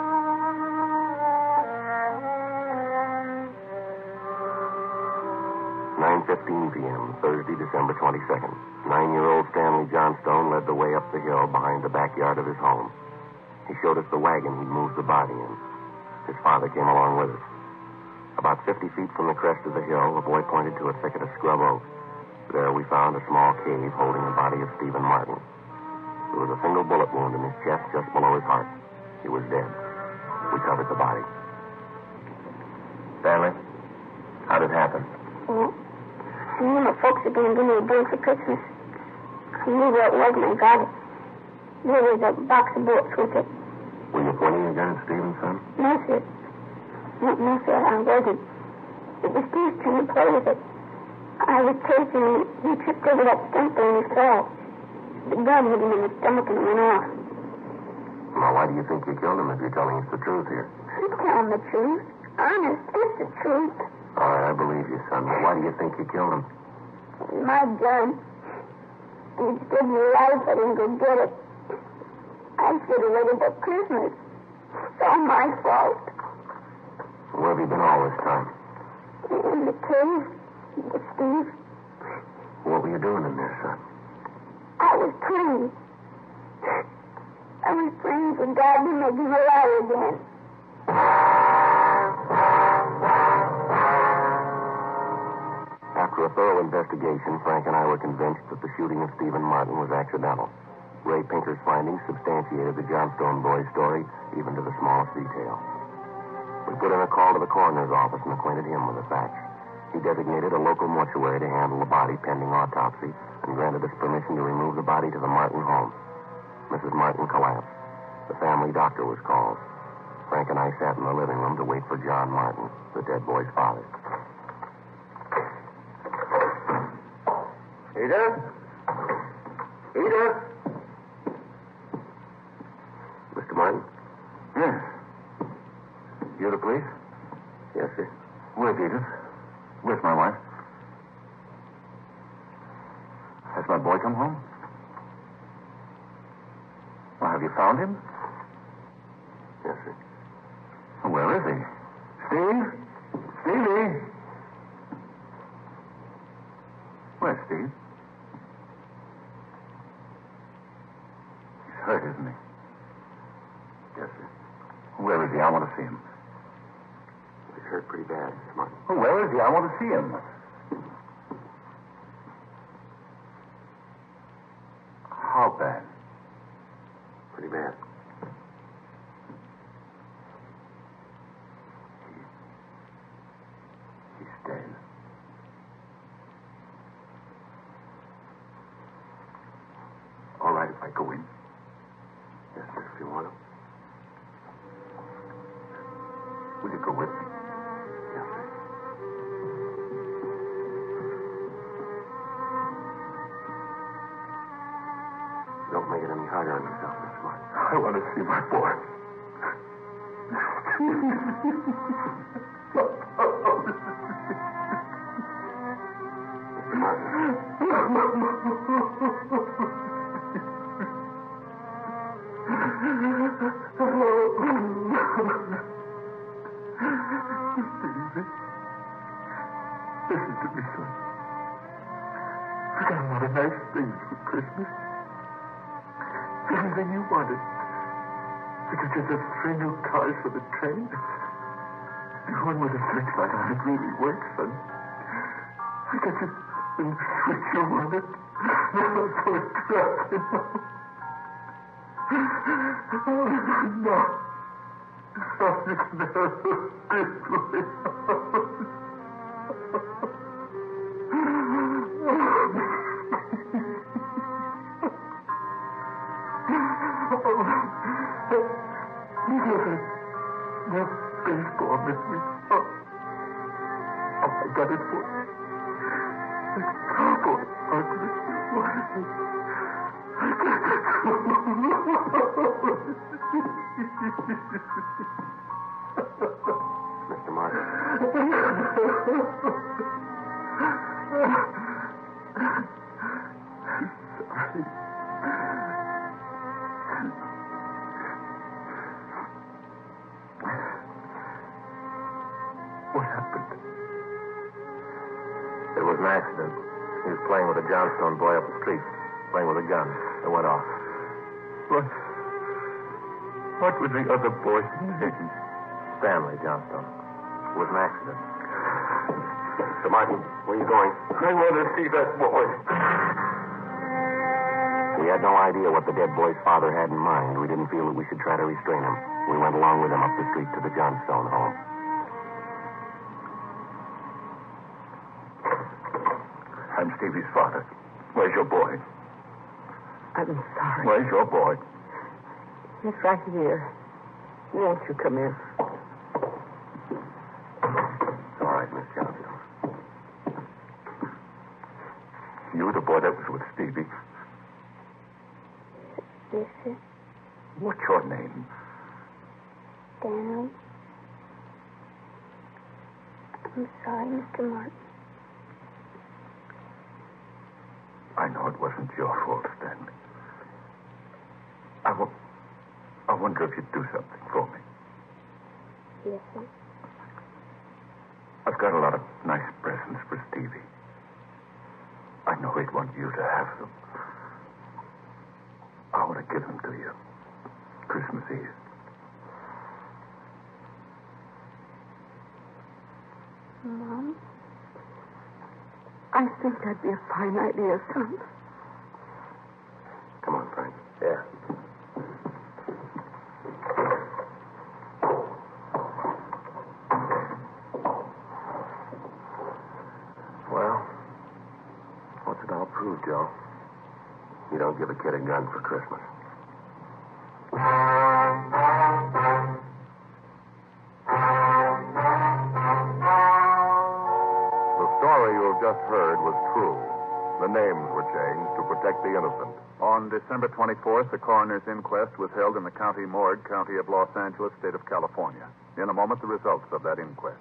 nine fifteen p.m., Thursday, December twenty-second. Nine-year-old Stanley Johnstone led the way up the hill behind the backyard of his home. He showed us the wagon he'd moved the body in. His father came along with us. About fifty feet from the crest of the hill, the boy pointed to a thicket of scrub oak. There we found a small cave holding the body of Stephen Martin. There was a single bullet wound in his chest just below his heart. He was dead. We covered the body. Stanley, how did it happen? Well, I knew my folks were going to give me a drink for Christmas. I knew where it was and I got it. There was a box of bullets with it. Were you pointing your gun at Stephen's son? No, sir. No, no, sir, I wasn't. It was Steve's turn to play with it. I was chasing him. He tripped over that stump and he fell. The gun hit him in the stomach and went off. Now, why do you think you killed him if you're telling us the truth here? I'm telling the truth. Honest, it's the truth. All right, I believe you, son. But why do you think you killed him? My gun. He'd give me life, I didn't go get it. I should have waited till Christmas. It's all my fault. Where have you been all this time? In the cave with Steve. What were you doing in there, son? I was praying. I was praying for God to make him alive again. After a thorough investigation, Frank and I were convinced that the shooting of Stephen Martin was accidental. Ray Pinker's findings substantiated the Johnstone boy's story, even to the smallest detail. We put in a call to the coroner's office and acquainted him with the facts. He designated a local mortuary to handle the body pending autopsy and granted us permission to remove the body to the Martin home. Missus Martin collapsed. The family doctor was called. Frank and I sat in the living room to wait for John Martin, the dead boy's father. Edith? Edith? Mister Martin? Yes. You're the police? Yes, sir. Where's Edith? Where's my wife? Has my boy come home? Well, have you found him? Yes, sir. Well, where is he? Steve? Stevie? Where's Steve? He's hurt, isn't he? Yes, sir. Where is he? I want to see him. He's hurt pretty bad, Mister Martin. Well, where is he? I want to see him. How bad? Pretty bad. He, he's dead. All right, if I go in. Yes, sir, if you want to. Will you go with me? Yes, sir. Don't make it any harder on yourself, Mister Martin. I want to see my boy. Listen to me, son. I got a lot of nice things for Christmas. Anything you wanted. I could get us three new cars for the train. And one with a searchlight on it really works, son. I got you the switch you wanted. Now for a truck, you know. Oh, no. Oh, you can never forgive me. No baseball with me. Oh, oh, I got it for you. The cowboy ugly. I Mister Martin. Sorry. What happened? It was an accident. He was playing with a Johnstone boy up the street, playing with a gun. It went off. What? What was the other boy's name? Stanley Johnstone. It was an accident. Mister Martin, where are you going? I want to see that boy. We had no idea what the dead boy's father had in mind. We didn't feel that we should try to restrain him. We went along with him up the street to the Johnstone home. I'm Stevie's father. Where's your boy? I'm sorry. Where's your boy? He's right here. Won't you come in? It's all right, Miss Johnstone. You the boy that was with Stevie? Yes, sir. What's your name? Stanley. I'm sorry, Mister Martin. I know it wasn't your fault, Stanley. I, w- I wonder if you'd do something for me. Yes, sir. I've got a lot of nice presents for Stevie. I know he'd want you to have them. I want to give them to you. Christmas Eve. Mom? I think that'd be a fine idea, son. Come on, Frank. Yeah. Well, what's it all prove, Joe? You don't give a kid a gun for Christmas. The story you have just heard was true. The names were changed to protect the innocent. On December twenty-fourth, the coroner's inquest was held in the county morgue, county of Los Angeles, state of California. In a moment, the results of that inquest.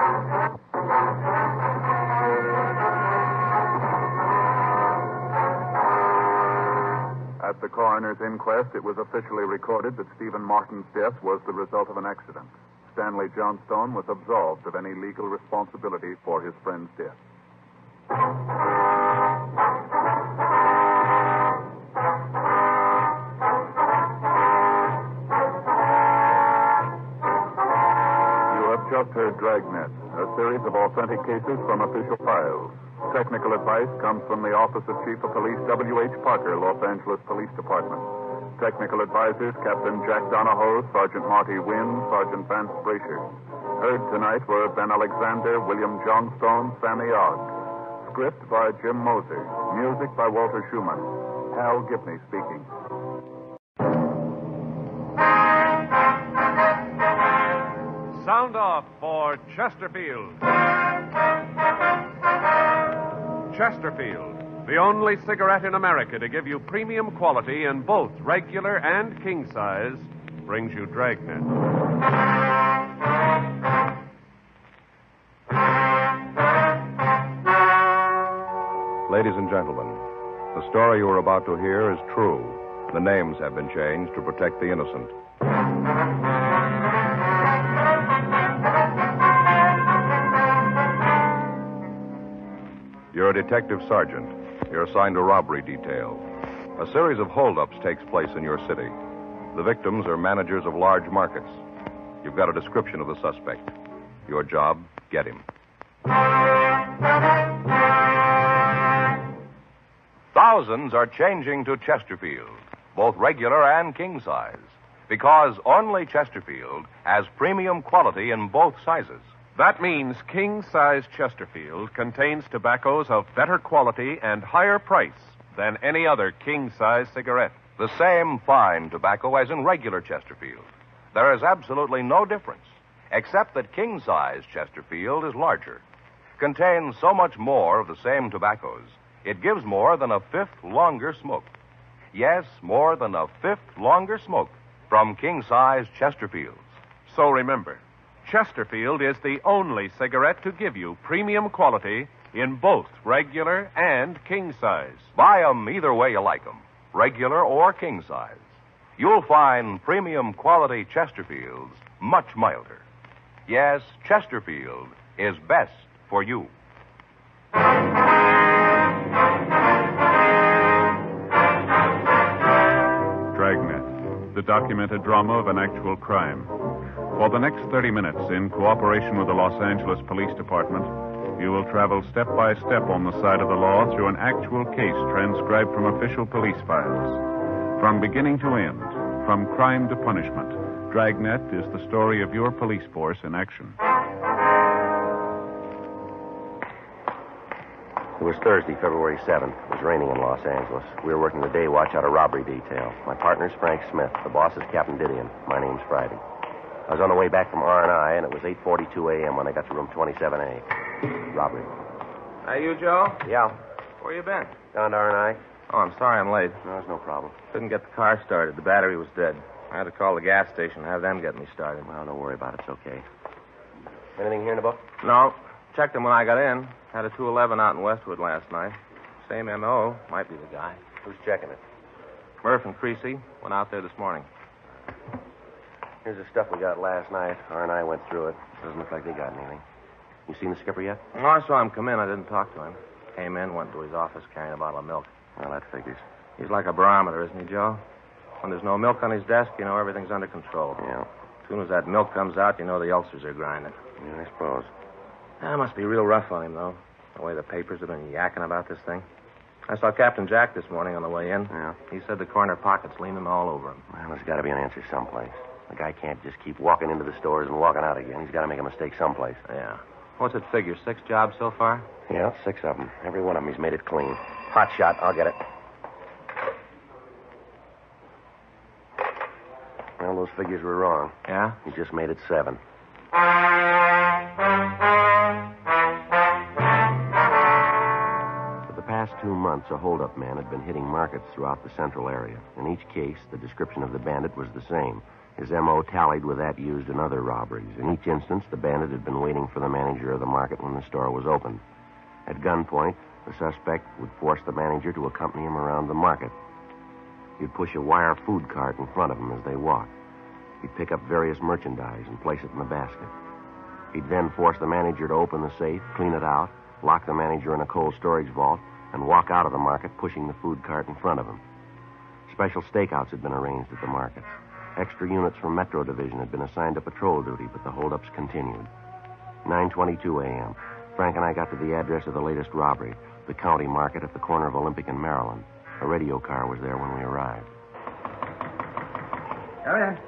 At the coroner's inquest, it was officially recorded that Stephen Martin's death was the result of an accident. Stanley Johnstone was absolved of any legal responsibility for his friend's death. You have just heard Dragnet, a series of authentic cases from official files. Technical advice comes from the Office of Chief of Police W H Parker, Los Angeles Police Department. Technical advisors Captain Jack Donahoe, Sergeant Marty Wynn, Sergeant Vance Brasher. Heard tonight were Ben Alexander, William Johnstone, Sammy Ogg. Script by Jim Moser. Music by Walter Schumann. Hal Gibney speaking. Sound off for Chesterfield. Chesterfield, the only cigarette in America to give you premium quality in both regular and king size, brings you Dragnet. Ladies and gentlemen, the story you are about to hear is true. The names have been changed to protect the innocent. You're a detective sergeant. You're assigned to robbery detail. A series of holdups takes place in your city. The victims are managers of large markets. You've got a description of the suspect. Your job, get him. Thousands are changing to Chesterfield, both regular and king size, because only Chesterfield has premium quality in both sizes. That means king-size Chesterfield contains tobaccos of better quality and higher price than any other king-size cigarette. The same fine tobacco as in regular Chesterfield. There is absolutely no difference, except that king-size Chesterfield is larger, contains so much more of the same tobaccos, it gives more than a fifth longer smoke. Yes, more than a fifth longer smoke from king-size Chesterfields. So remember, Chesterfield is the only cigarette to give you premium quality in both regular and king size. Buy 'em either way you like 'em, regular or king size. You'll find premium quality Chesterfields much milder. Yes, Chesterfield is best for you. Dragnet, the documented drama of an actual crime. For the next thirty minutes, in cooperation with the Los Angeles Police Department, You will travel step by step on the side of the law through an actual case transcribed from official police files. From beginning to end, from crime to punishment, Dragnet is the story of your police force in action. It was Thursday, February seventh. It was raining in Los Angeles. We were working the day watch out of robbery detail. My partner's Frank Smith. The boss is Captain Didion. My name's Friday. I was on the way back from R and I, and it was eight forty-two a.m. when I got to room twenty-seven A. Robbery. Hey, you, Joe? Yeah. Where you been? Down to R and I. Oh, I'm sorry I'm late. No, it's no problem. Couldn't get the car started. The battery was dead. I had to call the gas station and have them get me started. Well, don't worry about it. It's okay. Anything here in the book? No. Checked them when I got in. Had a two eleven out in Westwood last night. Same M O. Might be the guy. Who's checking it? Murph and Creasy went out there this morning. Here's the stuff we got last night. R and I went through it. Doesn't look like they got anything. You seen the skipper yet? No, I saw him come in. I didn't talk to him. Came in, went to his office carrying a bottle of milk. Well, that figures. He's like a barometer, isn't he, Joe? When there's no milk on his desk, you know everything's under control. Yeah. As soon as that milk comes out, you know the ulcers are grinding. Yeah, I suppose. That must be real rough on him, though. The way the papers have been yakking about this thing. I saw Captain Jack this morning on the way in. Yeah. He said the corner pocket's leaning all over him. Well, there's got to be an answer someplace. The guy can't just keep walking into the stores and walking out again. He's got to make a mistake someplace. Yeah. What's it figure? Six jobs so far? Yeah, six of them. Every one of them, he's made it clean. Hot shot. I'll get it. Well, those figures were wrong. Yeah? He just made it seven. For the past two months, a holdup man had been hitting markets throughout the central area. In each case, the description of the bandit was the same. His M O tallied with that used in other robberies. In each instance, the bandit had been waiting for the manager of the market when the store was opened. At gunpoint, the suspect would force the manager to accompany him around the market. He'd push a wire food cart in front of him as they walked. He'd pick up various merchandise and place it in the basket. He'd then force the manager to open the safe, clean it out, lock the manager in a cold storage vault, and walk out of the market pushing the food cart in front of him. Special stakeouts had been arranged at the markets. Extra units from Metro Division had been assigned to patrol duty, but the holdups continued. nine twenty-two a.m. Frank and I got to the address of the latest robbery, the county market at the corner of Olympic and Maryland. A radio car was there when we arrived. Come in.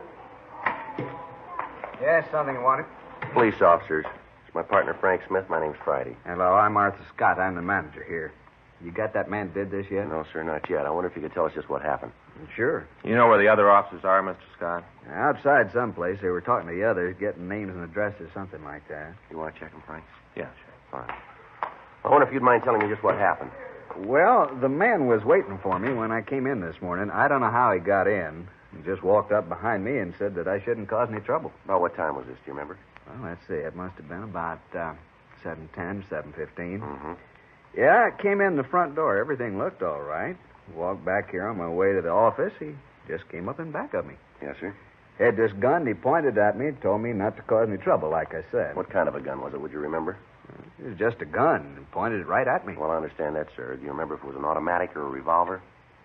Yes, something you wanted? Police officers. It's my partner, Frank Smith. My name's Friday. Hello, I'm Arthur Scott. I'm the manager here. You got that man did this yet? No, sir, not yet. I wonder if you could tell us just what happened. Sure. You know where the other officers are, Mister Scott? Outside someplace. They were talking to the others, getting names and addresses, something like that. You want to check them, Frank? Yeah, sure. Fine. I wonder if you'd mind telling me just what happened. Well, the man was waiting for me when I came in this morning. I don't know how he got in. He just walked up behind me and said that I shouldn't cause any trouble. About what time was this? Do you remember? Well, let's see. It must have been about uh, seven ten, seven fifteen. Mm-hmm. Yeah, I came in the front door. Everything looked all right. Walked back here on my way to the office. He just came up in back of me. Yes, sir. Had this gun. He pointed at me, told me not to cause any trouble, like I said. What kind of a gun was it? Would you remember? It was just a gun. He pointed it right at me. Well, I understand that, sir. Do you remember if it was an automatic or a revolver?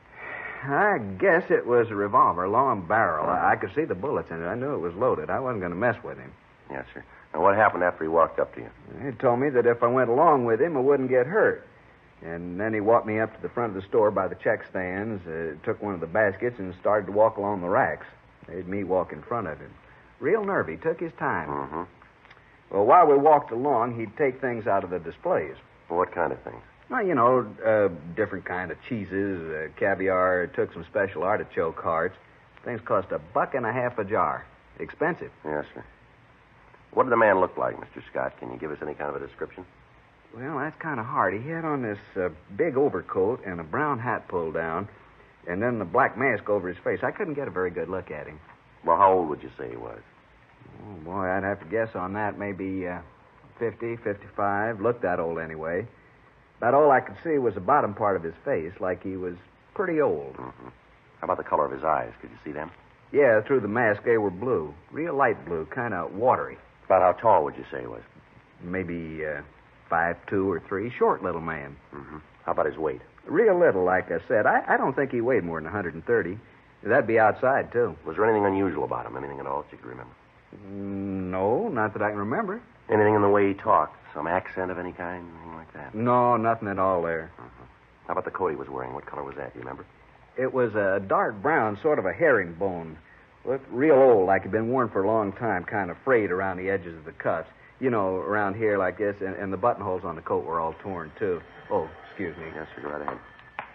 I guess it was a revolver, long barrel. I, I could see the bullets in it. I knew it was loaded. I wasn't going to mess with him. Yes, sir. Now, what happened after he walked up to you? He told me that if I went along with him, I wouldn't get hurt. And then he walked me up to the front of the store by the check stands, uh, took one of the baskets, and started to walk along the racks. Made me walk in front of him. Real nervy. Took his time. Mm-hmm. Well, while we walked along, he'd take things out of the displays. Well, what kind of things? Well, you know, uh, different kind of cheeses, uh, caviar. Took some special artichoke hearts. Things cost a buck and a half a jar. Expensive. Yes, sir. What did the man look like, Mister Scott? Can you give us any kind of a description? Well, that's kind of hard. He had on this uh, big overcoat and a brown hat pulled down, and then the black mask over his face. I couldn't get a very good look at him. Well, how old would you say he was? Oh, boy, I'd have to guess on that. Maybe uh, fifty, fifty-five. Looked that old anyway. About all I could see was the bottom part of his face, like he was pretty old. Mm-hmm. How about the color of his eyes? Could you see them? Yeah, through the mask they were blue. Real light blue, kind of watery. About how tall would you say he was? Maybe uh, five, two or three. Short little man. Mm-hmm. How about his weight? Real little, like I said. I, I don't think he weighed more than one hundred thirty. That'd be outside, too. Was there anything unusual about him? Anything at all that you could remember? Mm, no, not that I can remember. Anything in the way he talked? Some accent of any kind? Anything like that? No, nothing at all there. Uh-huh. How about the coat he was wearing? What color was that? Do you remember? It was a dark brown, sort of a herringbone. Looked real old, like it'd been worn for a long time, kind of frayed around the edges of the cuffs. You know, around here like this, and, and the buttonholes on the coat were all torn, too. Oh, excuse me. Yes, sir. Go right ahead.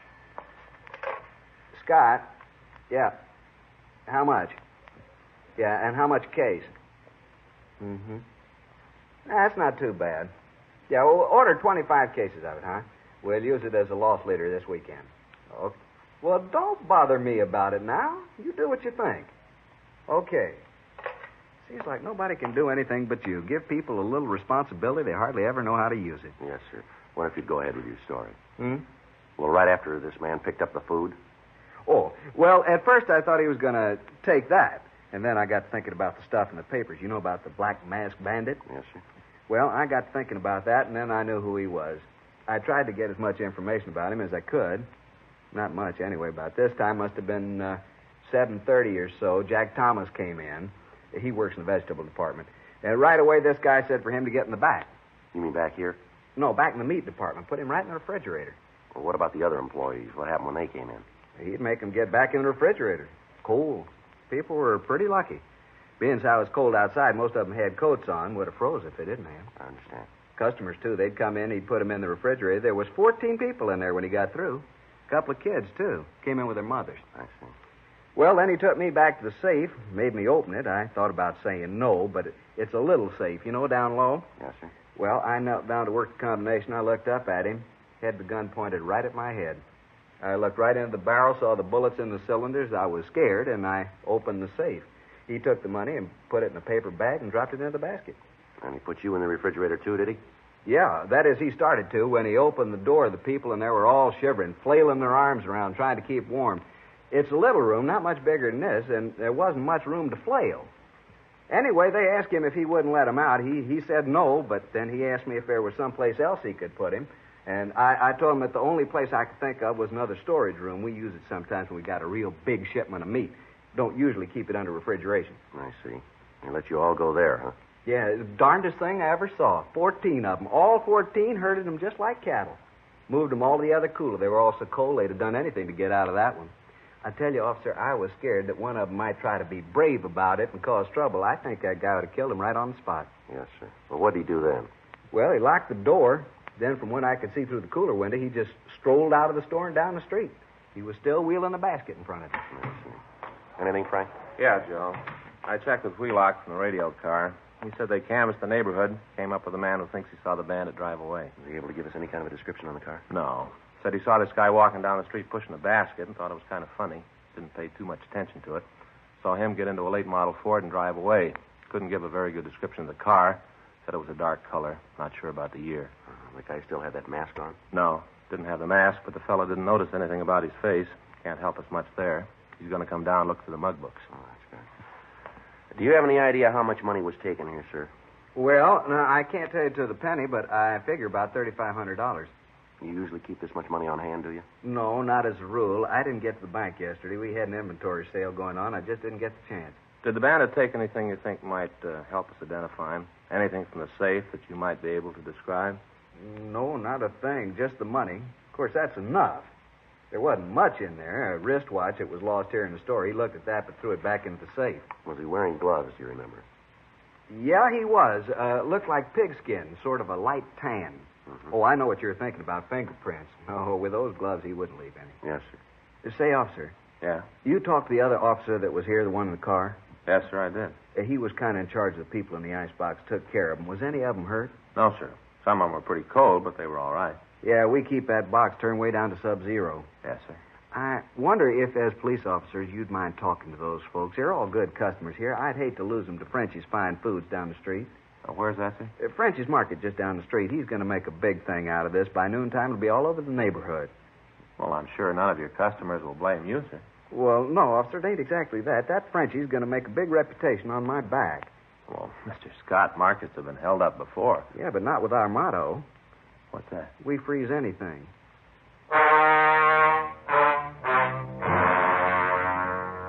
Scott? Yeah. How much? Yeah, and how much a case? Mm-hmm. That's not too bad. Yeah, well, order twenty-five cases of it, huh? We'll use it as a loss leader this weekend. Okay. Well, don't bother me about it now. You do what you think. Okay. Seems like nobody can do anything but you. Give people a little responsibility, they hardly ever know how to use it. Yes, sir. What if you'd go ahead with your story? Hmm? Well, right after this man picked up the food? Oh, well, at first I thought he was going to take that. And then I got thinking about the stuff in the papers. You know about the Black Mask Bandit? Yes, sir. Well, I got thinking about that, and then I knew who he was. I tried to get as much information about him as I could. Not much, anyway. About this time must have been uh, seven thirty or so. Jack Thomas came in. He works in the vegetable department. And right away, this guy said for him to get in the back. You mean back here? No, back in the meat department. Put him right in the refrigerator. Well, what about the other employees? What happened when they came in? He'd make them get back in the refrigerator. Cold. People were pretty lucky. Being as how it was cold outside, most of them had coats on. Would have froze if they didn't have. I understand. Customers, too. They'd come in, he'd put them in the refrigerator. There was fourteen people in there when he got through. A couple of kids, too. Came in with their mothers. I see. Well, then he took me back to the safe, made me open it. I thought about saying no, but it, it's a little safe, you know, down low. Yes, sir. Well, I knelt down to work the combination. I looked up at him, had the gun pointed right at my head. I looked right into the barrel, saw the bullets in the cylinders. I was scared, and I opened the safe. He took the money and put it in a paper bag and dropped it into the basket. And he put you in the refrigerator, too, did he? Yeah, that is, he started to. When he opened the door, the people in there were all shivering, flailing their arms around, trying to keep warm. It's a little room, not much bigger than this, and there wasn't much room to flail. Anyway, they asked him if he wouldn't let him out. He he said no, but then he asked me if there was someplace else he could put him. And I, I told him that the only place I could think of was another storage room. We use it sometimes when we got a real big shipment of meat. Don't usually keep it under refrigeration. I see. They let you all go there, huh? Yeah, the darndest thing I ever saw. Fourteen of them. All fourteen herded them just like cattle. Moved them all to the other cooler. They were all so cold they'd have done anything to get out of that one. I tell you, officer, I was scared that one of them might try to be brave about it and cause trouble. I think that guy would have killed him right on the spot. Yes, sir. Well, what did he do then? Well, he locked the door. Then, from what I could see through the cooler window, he just strolled out of the store and down the street. He was still wheeling a basket in front of him. I see. Anything, Frank? Yeah, Joe. I checked with Wheelock from the radio car. He said they canvassed the neighborhood, came up with a man who thinks he saw the bandit drive away. Was he able to give us any kind of a description on the car? No. Said he saw this guy walking down the street pushing a basket and thought it was kind of funny. Didn't pay too much attention to it. Saw him get into a late model Ford and drive away. Couldn't give a very good description of the car. Said it was a dark color. Not sure about the year. Uh, the guy still had that mask on? No. Didn't have the mask, but the fellow didn't notice anything about his face. Can't help us much there. He's going to come down and look through the mug books. Oh, that's good. Do you have any idea how much money was taken here, sir? Well, no, I can't tell you to the penny, but I figure about thirty-five hundred dollars. You usually keep this much money on hand, do you? No, not as a rule. I didn't get to the bank yesterday. We had an inventory sale going on. I just didn't get the chance. Did the bandit take anything you think might uh, help us identify him? Anything from the safe that you might be able to describe? No, not a thing. Just the money. Of course, that's enough. There wasn't much in there. A wristwatch that was lost here in the store. He looked at that but threw it back into the safe. Was he wearing gloves, do you remember? Yeah, he was. Uh, looked like pigskin, sort of a light tan. Mm-hmm. Oh, I know what you're thinking about, fingerprints. No, with those gloves, he wouldn't leave any. Yes, sir. Say, officer. Yeah? You talked to the other officer that was here, the one in the car? Yes, sir, I did. Uh, he was kind of in charge of the people in the icebox, took care of them. Was any of them hurt? No, sir. Some of them were pretty cold, but they were all right. Yeah, we keep that box turned way down to sub-zero. Yes, sir. I wonder if, as police officers, you'd mind talking to those folks. They're all good customers here. I'd hate to lose them to Frenchie's Fine Foods down the street. Uh, where's that, sir? Uh, Frenchie's Market just down the street. He's going to make a big thing out of this. By noontime, it'll be all over the neighborhood. Well, I'm sure none of your customers will blame you, sir. Well, no, officer, it ain't exactly that. That Frenchie's going to make a big reputation on my back. Well, Mister Scott, markets have been held up before. Yeah, but not with our motto. What's that? We freeze anything. nine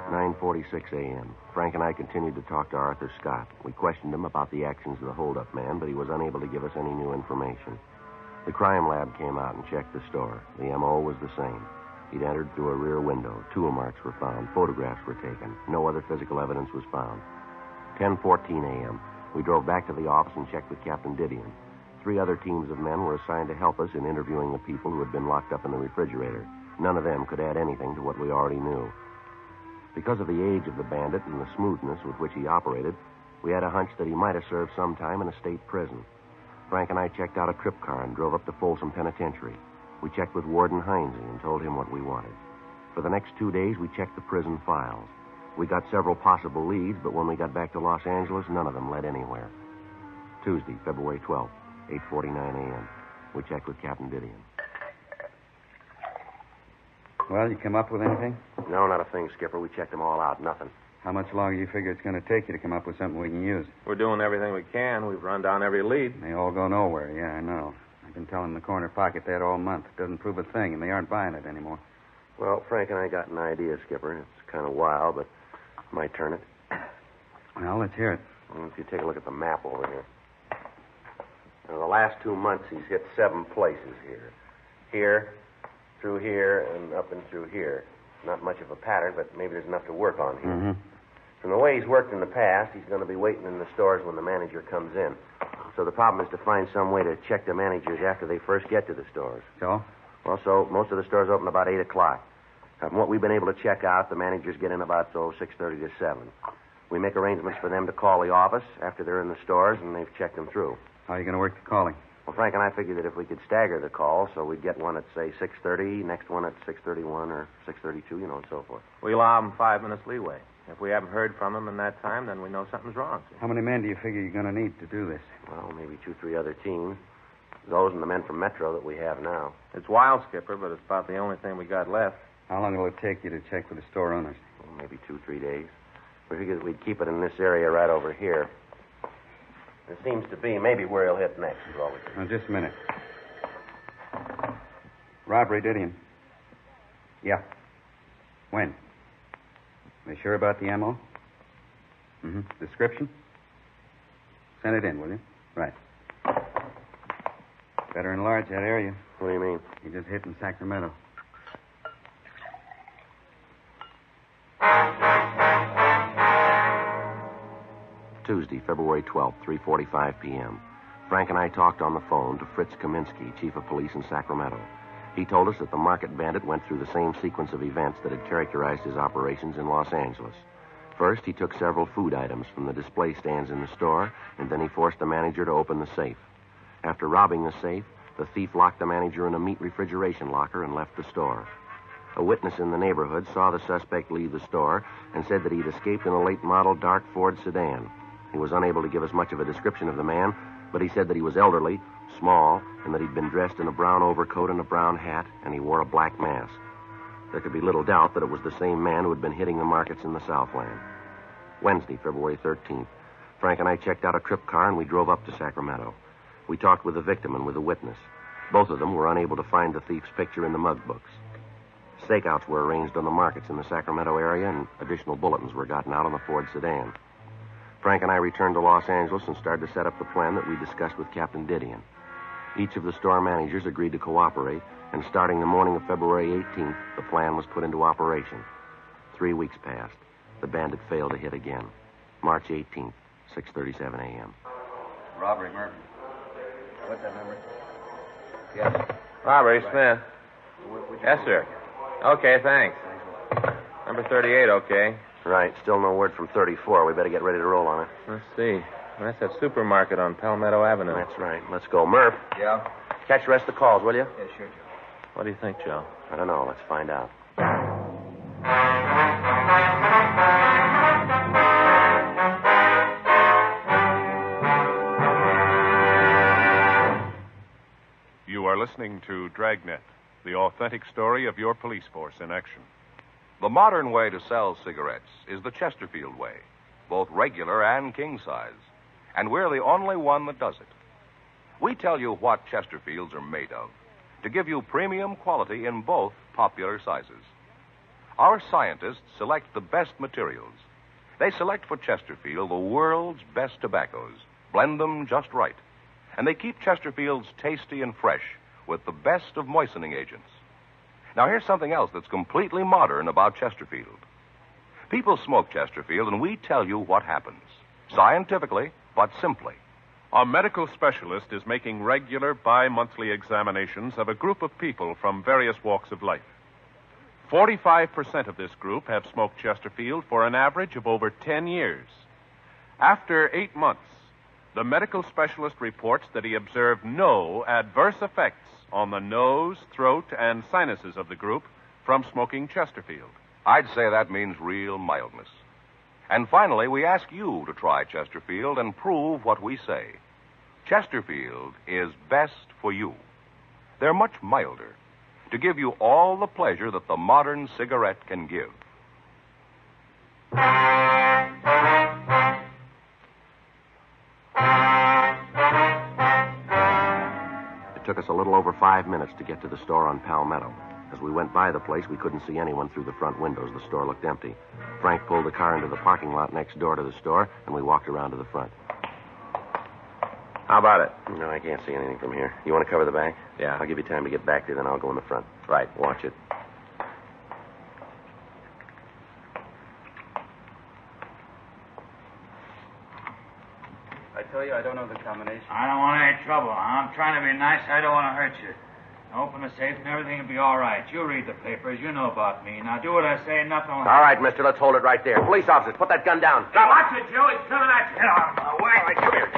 forty-six a.m. Frank and I continued to talk to Arthur Scott. We questioned him about the actions of the holdup man, but he was unable to give us any new information. The crime lab came out and checked the store. The M O was the same. He'd entered through a rear window. Tool marks were found. Photographs were taken. No other physical evidence was found. ten fourteen a.m. We drove back to the office and checked with Captain Didion. Three other teams of men were assigned to help us in interviewing the people who had been locked up in the refrigerator. None of them could add anything to what we already knew. Because of the age of the bandit and the smoothness with which he operated, we had a hunch that he might have served some time in a state prison. Frank and I checked out a trip car and drove up to Folsom Penitentiary. We checked with Warden Heinze and told him what we wanted. For the next two days, we checked the prison files. We got several possible leads, but when we got back to Los Angeles, none of them led anywhere. Tuesday, February twelfth, eight forty-nine a.m. We checked with Captain Didion. Well, you come up with anything? No, not a thing, Skipper. We checked them all out. Nothing. How much longer do you figure it's going to take you to come up with something we can use? We're doing everything we can. We've run down every lead. They all go nowhere. Yeah, I know. I've been telling the corner pocket that all month. It doesn't prove a thing, and they aren't buying it anymore. Well, Frank and I got an idea, Skipper. It's kind of wild, but might turn it. Well, let's hear it. Well, if you take a look at the map over here. Now, the last two months, he's hit seven places here. Here, through here, and up and through here. Not much of a pattern, but maybe there's enough to work on here. Mm-hmm. From the way he's worked in the past, he's going to be waiting in the stores when the manager comes in. So the problem is to find some way to check the managers after they first get to the stores. So? Well, so most of the stores open about eight o'clock. Now, from what we've been able to check out, the managers get in about, so, six thirty to seven. We make arrangements for them to call the office after they're in the stores, and they've checked them through. How are you going to work the calling? Well, Frank and I figured that if we could stagger the call, so we'd get one at, say, six thirty, next one at six thirty-one or six thirty-two, you know, and so forth. We allow them five minutes leeway. If we haven't heard from them in that time, then we know something's wrong. See? How many men do you figure you're going to need to do this? Well, maybe two, three other teams. Those and the men from Metro that we have now. It's wild, Skipper, but it's about the only thing we got left. How long will it take you to check with the store owners? Well, maybe two, three days. We figured that we'd keep it in this area right over here. It seems to be maybe where he'll hit next. Is all we can. Now, just a minute. Robbery, Didion. Yeah. When? They sure about the M O? Mm-hmm. Description? Send it in, will you? Right. Better enlarge that area. What do you mean? He just hit in Sacramento. Tuesday, February twelfth, three forty-five p.m. Frank and I talked on the phone to Fritz Kaminsky, chief of police in Sacramento. He told us that the market bandit went through the same sequence of events that had characterized his operations in Los Angeles. First, he took several food items from the display stands in the store, and then he forced the manager to open the safe. After robbing the safe, the thief locked the manager in a meat refrigeration locker and left the store. A witness in the neighborhood saw the suspect leave the store and said that he'd escaped in a late-model dark Ford sedan. He was unable to give us much of a description of the man, but he said that he was elderly, small, and that he'd been dressed in a brown overcoat and a brown hat, and he wore a black mask. There could be little doubt that it was the same man who had been hitting the markets in the Southland. Wednesday, February thirteenth. Frank and I checked out a trip car, and we drove up to Sacramento. We talked with the victim and with the witness. Both of them were unable to find the thief's picture in the mug books. Stakeouts were arranged on the markets in the Sacramento area, and additional bulletins were gotten out on the Ford sedan. Frank and I returned to Los Angeles and started to set up the plan that we discussed with Captain Didion. Each of the store managers agreed to cooperate, and starting the morning of February eighteenth, the plan was put into operation. Three weeks passed. The bandit failed to hit again. March eighteenth, six thirty-seven a.m. Robbery, Murphy. What's that number? Yes. Robbery, Smith. Yes, sir. Okay, thanks. Number thirty-eight, okay. Right. Still no word from thirty-four. We better get ready to roll on it. Let's see. That's that supermarket on Palmetto Avenue. That's right. Let's go. Murph. Yeah? Catch the rest of the calls, will you? Yeah, sure, Joe. What do you think, Joe? I don't know. Let's find out. You are listening to Dragnet, the authentic story of your police force in action. The modern way to sell cigarettes is the Chesterfield way, both regular and king size. And we're the only one that does it. We tell you what Chesterfields are made of to give you premium quality in both popular sizes. Our scientists select the best materials. They select for Chesterfield the world's best tobaccos, blend them just right, and they keep Chesterfields tasty and fresh with the best of moistening agents. Now, here's something else that's completely modern about Chesterfield. People smoke Chesterfield, and we tell you what happens. Scientifically, but simply. A medical specialist is making regular bi-monthly examinations of a group of people from various walks of life. forty-five percent of this group have smoked Chesterfield for an average of over ten years. After eight months, the medical specialist reports that he observed no adverse effects on the nose, throat, and sinuses of the group from smoking Chesterfield. I'd say that means real mildness. And finally, we ask you to try Chesterfield and prove what we say. Chesterfield is best for you. They're much milder, to give you all the pleasure that the modern cigarette can give. It took us a little over five minutes to get to the store on Palmetto. As we went by the place, we couldn't see anyone through the front windows. The store looked empty. Frank pulled the car into the parking lot next door to the store, and we walked around to the front. How about it? No, I can't see anything from here. You want to cover the back? Yeah. I'll give you time to get back there, then I'll go in the front. Right. Watch it. I tell you, I don't know the combination. I don't want any trouble. I'm trying to be nice. I don't want to hurt you. Open the safe and everything will be all right. You read the papers. You know about me. Now do what I say. Nothing will All right, mister. Let's hold it right there. Police officers, put that gun down. Now, watch it, Joe. He's coming at you. Get out of my way. All right, come here.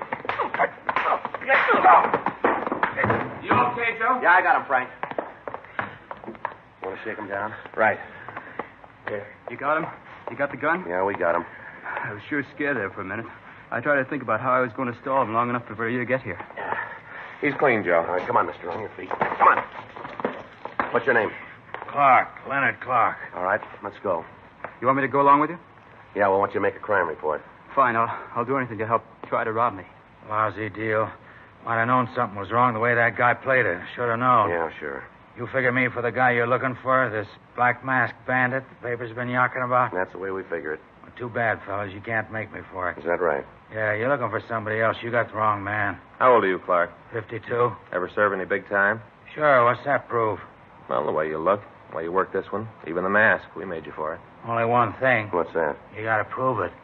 You okay, Joe? Yeah, I got him, Frank. Want to shake him down? Right. Here. You got him? You got the gun? Yeah, we got him. I was sure scared there for a minute. I tried to think about how I was going to stall him long enough for you to get here. Yeah. He's clean, Joe. All right, come on, mister. On your feet. Come on. What's your name? Clark. Leonard Clark. All right, let's go. You want me to go along with you? Yeah, we want you to make a crime report. Fine. I'll, I'll do anything to help try to rob me. Lousy deal. Might have known something was wrong the way that guy played it. Should have known. Yeah, sure. You figure me for the guy you're looking for, this black mask bandit the paper's been yakking about? That's the way we figure it. Well, too bad, fellas. You can't make me for it. Is that right? Yeah, you're looking for somebody else. You got the wrong man. How old are you, Clark? fifty-two. Ever serve any big time? Sure. What's that prove? Well, the way you look, the way you work this one, even the mask. We made you for it. Only one thing. What's that? You got to prove it.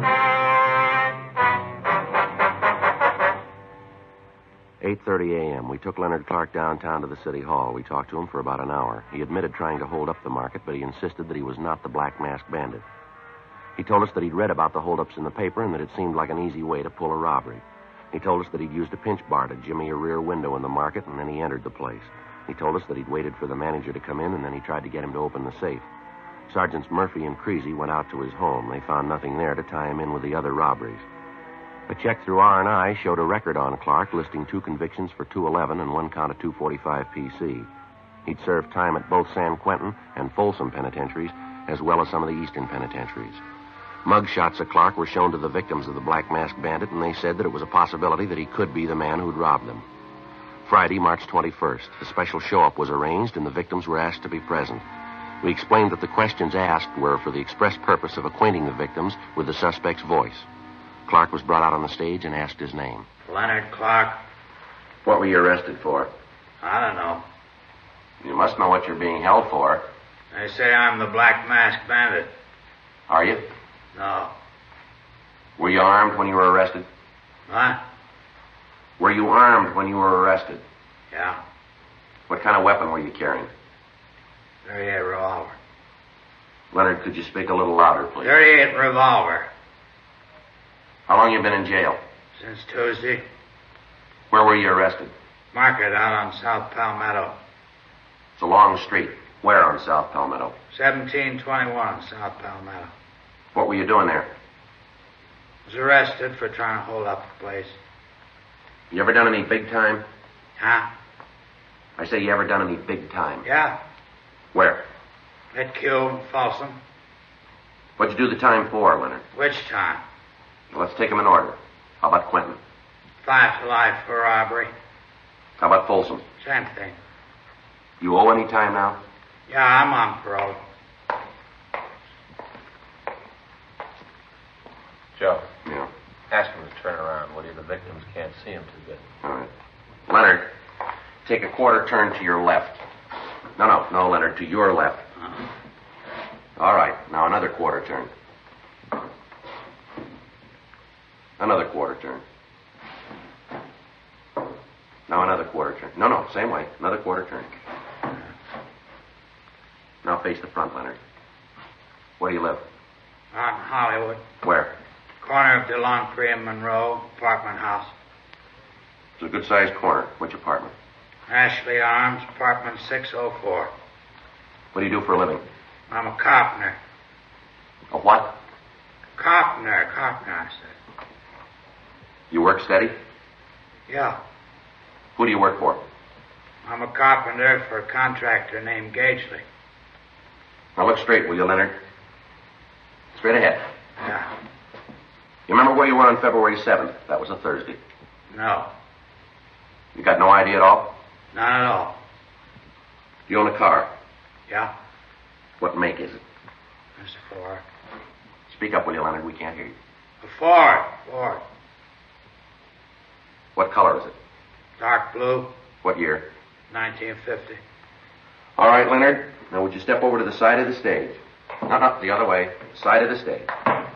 eight thirty a.m. We took Leonard Clark downtown to the city hall. We talked to him for about an hour. He admitted trying to hold up the market, but he insisted that he was not the Black Mask Bandit. He told us that he'd read about the holdups in the paper and that it seemed like an easy way to pull a robbery. He told us that he'd used a pinch bar to jimmy a rear window in the market, and then he entered the place. He told us that he'd waited for the manager to come in, and then he tried to get him to open the safe. Sergeants Murphy and Creasy went out to his home. They found nothing there to tie him in with the other robberies. A check through R and I showed a record on Clark listing two convictions for two eleven and one count of two forty-five P C. He'd served time at both San Quentin and Folsom penitentiaries, as well as some of the eastern penitentiaries. Mug shots of Clark were shown to the victims of the Black Mask Bandit, and they said that it was a possibility that he could be the man who'd robbed them. Friday, March twenty-first, a special show-up was arranged, and the victims were asked to be present. We explained that the questions asked were for the express purpose of acquainting the victims with the suspect's voice. Clark was brought out on the stage and asked his name. Leonard Clark. What were you arrested for? I don't know. You must know what you're being held for. They say I'm the Black Mask Bandit. Are you? No. Were you armed when you were arrested? What? Were you armed when you were arrested? Yeah. What kind of weapon were you carrying? thirty-eight revolver. Leonard, could you speak a little louder, please? thirty-eight revolver. How long you been in jail? Since Tuesday. Where were you arrested? Market out on South Palmetto. It's a long street. Where on South Palmetto? seventeen twenty-one South Palmetto. What were you doing there? Was arrested for trying to hold up the place. You ever done any big time? Huh? I say, you ever done any big time? Yeah. Where? At Q, Folsom. What'd you do the time for, Leonard? Which time? Well, let's take them in order. How about Quentin? Five to life for robbery. How about Folsom? Same thing. You owe any time now? Yeah, I'm on parole. Joe. Yeah. Ask him to turn around, will you? The victims can't see him too good. All right. Leonard, take a quarter turn to your left. No, no, no, Leonard, to your left. Uh-huh. All right. Now another quarter turn. Another quarter turn. Now another quarter turn. No, no, same way. Another quarter turn. Now face the front, Leonard. Where do you live? Out in Hollywood. Where? Corner of DeLongpre and Monroe, apartment house. It's a good-sized corner. Which apartment? Ashley Arms, apartment six oh four. What do you do for a living? I'm a carpenter. A what? Carpenter, carpenter, I said. You work steady? Yeah. Who do you work for? I'm a carpenter for a contractor named Gagely. Now look straight, will you, Leonard? Straight ahead. Yeah. You remember where you were on February seventh? That was a Thursday. No. You got no idea at all? None at all. You own a car? Yeah. What make is it? It's a Ford. Speak up, will you, Leonard? We can't hear you. A Ford. Ford. What color is it? Dark blue. What year? nineteen fifty. All right, Leonard. Now would you step over to the side of the stage? No, no, the other way. Side of the stage.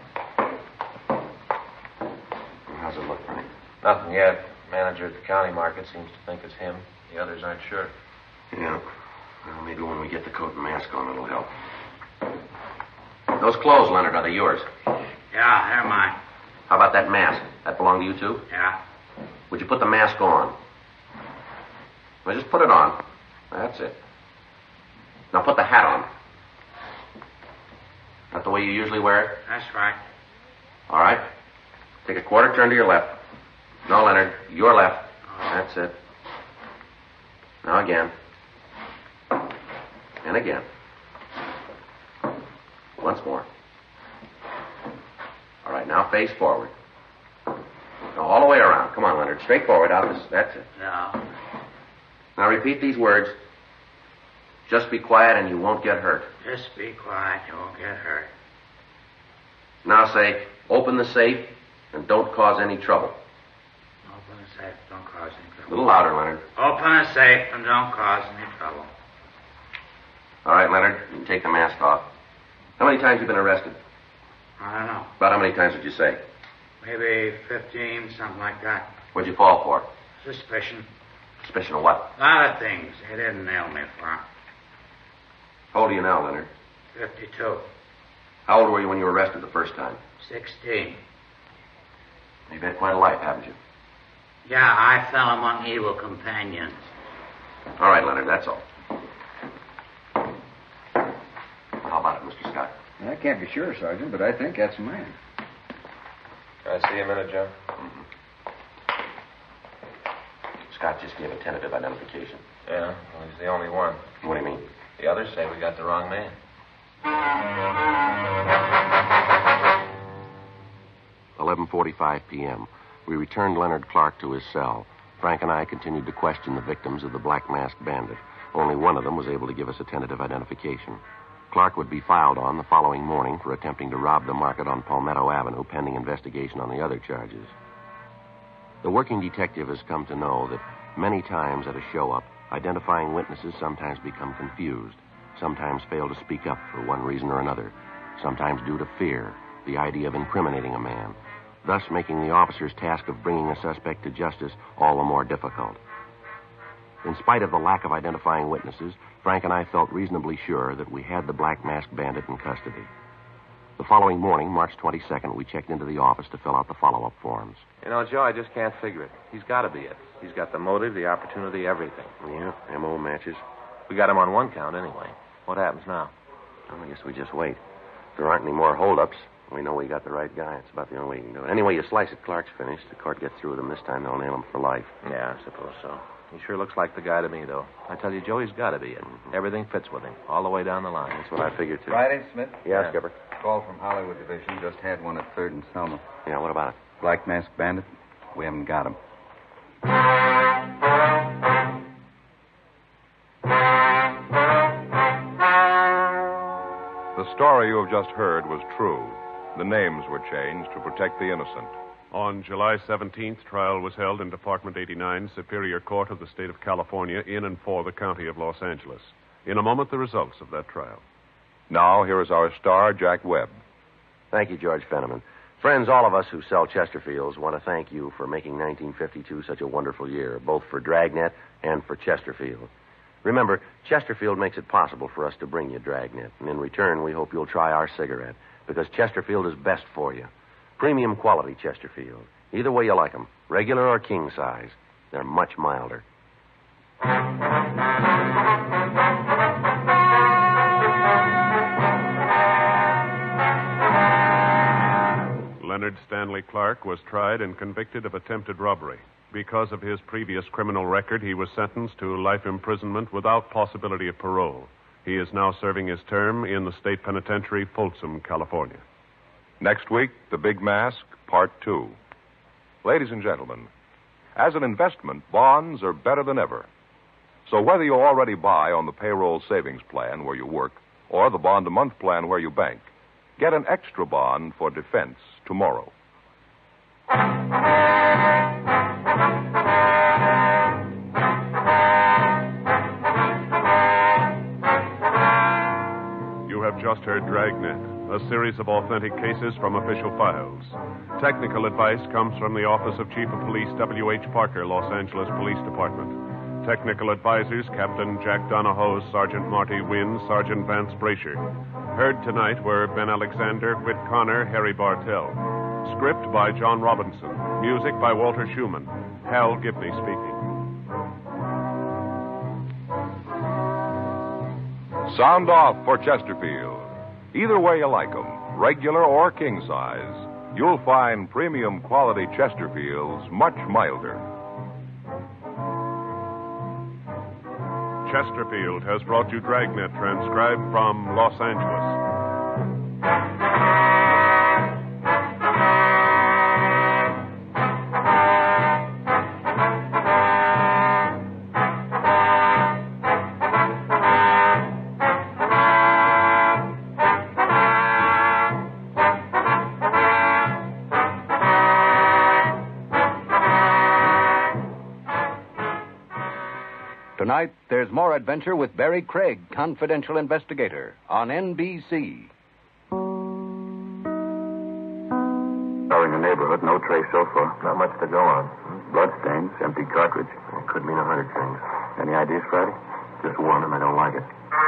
How's it look, Frank? Nothing yet. Manager at the county market seems to think it's him. The others aren't sure. Yeah. Well, maybe when we get the coat and mask on, it'll help. Those clothes, Leonard, are they yours? Yeah, they're mine. How about that mask? That belong to you, too? Yeah. Would you put the mask on? Well, just put it on. That's it. Now put the hat on. That the way you usually wear it? That's right. All right. Take a quarter turn to your left. No, Leonard, your left. That's it. Now again. And again. Once more. All right, now face forward. Now all the way around. Come on, Leonard. Straight forward out this. That's it. No. Now repeat these words. Just be quiet and you won't get hurt. Just be quiet. You won't get hurt. Now say, open the safe and don't cause any trouble. Open the safe. Don't cause any A trouble. little louder, Leonard. Open the safe and don't cause any trouble. All right, Leonard, you can take the mask off. How many times have you been arrested? I don't know. About how many times would you say? Maybe fifteen, something like that. What'd you fall for? Suspicion. Suspicion of what? A lot of things. They didn't nail me for 'em. How old are you now, Leonard? fifty-two. How old were you when you were arrested the first time? sixteen. You've had quite a life, haven't you? Yeah, I fell among evil companions. All right, Leonard, that's all. How about it, Mister Scott? I can't be sure, Sergeant, but I think that's mine. Can I see a minute, Joe? Mm-hmm. Scott just gave a tentative identification. Yeah, well, he's the only one. What do you mean? The others say we got the wrong man. eleven forty-five p.m. We returned Leonard Clark to his cell. Frank and I continued to question the victims of the Black Masked Bandit. Only one of them was able to give us a tentative identification. Clark would be filed on the following morning for attempting to rob the market on Palmetto Avenue, pending investigation on the other charges. The working detective has come to know that many times at a show-up, identifying witnesses sometimes become confused, sometimes fail to speak up for one reason or another, sometimes due to fear, the idea of incriminating a man, thus making the officer's task of bringing a suspect to justice all the more difficult. In spite of the lack of identifying witnesses, Frank and I felt reasonably sure that we had the Black Masked Bandit in custody. The following morning, March twenty-second, we checked into the office to fill out the follow-up forms. You know, Joe, I just can't figure it. He's got to be it. He's got the motive, the opportunity, everything. Yeah, M O matches. We got him on one count anyway. What happens now? Well, I guess we just wait. If there aren't any more holdups, we know we got the right guy. It's about the only way you can do it. Anyway, you slice it, Clark's finished. The court gets through with him this time, they'll nail him for life. Yeah, I suppose so. He sure looks like the guy to me, though. I tell you, Joe, he's got to be it. Mm-hmm. Everything fits with him, all the way down the line. That's what I figured, too. Friday, Smith? Yeah, yeah, Skipper. Call from Hollywood Division. Just had one at third and Selma. Yeah, what about it? Black Masked Bandit. We haven't got him. The story you have just heard was true. The names were changed to protect the innocent. On July seventeenth, trial was held in Department eighty-nine, Superior Court of the State of California, in and for the County of Los Angeles. In a moment, the results of that trial. Now, here is our star, Jack Webb. Thank you, George Fenneman. Friends, all of us who sell Chesterfields want to thank you for making nineteen fifty-two such a wonderful year, both for Dragnet and for Chesterfield. Remember, Chesterfield makes it possible for us to bring you Dragnet, and in return, we hope you'll try our cigarette, because Chesterfield is best for you. Premium quality Chesterfield. Either way you like them, regular or king size. They're much milder. Leonard Stanley Clark was tried and convicted of attempted robbery. Because of his previous criminal record, he was sentenced to life imprisonment without possibility of parole. He is now serving his term in the state penitentiary, Folsom, California. Next week, The Big Mask, Part Two. Ladies and gentlemen, as an investment, bonds are better than ever. So whether you already buy on the payroll savings plan where you work or the bond-a-month plan where you bank, get an extra bond for defense tomorrow. You have just heard Dragnet, a series of authentic cases from official files. Technical advice comes from the Office of Chief of Police W H Parker, Los Angeles Police Department. Technical advisors, Captain Jack Donahoe, Sergeant Marty Wynn, Sergeant Vance Brasher. Heard tonight were Ben Alexander, Whit Connor, Harry Bartell. Script by John Robinson. Music by Walter Schumann. Hal Gibney speaking. Sound off for Chesterfield. Either way you like 'em, regular or king size, you'll find premium quality Chesterfields much milder. Chesterfield has brought you Dragnet, transcribed from Los Angeles. Tonight, there's more adventure with Barry Craig, confidential investigator, on N B C. Scouring the neighborhood, no trace so far. Not much to go on. Bloodstains, empty cartridge. It could mean a hundred things. Any ideas, Friday? Just one, and I don't like it.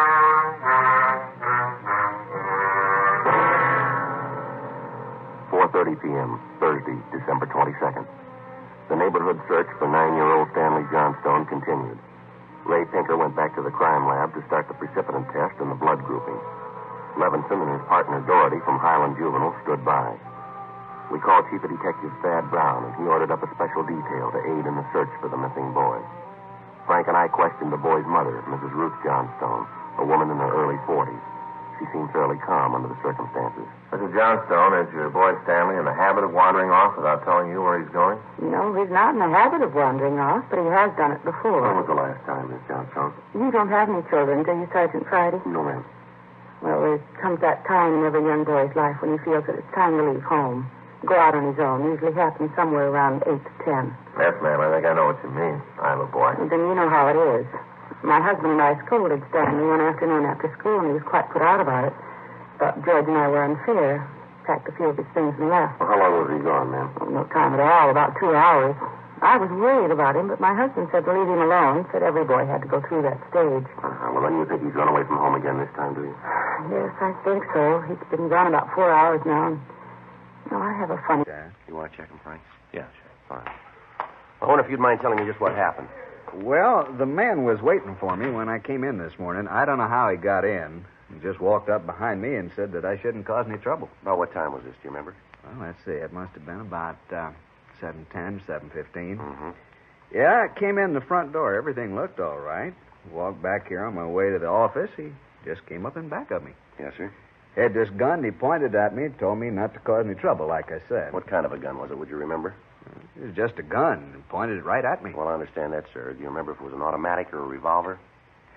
four thirty p.m., Thursday, December twenty-second. The neighborhood search for nine-year-old Stanley Johnstone continued. Ray Pinker went back to the crime lab to start the precipitant test and the blood grouping. Levinson and his partner Doherty from Highland Juvenile stood by. We called Chief of Detective Thad Brown, and he ordered up a special detail to aid in the search for the missing boy. Frank and I questioned the boy's mother, Missus Ruth Johnstone, a woman in her early forties. She seemed fairly calm under the circumstances. Missus Johnstone, is your boy Stanley in the habit of wandering off without telling you where he's going? No, he's not in the habit of wandering off, but he has done it before. When was the last time, Miss Johnstone? You don't have any children, do you, Sergeant Friday? No, ma'am. Well, there comes that time in every young boy's life when he feels that it's time to leave home. Go out on his own. Usually happens somewhere around eight to ten. Yes, ma'am. I think I know what you mean. I have a boy. And then you know how it is. My husband and I scolded Stanley one afternoon after school, and he was quite put out about it. Thought George and I were unfair. Packed a few of his things and left. Well, how long was he gone, ma'am? Oh, no time at all. About two hours. I was worried about him, but my husband said to leave him alone. Said every boy had to go through that stage. Uh-huh. Well, then you think he's run away from home again this time, do you? Yes, I think so. He's been gone about four hours now. And, you know, I have a funny... Dad, you want to check him, Frank? Yeah, sure. Fine. I wonder if you'd mind telling me just what happened. Well, the man was waiting for me when I came in this morning. I don't know how he got in. He just walked up behind me and said that I shouldn't cause any trouble. About what time was this, do you remember? Well, let's see. It must have been about uh, seven ten, seven fifteen. Mm-hmm. Yeah, I came in the front door. Everything looked all right. Walked back here on my way to the office. He just came up in back of me. Yes, sir. Had this gun. He pointed at me, told me not to cause any trouble, like I said. What kind of a gun was it, would you remember? It was just a gun. He pointed it right at me. Well, I understand that, sir. Do you remember if it was an automatic or a revolver?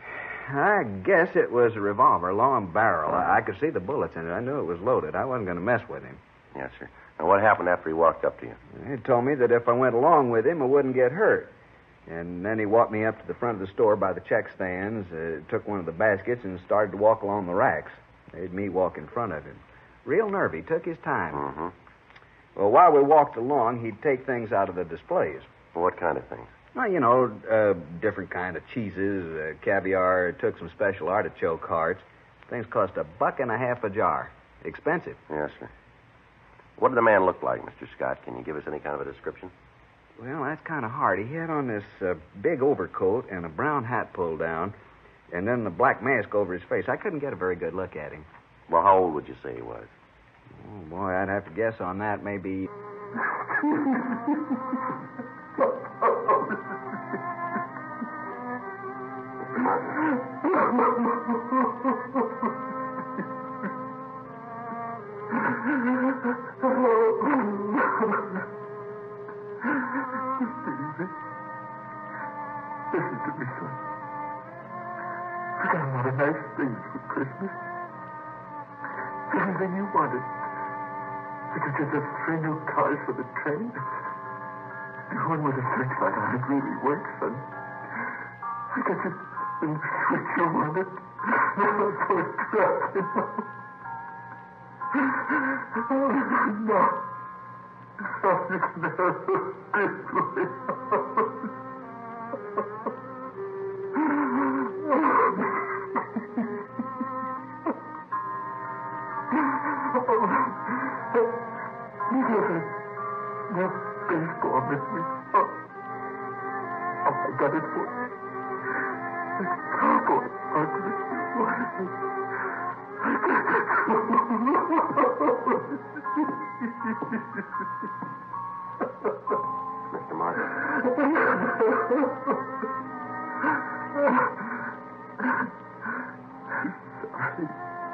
I guess it was a revolver, long barrel. I, I could see the bullets in it. I knew it was loaded. I wasn't going to mess with him. Yes, sir. Now, what happened after he walked up to you? He told me that if I went along with him, I wouldn't get hurt. And then he walked me up to the front of the store by the check stands, uh, took one of the baskets, and started to walk along the racks. Made me walk in front of him. Real nervy. Took his time. Mm-hmm. Well, while we walked along, he'd take things out of the displays. Well, what kind of things? Well, you know, uh, different kind of cheeses, uh, caviar. Took some special artichoke hearts. Things cost a buck and a half a jar. Expensive. Yes, sir. What did the man look like, Mister Scott? Can you give us any kind of a description? Well, that's kind of hard. He had on this uh, big overcoat and a brown hat pulled down, and then the black mask over his face. I couldn't get a very good look at him. Well, how old would you say he was? Oh, boy, I'd have to guess on that. Maybe... Listen to me, son. I got a lot of nice things for Christmas. Anything you wanted. I could get us three new cars for the train. The one with the searchlight on it really works, son. I got you the switch you wanted. Now I'm so trapped, you know. Oh, no. Oh, you can never forgive me. No baseball with me. Oh, oh, I got it for you. The cowboy part of it. I got it Mister Martin. Sorry.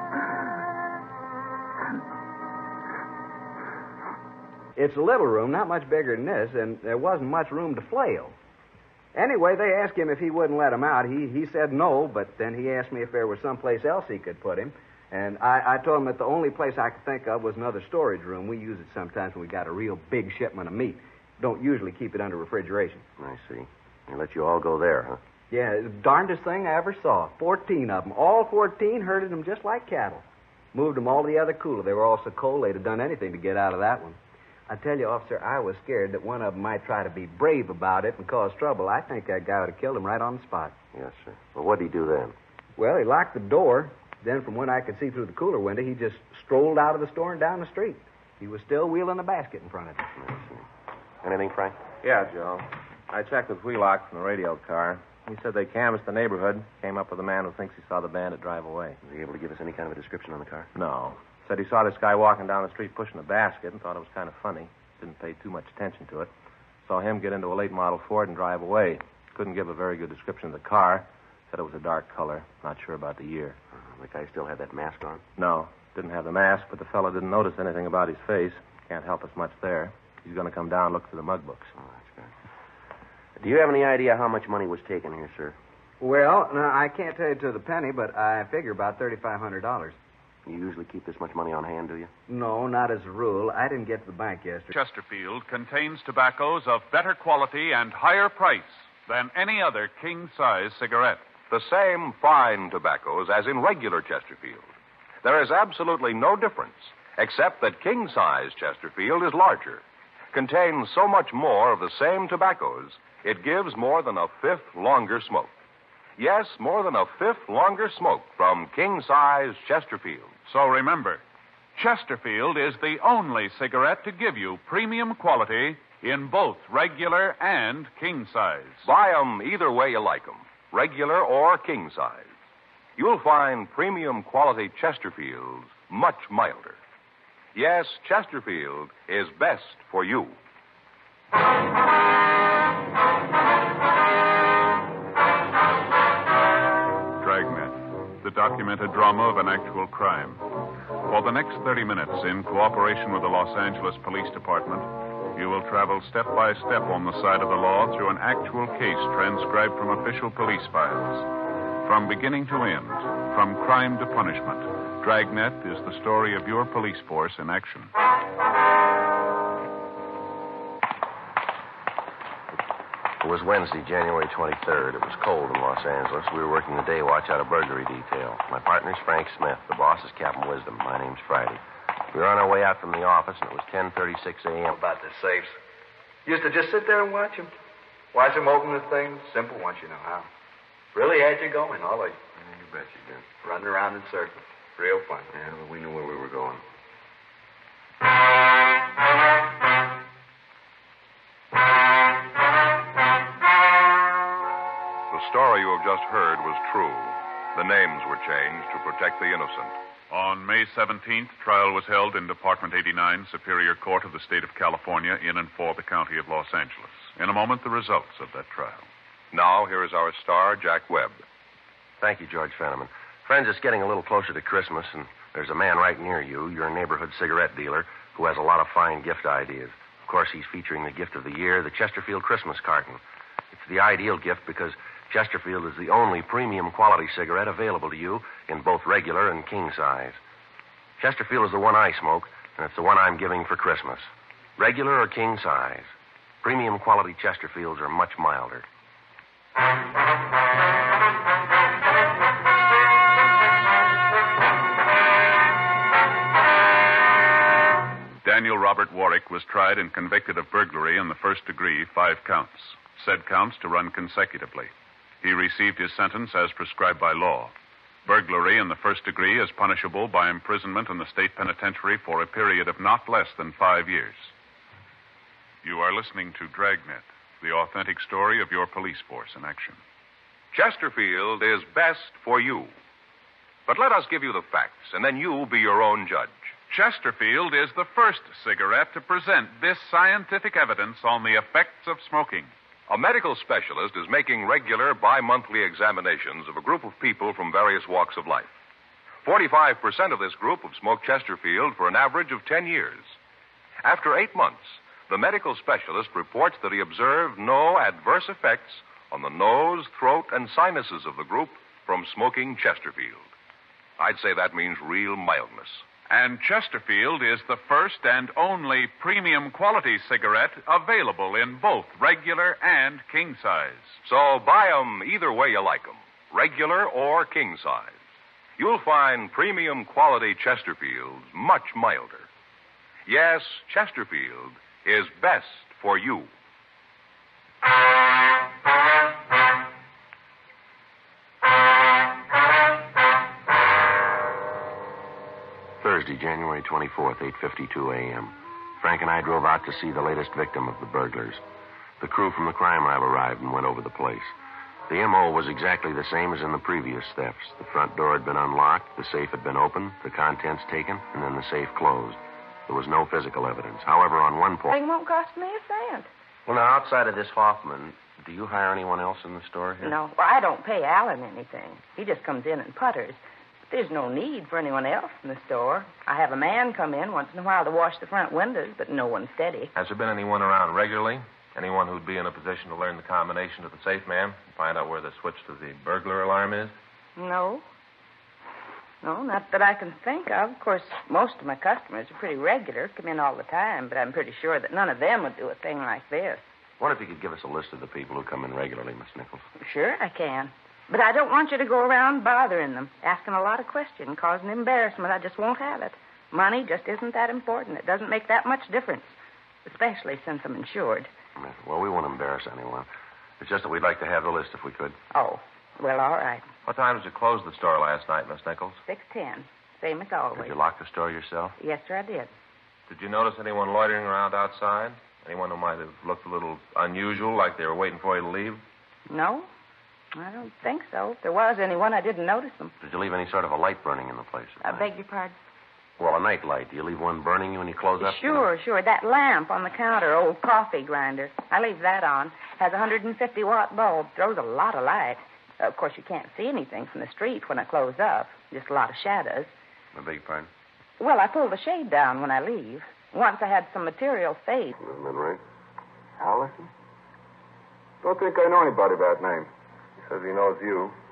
It's a little room, not much bigger than this, and there wasn't much room to flail. Anyway, they asked him if he wouldn't let him out. He he said no, but then he asked me if there was someplace else he could put him. And I, I told him that the only place I could think of was another storage room. We use it sometimes when we got a real big shipment of meat. Don't usually keep it under refrigeration. I see. They let you all go there, huh? Yeah, it's the darndest thing I ever saw. Fourteen of them. All fourteen herded them just like cattle. Moved them all to the other cooler. They were all so cold they'd have done anything to get out of that one. I tell you, officer, I was scared that one of them might try to be brave about it and cause trouble. I think that guy would have killed him right on the spot. Yes, sir. Well, what did he do then? Well, he locked the door. Then, from what I could see through the cooler window, he just strolled out of the store and down the street. He was still wheeling a basket in front of him. I see. Anything, Frank? Yeah, Joe. I checked with Wheelock from the radio car. He said they canvassed the neighborhood, came up with a man who thinks he saw the bandit drive away. Was he able to give us any kind of a description on the car? No. Said he saw this guy walking down the street pushing a basket and thought it was kind of funny. Didn't pay too much attention to it. Saw him get into a late model Ford and drive away. Couldn't give a very good description of the car. Said it was a dark color. Not sure about the year. Uh, the guy still had that mask on? No. Didn't have the mask, but the fellow didn't notice anything about his face. Can't help us much there. He's going to come down and look through the mug books. Oh, that's good. Do you have any idea how much money was taken here, sir? Well, no, I can't tell you to the penny, but I figure about thirty-five hundred dollars. You usually keep this much money on hand, do you? No, not as a rule. I didn't get to the bank yesterday. Chesterfield contains tobaccos of better quality and higher price than any other king-size cigarette. The same fine tobaccos as in regular Chesterfield. There is absolutely no difference, except that king-size Chesterfield is larger, contains so much more of the same tobaccos, it gives more than a fifth longer smoke. Yes, more than a fifth longer smoke from king-size Chesterfield. So remember, Chesterfield is the only cigarette to give you premium quality in both regular and king size. Buy 'em either way you like 'em, regular or king size. You'll find premium quality Chesterfields much milder. Yes, Chesterfield is best for you. Dragnet, the documented drama of an actual crime. For the next thirty minutes, in cooperation with the Los Angeles Police Department, you will travel step by step on the side of the law through an actual case transcribed from official police files. From beginning to end, from crime to punishment, Dragnet is the story of your police force in action. It was Wednesday, January twenty-third. It was cold in Los Angeles. We were working the day watch out of burglary detail. My partner's Frank Smith. The boss is Captain Wisdom. My name's Friday. We were on our way out from the office, and it was ten thirty-six a.m. About the safes. Used to just sit there and watch them. Watch them open the things. Simple once you know how. Really had you going, all of you. Yeah, you bet you did. Running around in circles. Real fun. Yeah, but we knew where we were going. The story you have just heard was true. The names were changed to protect the innocent. On May seventeenth, trial was held in Department eighty-nine, Superior Court of the State of California, in and for the County of Los Angeles. In a moment, the results of that trial. Now, here is our star, Jack Webb. Thank you, George Fenneman. Friends, it's getting a little closer to Christmas, and there's a man right near you, your neighborhood cigarette dealer, who has a lot of fine gift ideas. Of course, he's featuring the gift of the year, the Chesterfield Christmas carton. It's the ideal gift because Chesterfield is the only premium quality cigarette available to you in both regular and king size. Chesterfield is the one I smoke, and it's the one I'm giving for Christmas. Regular or king size. Premium quality Chesterfields are much milder. Daniel Robert Warwick was tried and convicted of burglary in the first degree, five counts. Said counts to run consecutively. He received his sentence as prescribed by law. Burglary in the first degree is punishable by imprisonment in the state penitentiary for a period of not less than five years. You are listening to Dragnet, the authentic story of your police force in action. Chesterfield is best for you. But let us give you the facts, and then you be your own judge. Chesterfield is the first cigarette to present this scientific evidence on the effects of smoking. A medical specialist is making regular bi-monthly examinations of a group of people from various walks of life. forty-five percent of this group have smoked Chesterfield for an average of ten years. After eight months, the medical specialist reports that he observed no adverse effects on the nose, throat, and sinuses of the group from smoking Chesterfield. I'd say that means real mildness. And Chesterfield is the first and only premium quality cigarette available in both regular and king size. So buy 'em either way you like 'em, regular or king size. You'll find premium quality Chesterfields much milder. Yes, Chesterfield is best for you. Thursday, January twenty-fourth, eight fifty-two a.m. Frank and I drove out to see the latest victim of the burglars. The crew from the crime lab arrived and went over the place. The M O was exactly the same as in the previous thefts. The front door had been unlocked, the safe had been opened, the contents taken, and then the safe closed. There was no physical evidence. However, on one point... It won't cost me a cent. Well, now, outside of this Hoffman, do you hire anyone else in the store here? No. Well, I don't pay Alan anything. He just comes in and putters. There's no need for anyone else in the store. I have a man come in once in a while to wash the front windows, but no one steady. Has there been anyone around regularly? Anyone who'd be in a position to learn the combination of the safe man and find out where the switch to the burglar alarm is? No. No, not that I can think of. Of course, most of my customers are pretty regular, come in all the time, but I'm pretty sure that none of them would do a thing like this. What if you could give us a list of the people who come in regularly, Miss Nichols? Sure, I can. But I don't want you to go around bothering them, asking a lot of questions, causing embarrassment. I just won't have it. Money just isn't that important. It doesn't make that much difference, especially since I'm insured. Well, we won't embarrass anyone. It's just that we'd like to have the list if we could. Oh, well, all right. What time did you close the store last night, Miss Nichols? six ten, same as always. Did you lock the store yourself? Yes, sir, I did. Did you notice anyone loitering around outside? Anyone who might have looked a little unusual, like they were waiting for you to leave? No, I don't think so. If there was anyone, I didn't notice them. Did you leave any sort of a light burning in the place? I beg your pardon? Well, a night light. Do you leave one burning when you close up? Sure, sure. That lamp on the counter, old coffee grinder. I leave that on. Has a one hundred fifty watt bulb. Throws a lot of light. Uh, of course, you can't see anything from the street when I close up. Just a lot of shadows. I beg your pardon? Well, I pull the shade down when I leave. Once I had some material fade. Isn't that right? Allison? Don't think I know anybody by that name. He says he knows you.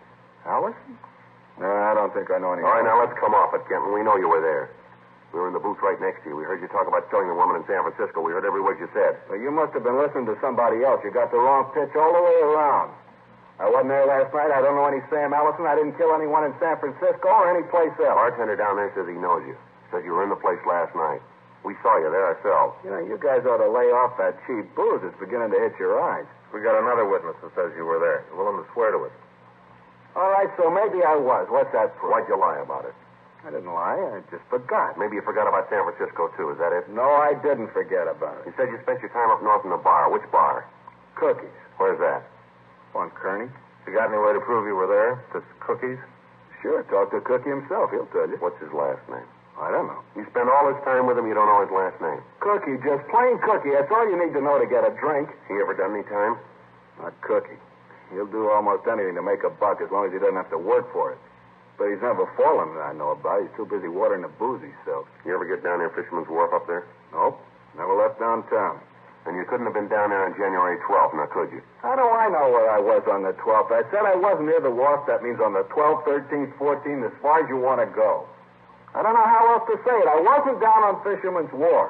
Allison? No, I don't think I know any. All right, now let's come off it, Kenton. We know you were there. We were in the booth right next to you. We heard you talk about killing the woman in San Francisco. We heard every word you said. Well, you must have been listening to somebody else. You got the wrong pitch all the way around. I wasn't there last night. I don't know any Sam Allison. I didn't kill anyone in San Francisco or any place else. Bartender down there says he knows you. Says you were in the place last night. We saw you there ourselves. You know, you guys ought to lay off that cheap booze. It's beginning to hit your eyes. We got another witness that says you were there. You're willing to swear to it. All right, so maybe I was. What's that for? Why'd you lie about it? I didn't lie. I just forgot. Maybe you forgot about San Francisco, too. Is that it? No, I didn't forget about it. You said you spent your time up north in a bar. Which bar? Cookies. Where's that? On Kearney. You got any way to prove you were there? Just Cookies? Sure. Talk to Cookie himself. He'll tell you. What's his last name? I don't know. You spend all this time with him, you don't know his last name. Cookie, just plain Cookie. That's all you need to know to get a drink. He ever done any time? Not Cookie. He'll do almost anything to make a buck as long as he doesn't have to work for it. But he's never fallen that I know about. He's too busy watering the booze he sells. You ever get down there Fisherman's Wharf up there? Nope. Never left downtown. And you couldn't have been down there on January twelfth, now could you? How do I know where I was on the twelfth? I said I wasn't near the wharf. That means on the twelfth, thirteenth, fourteenth, as far as you want to go. I don't know how else to say it. I wasn't down on Fisherman's Wharf.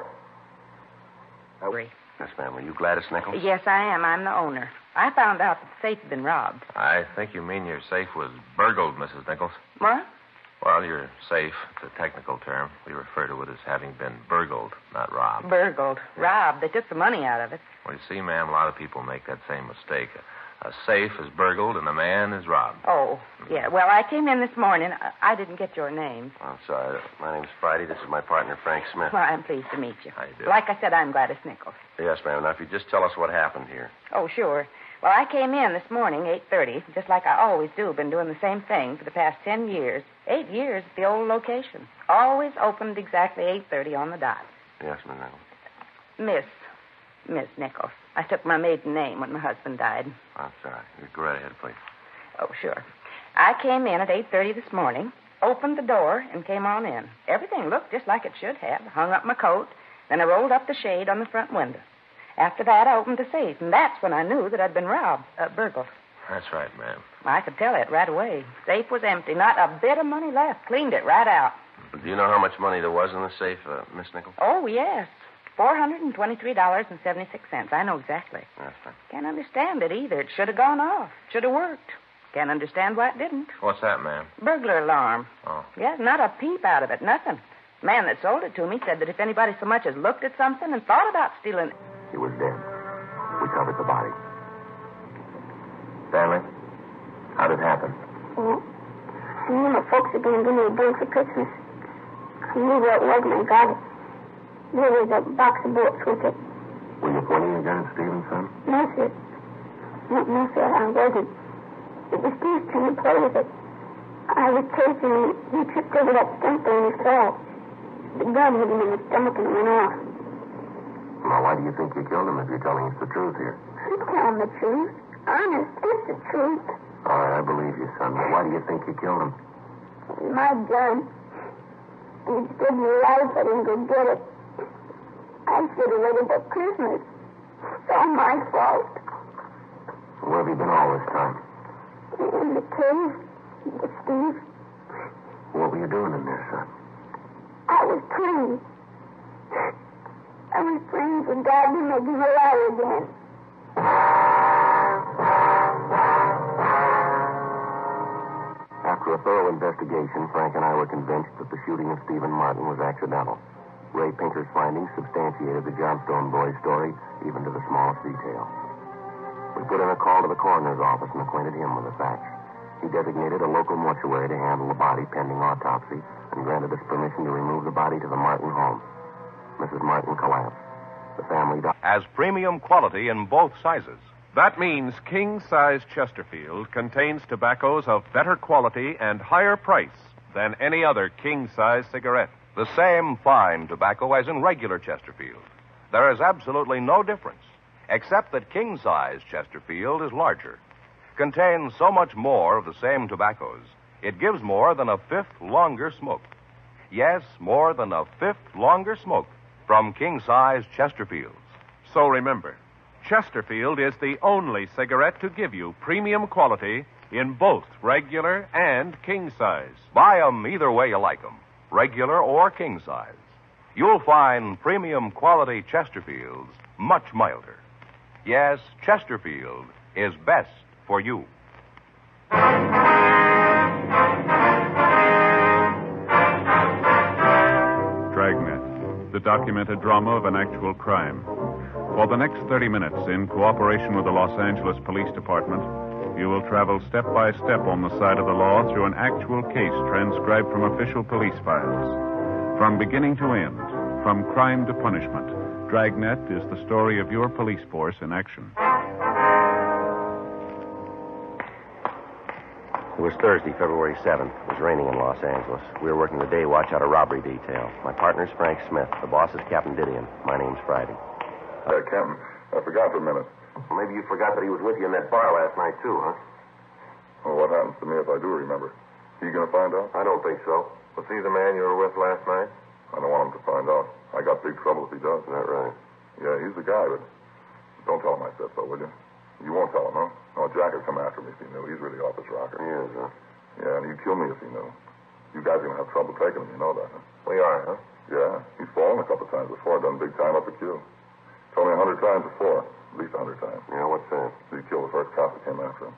Agree. Yes, ma'am. Were you Gladys Nichols? Yes, I am. I'm the owner. I found out that the safe had been robbed. I think you mean your safe was burgled, Missus Nichols. What? Well, your safe, it's a technical term. We refer to it as having been burgled, not robbed. Burgled. Robbed. They took the money out of it. Well, you see, ma'am, a lot of people make that same mistake. A, a safe is burgled and a man is robbed. Oh, yeah. Well, I came in this morning. I, I didn't get your names. I'm sorry. My name's Friday. This is my partner, Frank Smith. Well, I'm pleased to meet you. How you doing? Like I said, I'm Gladys Nichols. Yes, ma'am. Now, if you just tell us what happened here. Oh, sure. Well, I came in this morning, eight thirty, just like I always do. Been doing the same thing for the past ten years. Eight years at the old location. Always opened exactly eight thirty on the dot. Yes, ma'am. Miss. Miss Nichols. I took my maiden name when my husband died. I'm sorry. You go right ahead, please. Oh, sure. I came in at eight thirty this morning, opened the door, and came on in. Everything looked just like it should have. Hung up my coat, then I rolled up the shade on the front window. After that, I opened the safe, and that's when I knew that I'd been robbed, uh, burgled. That's right, ma'am. I could tell it right away. Safe was empty, not a bit of money left. Cleaned it right out. Do you know how much money there was in the safe, uh, Miss Nichols? Oh, yes. four hundred twenty-three dollars and seventy-six cents. I know exactly. Yes, sir. Can't understand it either. It should have gone off. Should have worked. Can't understand why it didn't. What's that, ma'am? Burglar alarm. Oh. Yeah, not a peep out of it. Nothing. The man that sold it to me said that if anybody so much as looked at something and thought about stealing it. He was dead. We covered the body. Stanley, how did it happen? Well, I knew my folks were going to give me a drink for Christmas. I knew where it was and I got it. There was a box of bullets with it. Were you pointing a gun at Stephen's son? No, sir. No, no, sir, I wasn't. It was Steve's trying to play with it. I was chasing him. He tripped over that stump and he fell. The gun hit him in the stomach and went off. Now, why do you think you killed him if you're telling us the truth here? I'm telling the truth. Honest, it's the truth. All right, I believe you, son. But why do you think you killed him? My gun. He stood me life. I didn't go get it. I should have waited till Christmas. It's all my fault. Where have you been all this time? In the cave with Steve. What were you doing in there, son? I was praying. I was praying for God to make him alive again. After a thorough investigation, Frank and I were convinced that the shooting of Stephen Martin was accidental. Ray Pinker's findings substantiated the Johnstone boy's story, even to the smallest detail. We put in a call to the coroner's office and acquainted him with the facts. He designated a local mortuary to handle the body pending autopsy and granted us permission to remove the body to the Martin home. Missus Martin collapsed. The family died. As premium quality in both sizes. That means king-size Chesterfield contains tobaccos of better quality and higher price than any other king-size cigarette. The same fine tobacco as in regular Chesterfield. There is absolutely no difference, except that king-size Chesterfield is larger. Contains so much more of the same tobaccos, it gives more than a fifth longer smoke. Yes, more than a fifth longer smoke from king-size Chesterfields. So remember, Chesterfield is the only cigarette to give you premium quality in both regular and king size. Buy 'em either way you like 'em, regular or king size. You'll find premium quality Chesterfields much milder. Yes, Chesterfield is best for you. Dragnet, the documented drama of an actual crime. For the next thirty minutes, in cooperation with the Los Angeles Police Department, you will travel step by step on the side of the law through an actual case transcribed from official police files. From beginning to end, from crime to punishment, Dragnet is the story of your police force in action. It was Thursday, February seventh. It was raining in Los Angeles. We were working the day watch out a robbery detail. My partner's Frank Smith. The boss is Captain Didion. My name's Friday. Uh, Captain, I forgot for a minute. Well, maybe you forgot that he was with you in that bar last night, too, huh? Well, what happens to me if I do remember? You going to find out? I don't think so. Was he the man you were with last night? I don't want him to find out. I got big trouble if he does. Is that right? Yeah, he's the guy, but don't tell him I said so, will you? You won't tell him, huh? No, Jack would come after me if he knew. He's really off his rocker. He is, huh? Yeah, and he'd kill me if he knew. You guys are going to have trouble taking him, you know that, huh? We are, huh? Yeah, he's fallen a couple of times before, done big time up at Q. Told me a hundred times before. At least a hundred times. Yeah, what's that? He killed the first cop that came after him.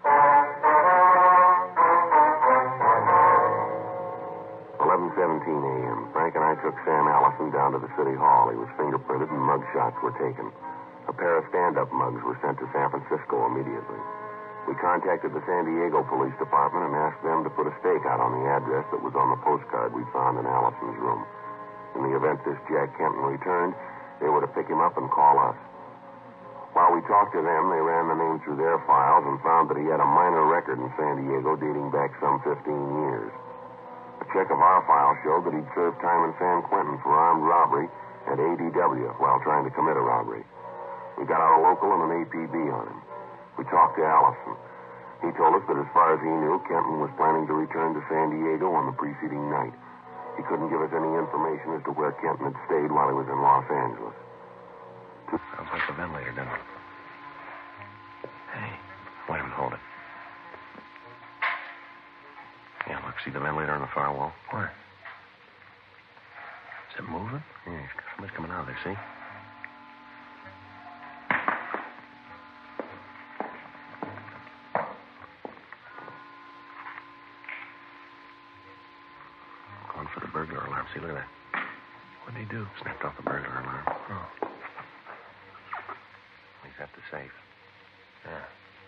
eleven seventeen a.m. Frank and I took Sam Allison down to the city hall. He was fingerprinted and mug shots were taken. A pair of stand-up mugs were sent to San Francisco immediately. We contacted the San Diego Police Department and asked them to put a stake out on the address that was on the postcard we found in Allison's room. In the event this Jack Kenton returned, they were to pick him up and call us. While we talked to them, they ran the name through their files and found that he had a minor record in San Diego dating back some fifteen years. A check of our file showed that he'd served time in San Quentin for armed robbery and A D W while trying to commit a robbery. We got out a local and an A P B on him. We talked to Allison. He told us that as far as he knew, Kenton was planning to return to San Diego on the preceding night. He couldn't give us any information as to where Kenton had stayed while he was in Los Angeles. Sounds like the ventilator, doesn't it? Hey, wait a minute, hold it. Yeah, look, see the ventilator on the far wall? Where? Is it moving? Yeah, somebody's coming out of there, see? Going for the burglar alarm. See, look at that. What'd he do? Snapped off the burglar alarm. Oh. He's at the safe. Yeah.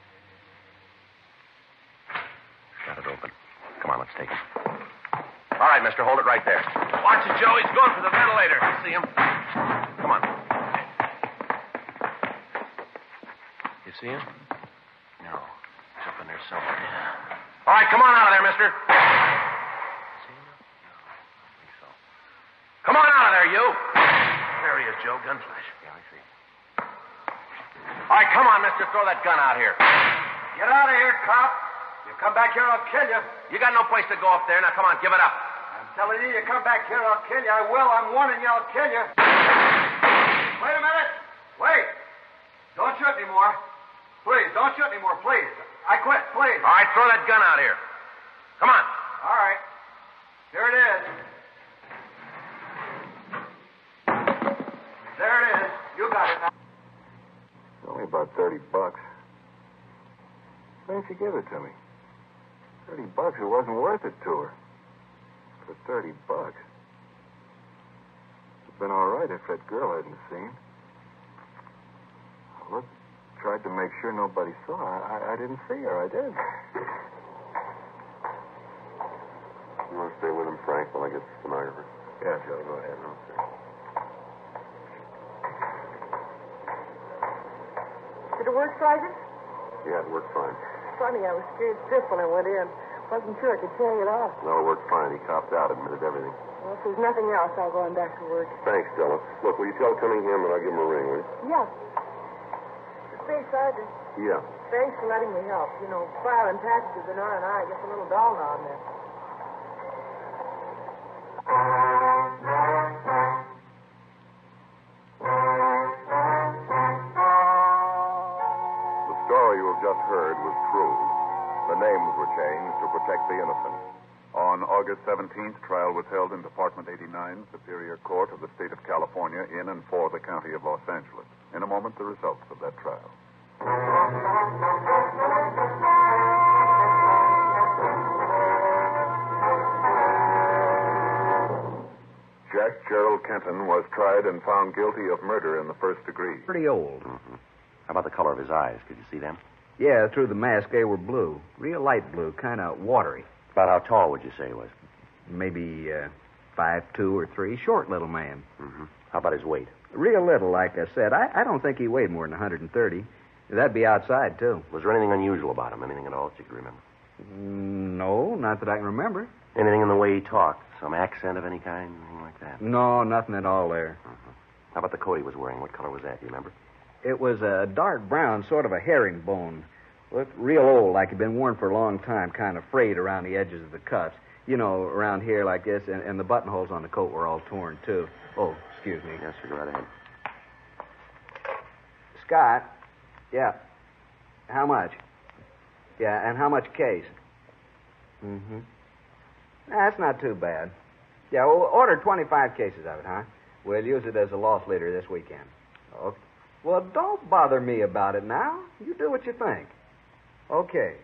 He's got it open. Come on, let's take him. All right, mister, hold it right there. Watch it, Joe. He's going for the ventilator. I see him. Come on. You see him? No. He's up in there somewhere. Yeah. All right, come on out of there, mister. See him? No, I don't think so. Come on out of there, you. There he is, Joe. Gun flash. Yeah, I see. All right, come on, mister. Throw that gun out here. Get out of here, cop. You come back here, I'll kill you. You got no place to go up there. Now, come on, give it up. I'm telling you, you come back here, I'll kill you. I will. I'm warning you, I'll kill you. Wait a minute. Wait. Don't shoot anymore. Please, don't shoot anymore, please. I quit, please. All right, throw that gun out here. Come on. All right. Here it is. There it is. You got it now. It's only about thirty bucks. Why didn't you give it to me? Thirty bucks, it wasn't worth it to her. For thirty bucks. It'd been all right if that girl hadn't seen. I looked, tried to make sure nobody saw her. I, I didn't see her. I did. You want to stay with him, Frank, while I get the stenographer? Yeah, Joe, go ahead. Okay. Did it work, Sergeant? Yeah, it worked fine. Funny, I was scared stiff when I went in. Wasn't sure I could carry it off. No, it worked fine. He copped out, admitted everything. Well, if there's nothing else, I'll go on back to work. Thanks, Della. Look, will you tell Cunningham that I'll give him a ring, will you? Yeah. Say, Sergeant, Yeah. thanks for letting me help. You know, filing taxes and R and I gets a little dull now and then. The story you have just heard was true. The names were changed to protect the innocent. On August seventeenth, trial was held in Department eighty-nine, Superior Court of the State of California, in and for the County of Los Angeles. In a moment, the results of that trial. Jack Gerald Kenton was tried and found guilty of murder in the first degree. Pretty old. Mm-hmm. How about the color of his eyes? Could you see them? Yeah, through the mask they were blue. Real light blue, kind of watery. About how tall would you say he was? Maybe uh, five two or three. Short little man. Mm-hmm. How about his weight? Real little, like I said. I, I don't think he weighed more than one hundred thirty. That'd be outside, too. Was there anything unusual about him? Anything at all that you could remember? Mm, no, not that I can remember. Anything in the way he talked? Some accent of any kind? Anything like that? No, nothing at all there. Mm-hmm. How about the coat he was wearing? What color was that? Do you remember? It was a dark brown, sort of a herringbone. Looked real old, like it'd been worn for a long time, kind of frayed around the edges of the cuffs. You know, around here like this, and, and the buttonholes on the coat were all torn, too. Oh, excuse me. Yes, sir, go right ahead. Scott? Yeah. How much? Yeah, and how much case? Mm-hmm. That's not too bad. Yeah, we'll order twenty-five cases of it, huh? We'll use it as a loss leader this weekend. Okay. Well, don't bother me about it now. You do what you think. Okay.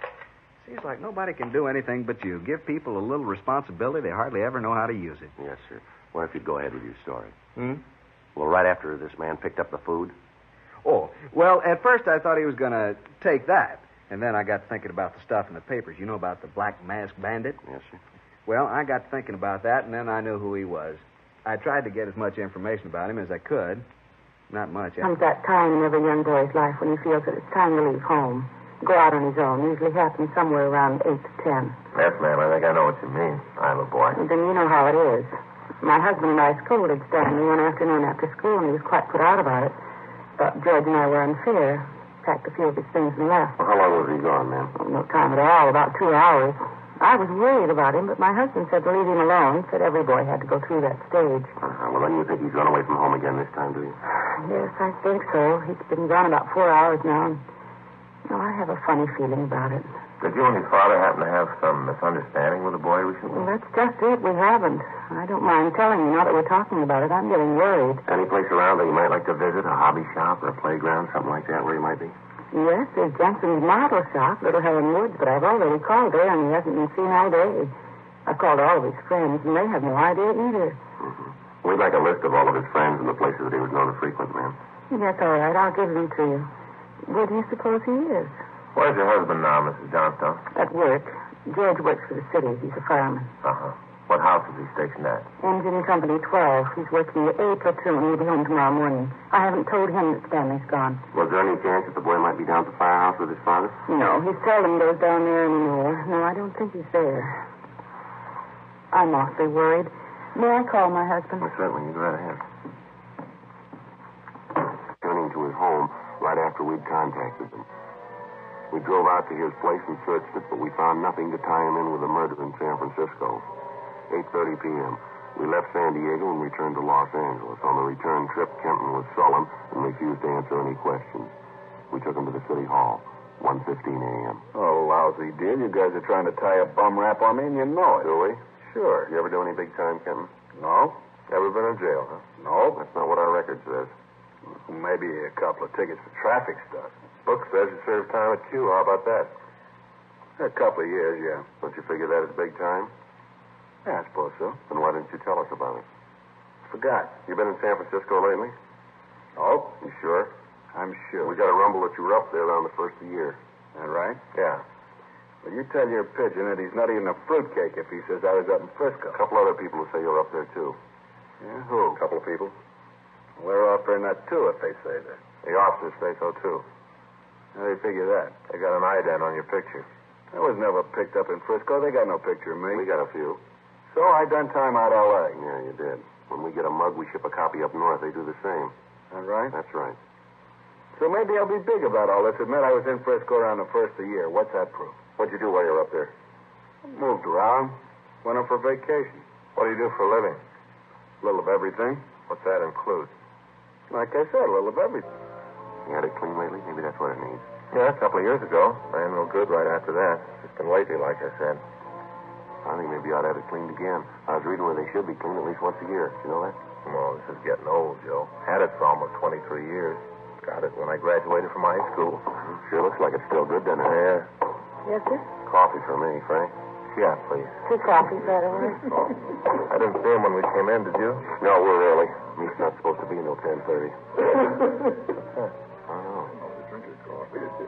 Seems like nobody can do anything but you. Give people a little responsibility, they hardly ever know how to use it. Yes, sir. Well, if you'd go ahead with your story. Hmm? Well, right after this man picked up the food? Oh, well, at first I thought he was going to take that. And then I got thinking about the stuff in the papers. You know about the Black Mask Bandit? Yes, sir. Well, I got thinking about that, and then I knew who he was. I tried to get as much information about him as I could. Not much. Comes that time in every young boy's life when he feels that it's time to leave home. Go out on his own. Usually happens somewhere around eight to ten. Yes, ma'am. I think I know what you mean. I'm a boy. And then you know how it is. My husband and I scolded Stanley one afternoon after school, and he was quite put out about it. Thought George and I were unfair. Packed a few of his things and left. Well, how long was he gone, ma'am? Oh, no time at all. About two hours. I was worried about him, but my husband said to leave him alone. Said every boy had to go through that stage. Uh-huh. Well, then you think he's gone away from home again this time, do you? Yes, I think so. He's been gone about four hours now. And, you know, I have a funny feeling about it. Did you and his father happen to have some misunderstanding with the boy recently? Well, that's just it. We haven't. I don't mind telling you now that we're talking about it. I'm getting worried. Any place around that you might like to visit? A hobby shop or a playground, something like that, where he might be? Yes, there's Jensen's model shop, Little Helen Woods, but I've already called there, and he hasn't been seen all day. I've called all of his friends, and they have no idea either. Mm-hmm. We'd like a list of all of his friends and the places that he was known to frequent, ma'am. That's all right. I'll give them to you. Where do you suppose he is? Where's your husband now, Missus Johnstone? At work. George works for the city. He's a fireman. Uh-huh. What house is he stationed at? Engine Company twelve. He's working the A platoon. He'll be home tomorrow morning. I haven't told him that Stanley's gone. Was there any chance that the boy might be down at the firehouse with his father? No, he seldom goes down there anymore. No, I don't think he's there. I'm awfully worried. May I call my husband? Well, certainly. You go right ahead. Turning to his home right after we'd contacted them. We drove out to his place and searched it, but we found nothing to tie him in with a murder in San Francisco. eight thirty p.m. We left San Diego and returned to Los Angeles. On the return trip, Kenton was sullen and refused to answer any questions. We took him to the city hall, one fifteen a.m. Oh, lousy deal. You guys are trying to tie a bum rap on me, and you know it. Do we? Sure. You ever do any big time, Kenton? No. Ever been in jail, huh? No. That's not what our record says. Well, maybe a couple of tickets for traffic stuff. Book says you served time at Q. How about that? A couple of years, yeah. Don't you figure that is big time? Yeah, I suppose so. Then why didn't you tell us about it? Forgot. You been in San Francisco lately? Oh? You sure? I'm sure. We got a rumble that you were up there around the first of the year. That right? Yeah. Well, you tell your pigeon that he's not even a fruitcake if he says I was up in Frisco. A couple other people who say you're up there, too. Yeah, who? A couple of people. Well, they're offering that, too, if they say that. The officers say so, too. How do you figure that? They got an ident on your picture. I was never picked up in Frisco. They got no picture of me. We got a few. So I done time out L A. Yeah, you did. When we get a mug, we ship a copy up north. They do the same. That right? That's right. So maybe I'll be big about all this. Admit I was in Frisco around the first of the year. What's that prove? What'd you do while you were up there? Moved around. Went up for vacation. What do you do for a living? A little of everything. What's that include? Like I said, a little of everything. You had it clean lately? Maybe that's what it needs. Yeah, a couple of years ago. Ran real good right after that. Just been lazy, like I said. I think maybe you ought to have it cleaned again. I was reading where they should be cleaned at least once a year. You know that? Well, this is getting old, Joe. Had it for almost twenty-three years. Got it when I graduated from high school. Sure looks like it's still good, doesn't it? Yeah. Yes, sir? Coffee for me, Frank. Yeah, please. Two coffees, by the way. Oh. I didn't see him when we came in, did you? No, we're early. Meet's not supposed to be until ten thirty. What's that? I don't know. Oh, the drinker's coffee. Knock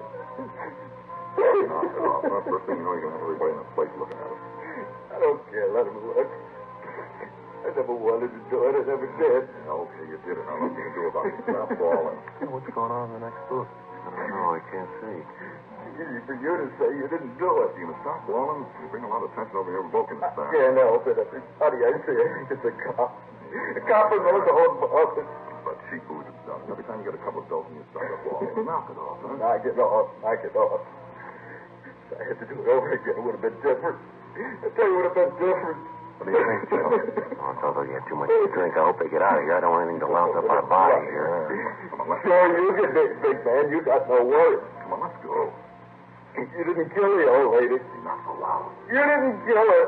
it off. Well, first thing you know, you're going to have everybody in the place looking at us. I don't care. Let him look. I never wanted to do it. I never did. Okay, you did it. Now, nothing to do about it. Stop bawling. What's going on in the next booth? I don't know. I can't see. Easy for you to say you didn't do it. You stop bawling. You bring a lot of attention over here revoking this I time. can't help it. Everybody I see, it's a cop. A cop who knows all about it. But cheap food is done. Every time you get a couple of dozen, you start up bawling. Knock it off, huh? Knock it off. Knock it off. If I had to do it over again, it would have been different. I tell you, it would have been different. What do you think, Joe? Oh, it sounds like you had too much to drink. I hope they get out of here. I don't want anything to lounge up our body here. Come on, let's Sure, you get big, big man. You got no worries. Come on, let's go. You didn't kill the old lady. Not so loud. You didn't kill her.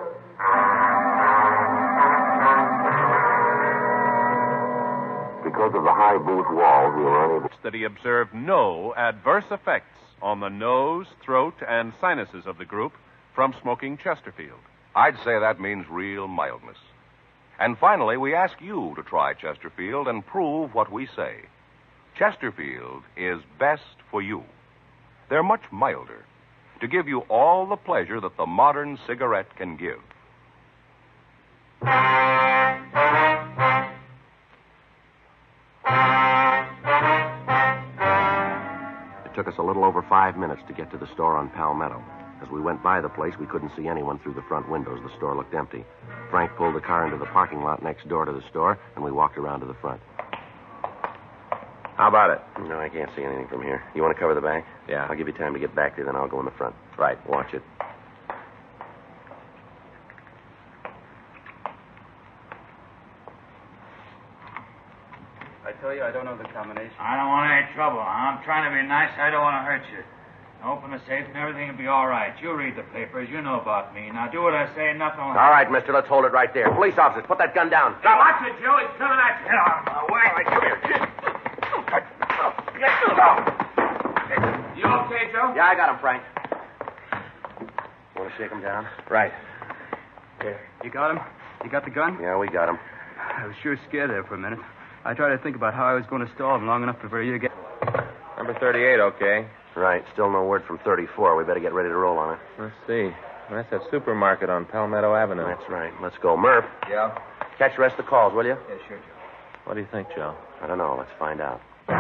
Because of the high booth walls, we were unable... That he observed no adverse effects on the nose, throat, and sinuses of the group from smoking Chesterfield. I'd say that means real mildness. And finally, we ask you to try Chesterfield and prove what we say. Chesterfield is best for you. They're much milder, to give you all the pleasure that the modern cigarette can give. It took us a little over five minutes to get to the store on Palmetto. As we went by the place, we couldn't see anyone through the front windows. The store looked empty. Frank pulled the car into the parking lot next door to the store, and we walked around to the front. How about it? No, I can't see anything from here. You want to cover the back? Yeah. I'll give you time to get back there, then I'll go in the front. Right. Watch it. I tell you, I don't know the combination. I don't want any trouble. I'm trying to be nice. I don't want to hurt you. Open the safe and everything will be all right. You read the papers. You know about me. Now do what I say. Nothing will All right, mister. Let's hold it right there. Police officers, put that gun down. Now, watch it, Joe. He's coming at you. Get out of my way. All right, come here. You okay, Joe? Yeah, I got him, Frank. Want to shake him down? Right. Here. You got him? You got the gun? Yeah, we got him. I was sure scared there for a minute. I tried to think about how I was going to stall him long enough for you to get... Number thirty-eight, okay. Right. Still no word from thirty-four. We better get ready to roll on it. Let's see. That's that supermarket on Palmetto Avenue. That's right. Let's go. Murph. Yeah? Catch the rest of the calls, will you? Yeah, sure, Joe. What do you think, Joe? I don't know. Let's find out.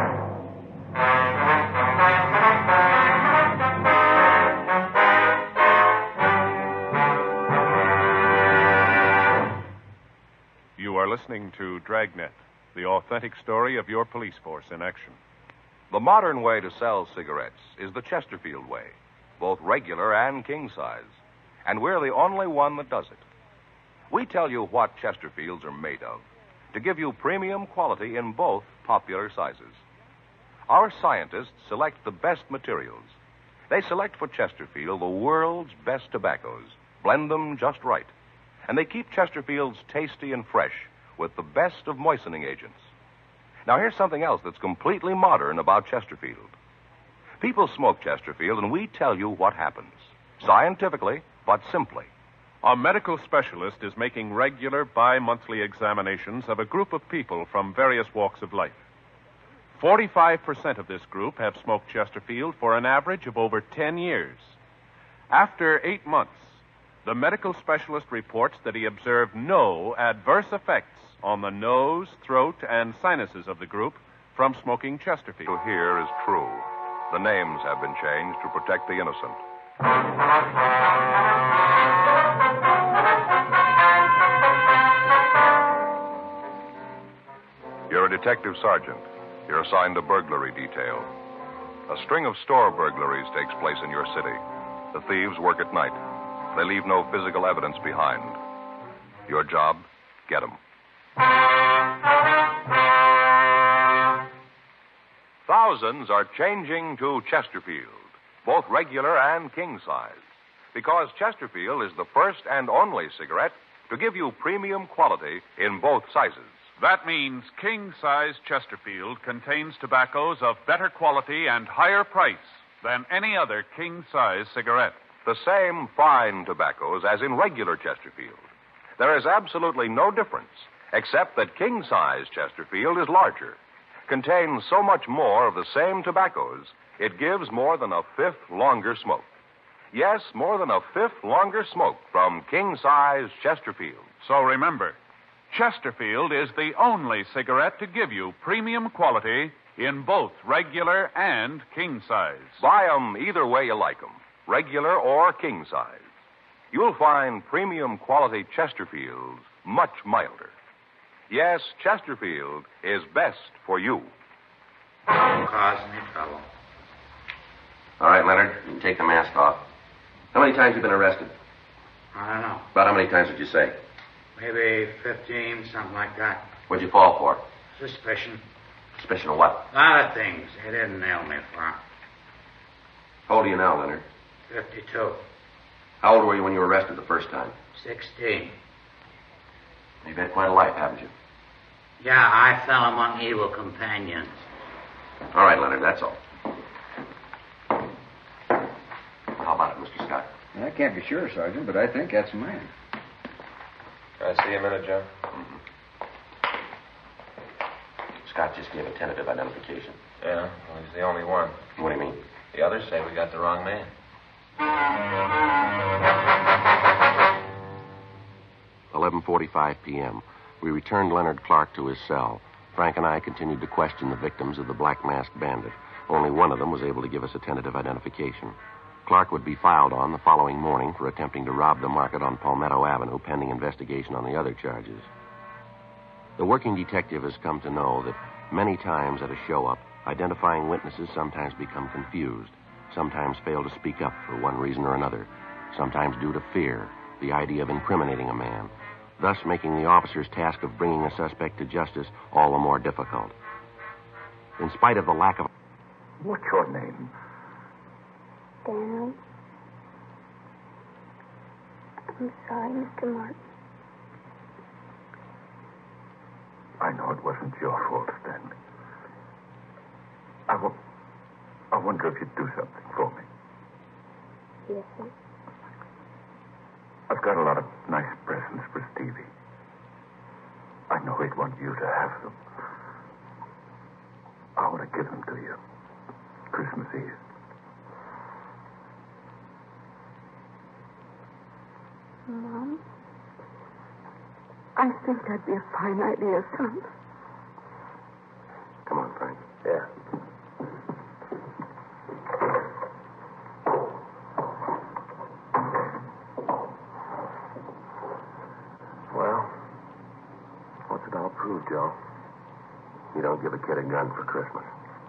You are listening to Dragnet, the authentic story of your police force in action. The modern way to sell cigarettes is the Chesterfield way, both regular and king size. And we're the only one that does it. We tell you what Chesterfields are made of to give you premium quality in both popular sizes. Our scientists select the best materials. They select for Chesterfield the world's best tobaccos, blend them just right. And they keep Chesterfields tasty and fresh with the best of moistening agents. Now, here's something else that's completely modern about Chesterfield. People smoke Chesterfield, and we tell you what happens. Scientifically, but simply. A medical specialist is making regular bi-monthly examinations of a group of people from various walks of life. forty-five percent of this group have smoked Chesterfield for an average of over ten years. After eight months, the medical specialist reports that he observed no adverse effects on the nose, throat, and sinuses of the group from smoking Chesterfield. Here is true. The names have been changed to protect the innocent. You're a detective sergeant. You're assigned to burglary detail. A string of store burglaries takes place in your city. The thieves work at night. They leave no physical evidence behind. Your job, get them. Thousands are changing to Chesterfield. both regular and king size. Because Chesterfield is the first and only cigarette to give you premium quality in both sizes. That means king-size Chesterfield contains tobaccos of better quality and higher price than any other king-size cigarette. The same fine tobaccos as in regular Chesterfield. There is absolutely no difference, except that king-size Chesterfield is larger, contains so much more of the same tobaccos, it gives more than a fifth longer smoke. Yes, more than a fifth longer smoke from king-size Chesterfield. So remember, Chesterfield is the only cigarette to give you premium quality in both regular and king size. Buy 'em either way you like 'em, regular or king size. You'll find premium quality Chesterfields much milder. Yes, Chesterfield is best for you. Don't cause any trouble. All right, Leonard, you can take the mask off. How many times have you been arrested? I don't know. About how many times would you say? Maybe fifteen, something like that. What'd you fall for? Suspicion. Suspicion of what? A lot of things. They didn't nail me for. How old are you now, Leonard? Fifty-two. How old were you when you were arrested the first time? Sixteen. You've had quite a life, haven't you? Yeah, I fell among evil companions. All right, Leonard, that's all. How about it, Mister Scott? I can't be sure, Sergeant, but I think that's a man. Can I see a minute, Joe? Mm-hmm. Scott just gave a tentative identification. Yeah, well, he's the only one. What do you mean? The others say we got the wrong man. eleven forty-five p.m. We returned Leonard Clark to his cell. Frank and I continued to question the victims of the Black Masked Bandit. Only one of them was able to give us a tentative identification. Clark would be filed on the following morning for attempting to rob the market on Palmetto Avenue, pending investigation on the other charges. The working detective has come to know that many times at a show-up, identifying witnesses sometimes become confused, sometimes fail to speak up for one reason or another, sometimes due to fear, the idea of incriminating a man, thus making the officer's task of bringing a suspect to justice all the more difficult. In spite of the lack of... What's your name? Stanley. I'm sorry, Mister Martin. I know it wasn't your fault, Stanley. I, w- I wonder if you'd do something for me. Yes, sir. I've got a lot of nice presents for Stevie. I know he'd want you to have them. I want to give them to you. Christmas Eve. Mom? I think that'd be a fine idea, son. Come on, Frank. Yeah. Well, what's it all prove, Joe? You don't give a kid a gun for Christmas.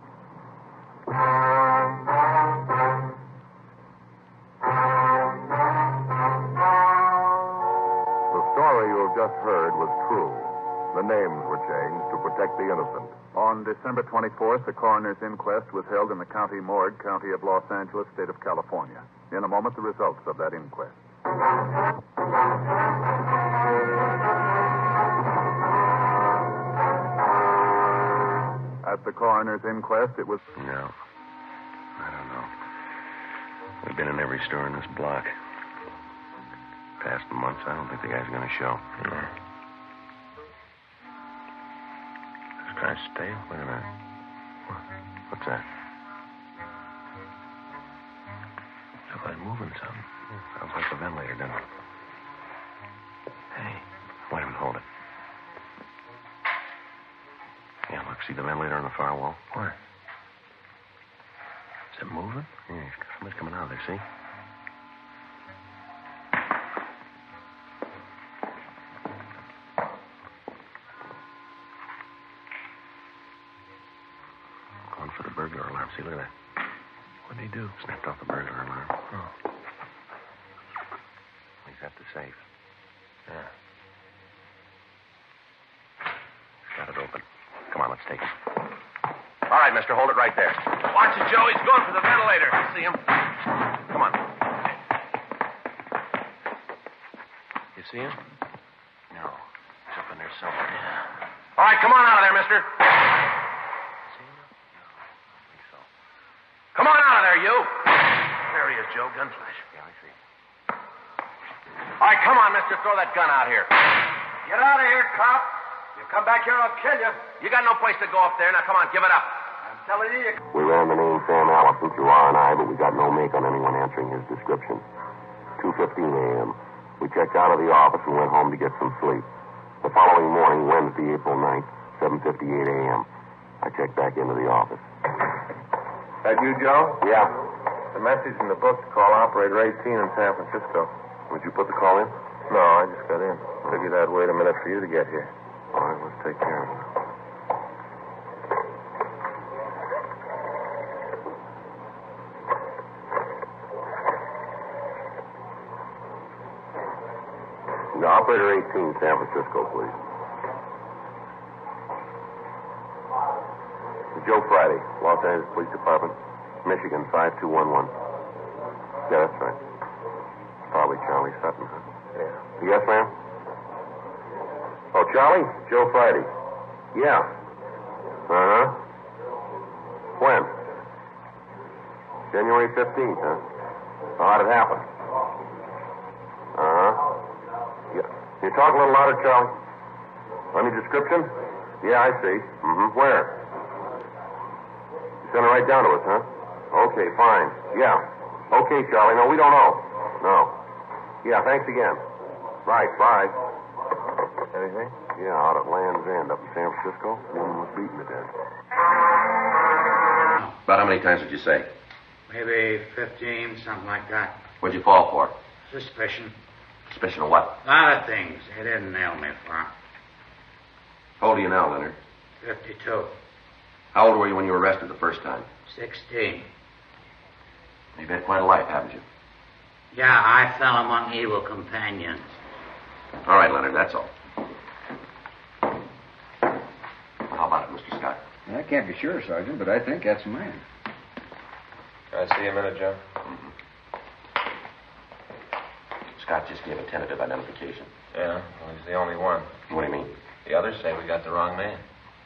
Just heard was true. The names were changed to protect the innocent. On December twenty-fourth, the coroner's inquest was held in the county morgue, county of Los Angeles, state of California. In a moment, the results of that inquest. At the coroner's inquest, it was... No. I don't know. We've been in every store in this block. Past months, I don't think the guy's going to show. No. This guy's stale. Look at that. What? What's that? Sounds like moving something. Yeah, sounds like the ventilator, doesn't it? Hey, wait a minute, hold it. Yeah, look, see the ventilator on the far wall? Where? Is it moving? Yeah, somebody's coming out of there, see? For the burglar alarm. See, look at that. What'd he do? Snapped off the burglar alarm. Oh. He's at the safe. Yeah. He's got it open. Come on, let's take it. All right, mister, hold it right there. Watch it, Joe. He's going for the ventilator. I see him. see him? No. He's up in there somewhere. Yeah. All right, come on out of there, mister. See him? No, I think so. Come on out of there, you. There he is, Joe. Gun flash. Yeah, I see. All right, come on, mister. Throw that gun out here. Get out of here, cop. You come back here, I'll kill you. You got no place to go up there. Now, come on, give it up. I'm telling you, you... We ran the name Sam Allison through R and I, but we got no make on anyone answering his description. two fifteen a.m. We checked out of the office and went home to get some sleep. The following morning, Wednesday, April ninth, seven fifty-eight a.m., I checked back into the office. That you, Joe? Yeah. The message in the book to call operator eighteen in San Francisco. Would you put the call in? No, I just got in. Figured I'd wait a minute for you to get here. All right, let's take care of it. The operator eighteen, San Francisco, please. Joe Friday, Los Angeles Police Department, Michigan, five two one one. Yeah, that's right. Probably Charlie Sutton, huh? Yeah. Yes, ma'am? Oh, Charlie? Joe Friday. Yeah. Uh-huh. When? January fifteenth, huh? Oh, how'd it happen? Uh-huh. Yeah. Can you talk a little louder, Charlie? Any description? Yeah, I see. Mm-hmm. Where? You sent it right down to us, huh? Okay, fine. Yeah. Okay, Charlie. No, we don't know. No. Yeah, thanks again. Right, bye. Anything? Yeah, out at Land's End up in San Francisco. Woman was beaten to death. About how many times did you say? Maybe fifteen, something like that. What'd you fall for? Suspicion. Suspicion of what? A lot of things. They didn't nail me for. How old are you now, Leonard? Fifty-two. How old were you when you were arrested the first time? Sixteen. You've had quite a life, haven't you? Yeah, I fell among evil companions. All right, Leonard, that's all. How about it, Mister Scott? I can't be sure, Sergeant, but I think that's a man. Can I see a minute, Joe? Mm-hmm. Scott just gave a tentative identification. Yeah, well, he's the only one. What do you mean? The others say we got the wrong man.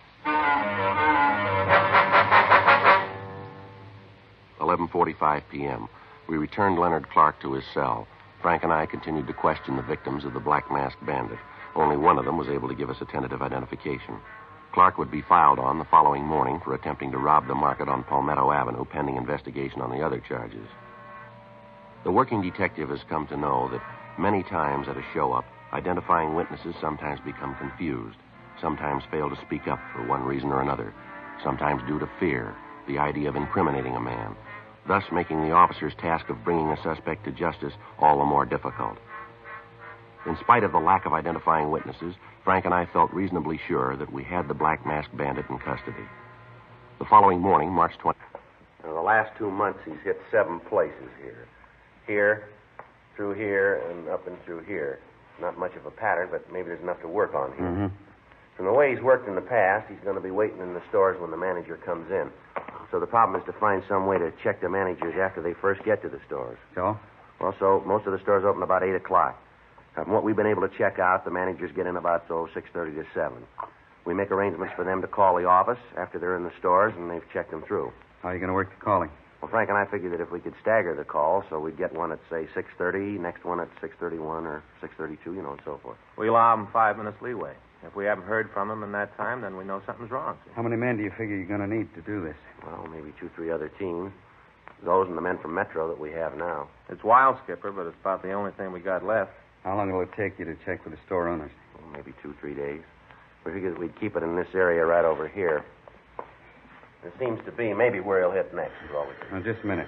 eleven forty-five p.m. We returned Leonard Clark to his cell. Frank and I continued to question the victims of the Black Masked Bandit. Only one of them was able to give us a tentative identification. Clark would be filed on the following morning for attempting to rob the market on Palmetto Avenue, pending investigation on the other charges. The working detective has come to know that many times at a show-up, identifying witnesses sometimes become confused, sometimes fail to speak up for one reason or another, sometimes due to fear, the idea of incriminating a man, thus making the officer's task of bringing a suspect to justice all the more difficult. In spite of the lack of identifying witnesses, Frank and I felt reasonably sure that we had the Black Masked Bandit in custody. The following morning, March twentieth. In the last two months, he's hit seven places here. Here, through here, and up and through here. Not much of a pattern, but maybe there's enough to work on here. Mm-hmm. From the way he's worked in the past, he's going to be waiting in the stores when the manager comes in. So the problem is to find some way to check the managers after they first get to the stores. So? Well, so most of the stores open about eight o'clock. Now, from what we've been able to check out, the managers get in about, so six thirty to seven. We make arrangements for them to call the office after they're in the stores, and they've checked them through. How are you going to work the calling? Well, Frank and I figured that if we could stagger the call, so we'd get one at, say, six thirty, next one at six thirty-one or six thirty-two, you know, and so forth. We allow them five minutes leeway. If we haven't heard from them in that time, then we know something's wrong. How many men do you figure you're going to need to do this? Well, maybe two, three other teams. Those and the men from Metro that we have now. It's wild, Skipper, but it's about the only thing we got left. How long will it take you to check with the store owners? Well, maybe two, three days. We figured we'd keep it in this area right over here. It seems to be maybe where he'll hit next. Is all we can. Now, just a minute.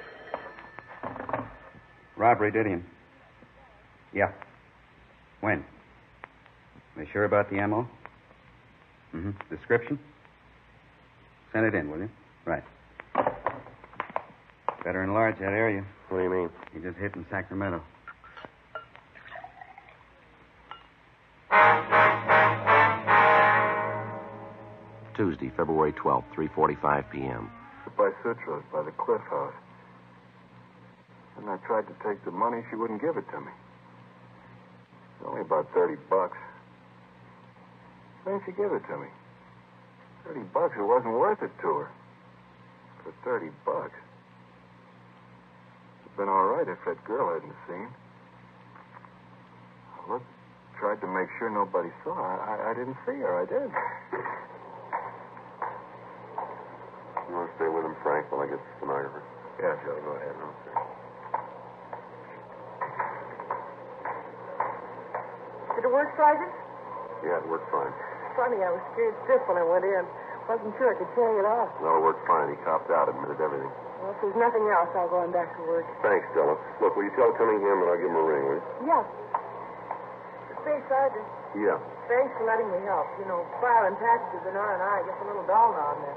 Robbery, Didion. Yeah. When? Are you sure about the ammo? Mm-hmm. Description? Send it in, will you? Right. Better enlarge that area. What do you mean? You just hit in Sacramento. Tuesday, February twelfth, three forty-five p.m. By Citro's, by the Cliff House. And I tried to take the money. She wouldn't give it to me. It's only about thirty bucks. Why didn't you give it to me? Thirty bucks, it wasn't worth it to her. For thirty bucks. It'd been all right if that girl hadn't seen. I looked, tried to make sure nobody saw. I, I, I didn't see her. I did. You want to stay with him, Frank, while I get the stenographer? Yeah, Joe, go ahead. Okay. Did it work, Sergeant? Yeah, it worked fine. Funny, I was scared stiff when I went in. Wasn't sure I could carry it off. No, it worked fine. He copped out, admitted everything. Well, if there's nothing else, I'll go on back to work. Thanks, Della. Look, will you tell Cunningham that I'll give him a ring, will you? Yeah. Say, Sergeant, Yeah. thanks for letting me help. You know, filing packages in R and I gets a little dull now and then.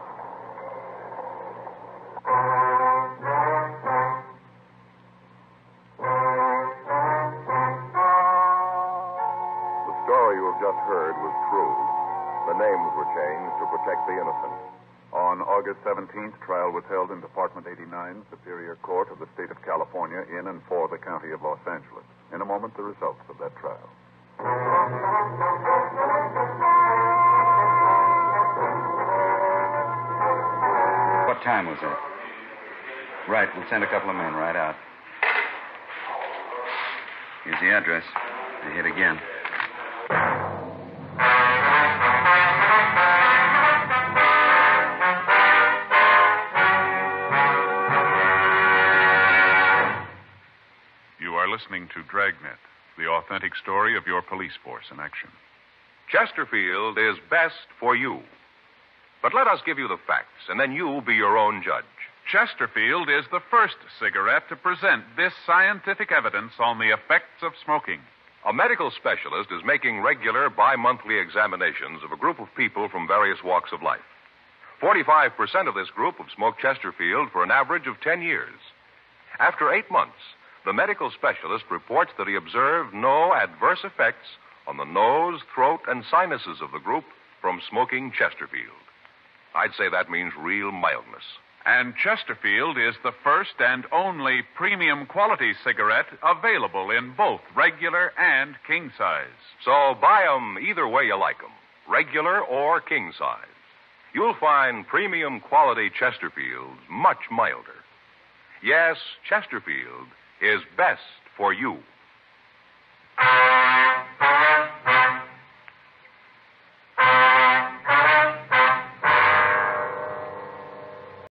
The story you have just heard was true. The names were changed to protect the innocent. On August seventeenth, trial was held in Department eighty-nine, Superior Court of the State of California, in and for the County of Los Angeles. In a moment, the results of that trial. What time was that? Right, we'll send a couple of men right out. Here's the address. They hit again. You are listening to Dragnet, the authentic story of your police force in action. Chesterfield is best for you. But let us give you the facts, and then you be your own judge. Chesterfield is the first cigarette to present this scientific evidence on the effects of smoking. A medical specialist is making regular bi-monthly examinations of a group of people from various walks of life. forty-five percent of this group have smoked Chesterfield for an average of ten years. After eight months, the medical specialist reports that he observed no adverse effects on the nose, throat, and sinuses of the group from smoking Chesterfield. I'd say that means real mildness. And Chesterfield is the first and only premium quality cigarette available in both regular and king size. So buy 'em either way you like 'em, regular or king size. You'll find premium quality Chesterfields much milder. Yes, Chesterfield is best for you.